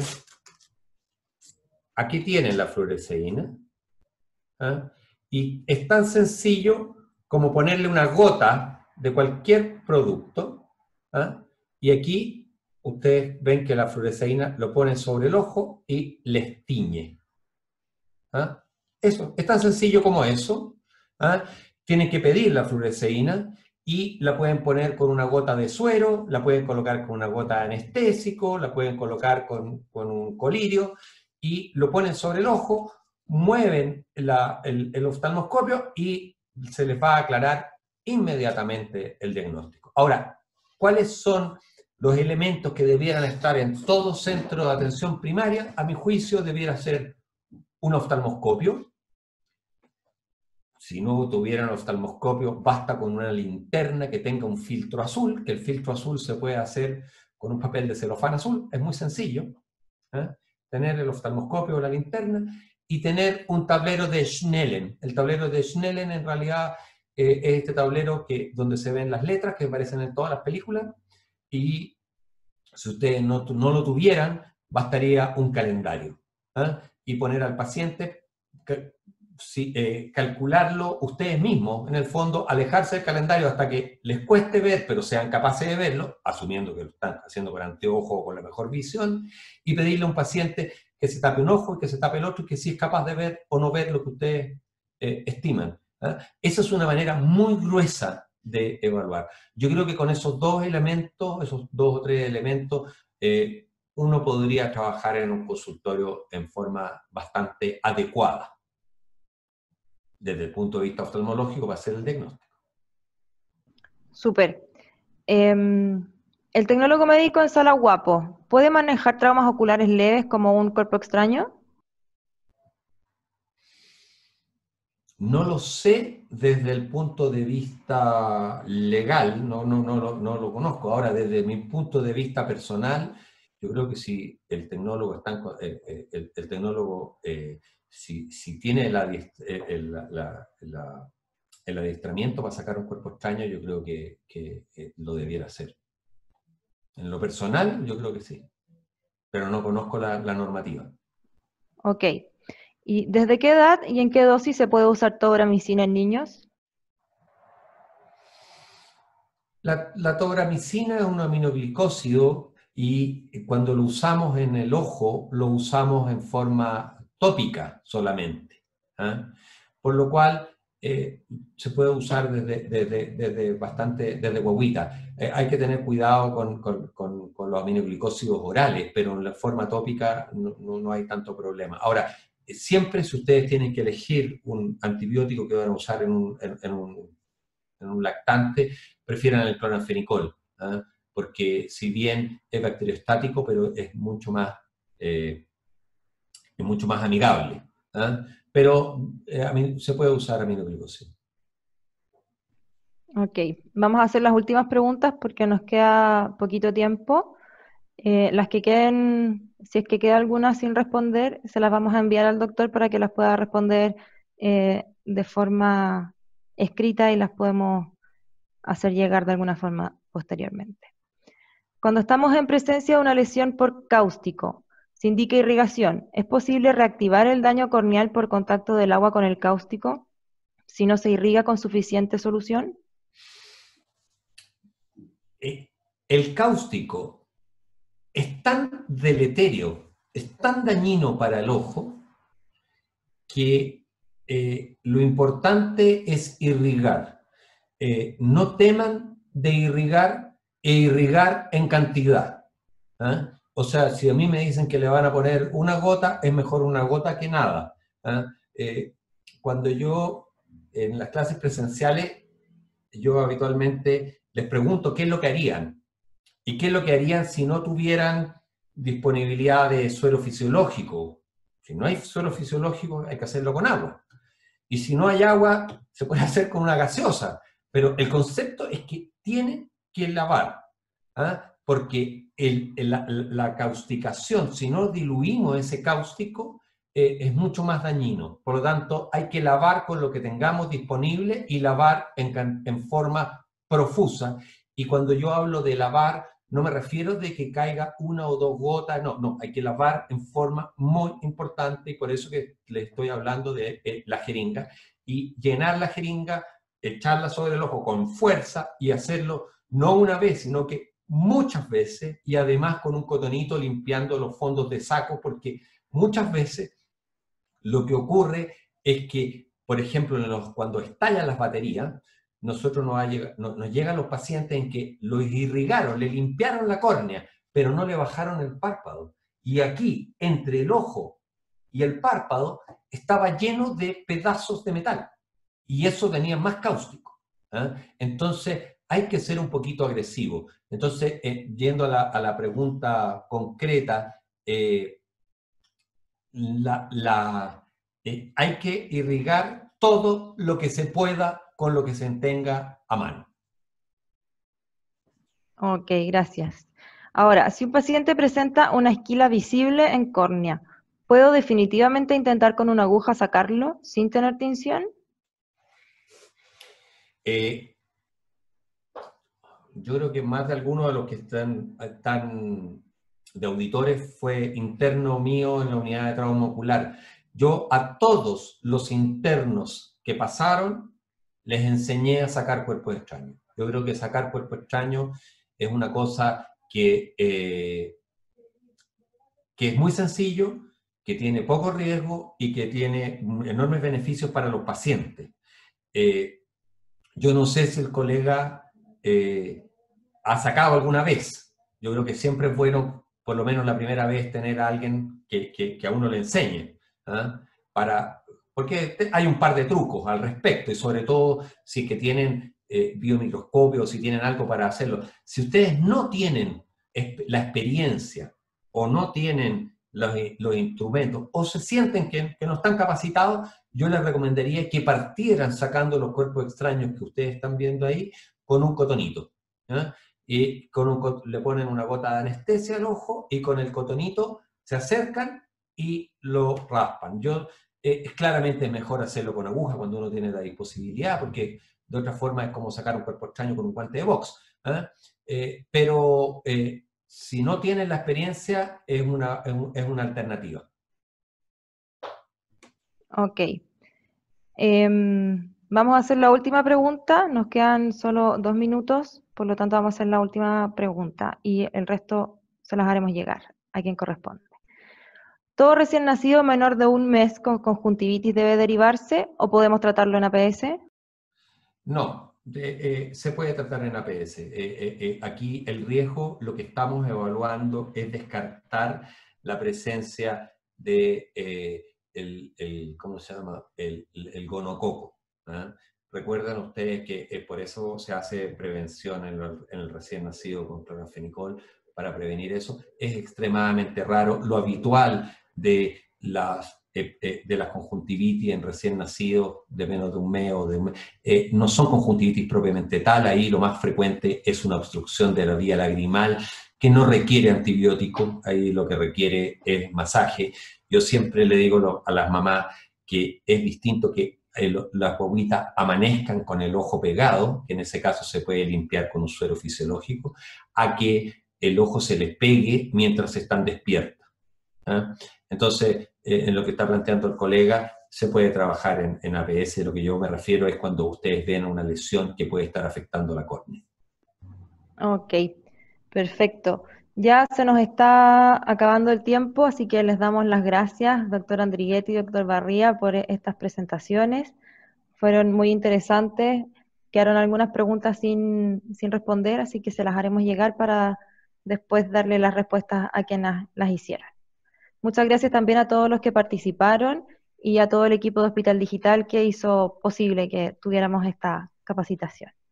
Aquí tienen la fluoresceína. ¿eh? Y es tan sencillo como ponerle una gota de cualquier producto. ¿eh? Y aquí ustedes ven que la fluoresceína lo ponen sobre el ojo y les tiñe. ¿eh? Eso, es tan sencillo como eso. ¿eh? Tienen que pedir la fluoresceína y la pueden poner con una gota de suero, la pueden colocar con una gota de anestésico, la pueden colocar con, con un colirio, y lo ponen sobre el ojo, mueven la, el, el oftalmoscopio y se les va a aclarar inmediatamente el diagnóstico. Ahora, ¿cuáles son los elementos que debieran estar en todo centro de atención primaria? A mi juicio debiera ser un oftalmoscopio. Si no tuvieran oftalmoscopio, basta con una linterna que tenga un filtro azul, que el filtro azul se puede hacer con un papel de celofán azul, es muy sencillo. ¿eh? Tener el oftalmoscopio o la linterna, y tener un tablero de Snellen. El tablero de Snellen en realidad eh, es este tablero que, donde se ven las letras que aparecen en todas las películas, y si ustedes no, no lo tuvieran, bastaría un calendario. ¿eh? Y poner al paciente... Que, Sí, eh, calcularlo ustedes mismos, en el fondo, alejarse del calendario hasta que les cueste ver, pero sean capaces de verlo, asumiendo que lo están haciendo con anteojo o con la mejor visión, y pedirle a un paciente que se tape un ojo y que se tape el otro, y que sí es capaz de ver o no ver lo que ustedes eh, estiman. ¿eh? Esa es una manera muy gruesa de evaluar. Yo creo que con esos dos elementos, esos dos o tres elementos, eh, uno podría trabajar en un consultorio en forma bastante adecuada desde el punto de vista oftalmológico para hacer el diagnóstico. Súper. Eh, ¿El tecnólogo médico en sala guapo puede manejar traumas oculares leves como un cuerpo extraño? No lo sé desde el punto de vista legal, no, no, no, no, no lo conozco. Ahora, desde mi punto de vista personal, yo creo que si el tecnólogo, está en, el, el, el tecnólogo eh, si, si tiene el, el, la, la, el adiestramiento para sacar un cuerpo extraño, yo creo que, que, que lo debiera hacer. En lo personal, yo creo que sí, pero no conozco la, la normativa. Ok. ¿Y desde qué edad y en qué dosis se puede usar tobramicina en niños? La, la tobramicina es un aminoglicósido y cuando lo usamos en el ojo, lo usamos en forma tópica solamente. ¿eh? Por lo cual eh, se puede usar desde, desde, desde bastante, desde guaguita. Eh, hay que tener cuidado con, con, con, con los aminoglicósidos orales, pero en la forma tópica no, no, no hay tanto problema. Ahora, siempre si ustedes tienen que elegir un antibiótico que van a usar en un, en, en un, en un lactante, prefieran el cloranfenicol, ¿eh? porque si bien es bacteriostático, pero es mucho más, eh, es mucho más amigable. ¿eh? Pero eh, se puede usar aminoglicosida. Ok, vamos a hacer las últimas preguntas porque nos queda poquito tiempo. Eh, las que queden, si es que queda alguna sin responder, se las vamos a enviar al doctor para que las pueda responder eh, de forma escrita y las podemos hacer llegar de alguna forma posteriormente. Cuando estamos en presencia de una lesión por cáustico, se indica irrigación. ¿Es posible reactivar el daño corneal por contacto del agua con el cáustico si no se irriga con suficiente solución? El cáustico es tan deleterio, es tan dañino para el ojo, que eh, lo importante es irrigar. Eh, no teman de irrigar e irrigar en cantidad. ¿eh? O sea, si a mí me dicen que le van a poner una gota, es mejor una gota que nada. ¿ah? Eh, cuando yo, en las clases presenciales, yo habitualmente les pregunto qué es lo que harían, y qué es lo que harían si no tuvieran disponibilidad de suero fisiológico. Si no hay suero fisiológico, hay que hacerlo con agua. Y si no hay agua, se puede hacer con una gaseosa. Pero el concepto es que tienen que lavar, ¿ah? Porque el, el, la, la causticación, si no diluimos ese cáustico, eh, es mucho más dañino. Por lo tanto, hay que lavar con lo que tengamos disponible y lavar en, en forma profusa. Y cuando yo hablo de lavar, no me refiero de que caiga una o dos gotas, no, no, hay que lavar en forma muy importante, y por eso que le estoy hablando de eh, la jeringa, y llenar la jeringa, echarla sobre el ojo con fuerza y hacerlo no una vez, sino que muchas veces, y además con un cotonito limpiando los fondos de saco, porque muchas veces lo que ocurre es que, por ejemplo, en los, cuando estallan las baterías, nosotros nos, ha llegado, nos, nos llegan los pacientes en que los irrigaron, le limpiaron la córnea, pero no le bajaron el párpado. Y aquí, entre el ojo y el párpado, estaba lleno de pedazos de metal. Y eso tenía más cáustico, ¿eh? Entonces, hay que ser un poquito agresivo. Entonces, eh, yendo a la, a la pregunta concreta, eh, la, la, eh, hay que irrigar todo lo que se pueda con lo que se tenga a mano. Ok, gracias. Ahora, si un paciente presenta una esquila visible en córnea, ¿puedo definitivamente intentar con una aguja sacarlo sin tener tinción? Eh, yo creo que más de algunos de los que están, están de auditores fue interno mío en la unidad de trauma ocular. Yo a todos los internos que pasaron les enseñé a sacar cuerpos extraños. Yo creo que sacar cuerpos extraños es una cosa que, eh, que es muy sencillo, que tiene poco riesgo y que tiene enormes beneficios para los pacientes. Eh, yo no sé si el colega eh, ha sacado alguna vez. Yo creo que siempre es bueno, por lo menos la primera vez, tener a alguien que, que, que a uno le enseñe, ¿eh? Para... Porque hay un par de trucos al respecto, y sobre todo si que tienen eh, biomicroscopio o si tienen algo para hacerlo. Si ustedes no tienen la experiencia o no tienen los, los instrumentos o se sienten que, que no están capacitados, yo les recomendaría que partieran sacando los cuerpos extraños que ustedes están viendo ahí con un cotonito, ¿eh? Y con un, le ponen una gota de anestesia al ojo y con el cotonito se acercan y lo raspan. Yo... Eh, es claramente mejor hacerlo con aguja cuando uno tiene la disponibilidad, porque de otra forma es como sacar un cuerpo extraño con un guante de box. ¿eh? Eh, pero eh, si no tienen la experiencia, es una, es una alternativa. Ok. Eh, vamos a hacer la última pregunta. Nos quedan solo dos minutos, por lo tanto vamos a hacer la última pregunta y el resto se las haremos llegar a quien corresponde. ¿Todo recién nacido menor de un mes con conjuntivitis debe derivarse o podemos tratarlo en A P S? No, de, eh, se puede tratar en A P S. Eh, eh, eh, aquí el riesgo, lo que estamos evaluando es descartar la presencia de eh, el, el, ¿cómo se llama? El, el, el gonococo. ¿eh? Recuerden ustedes que eh, por eso se hace prevención en el, en el recién nacido con clorafenicol, para prevenir eso. Es extremadamente raro. Lo habitual de las, eh, eh, de las conjuntivitis en recién nacidos de menos de un mes o de un mes, eh, no son conjuntivitis propiamente tal. Ahí lo más frecuente es una obstrucción de la vía lagrimal que no requiere antibiótico. Ahí lo que requiere es masaje. Yo siempre le digo a las mamás que es distinto que el, las guaguitas amanezcan con el ojo pegado, que en ese caso se puede limpiar con un suero fisiológico, a que el ojo se les pegue mientras están despiertas. ¿eh? Entonces, eh, en lo que está planteando el colega, se puede trabajar en, en A P S. Lo que yo me refiero es cuando ustedes ven una lesión que puede estar afectando la córnea. Ok, perfecto. Ya se nos está acabando el tiempo, así que les damos las gracias, doctor Andriguetti y doctor Barría, por estas presentaciones. Fueron muy interesantes. Quedaron algunas preguntas sin, sin responder, así que se las haremos llegar para después darle las respuestas a quienes las hicieran. Muchas gracias también a todos los que participaron y a todo el equipo de Hospital Digital que hizo posible que tuviéramos esta capacitación.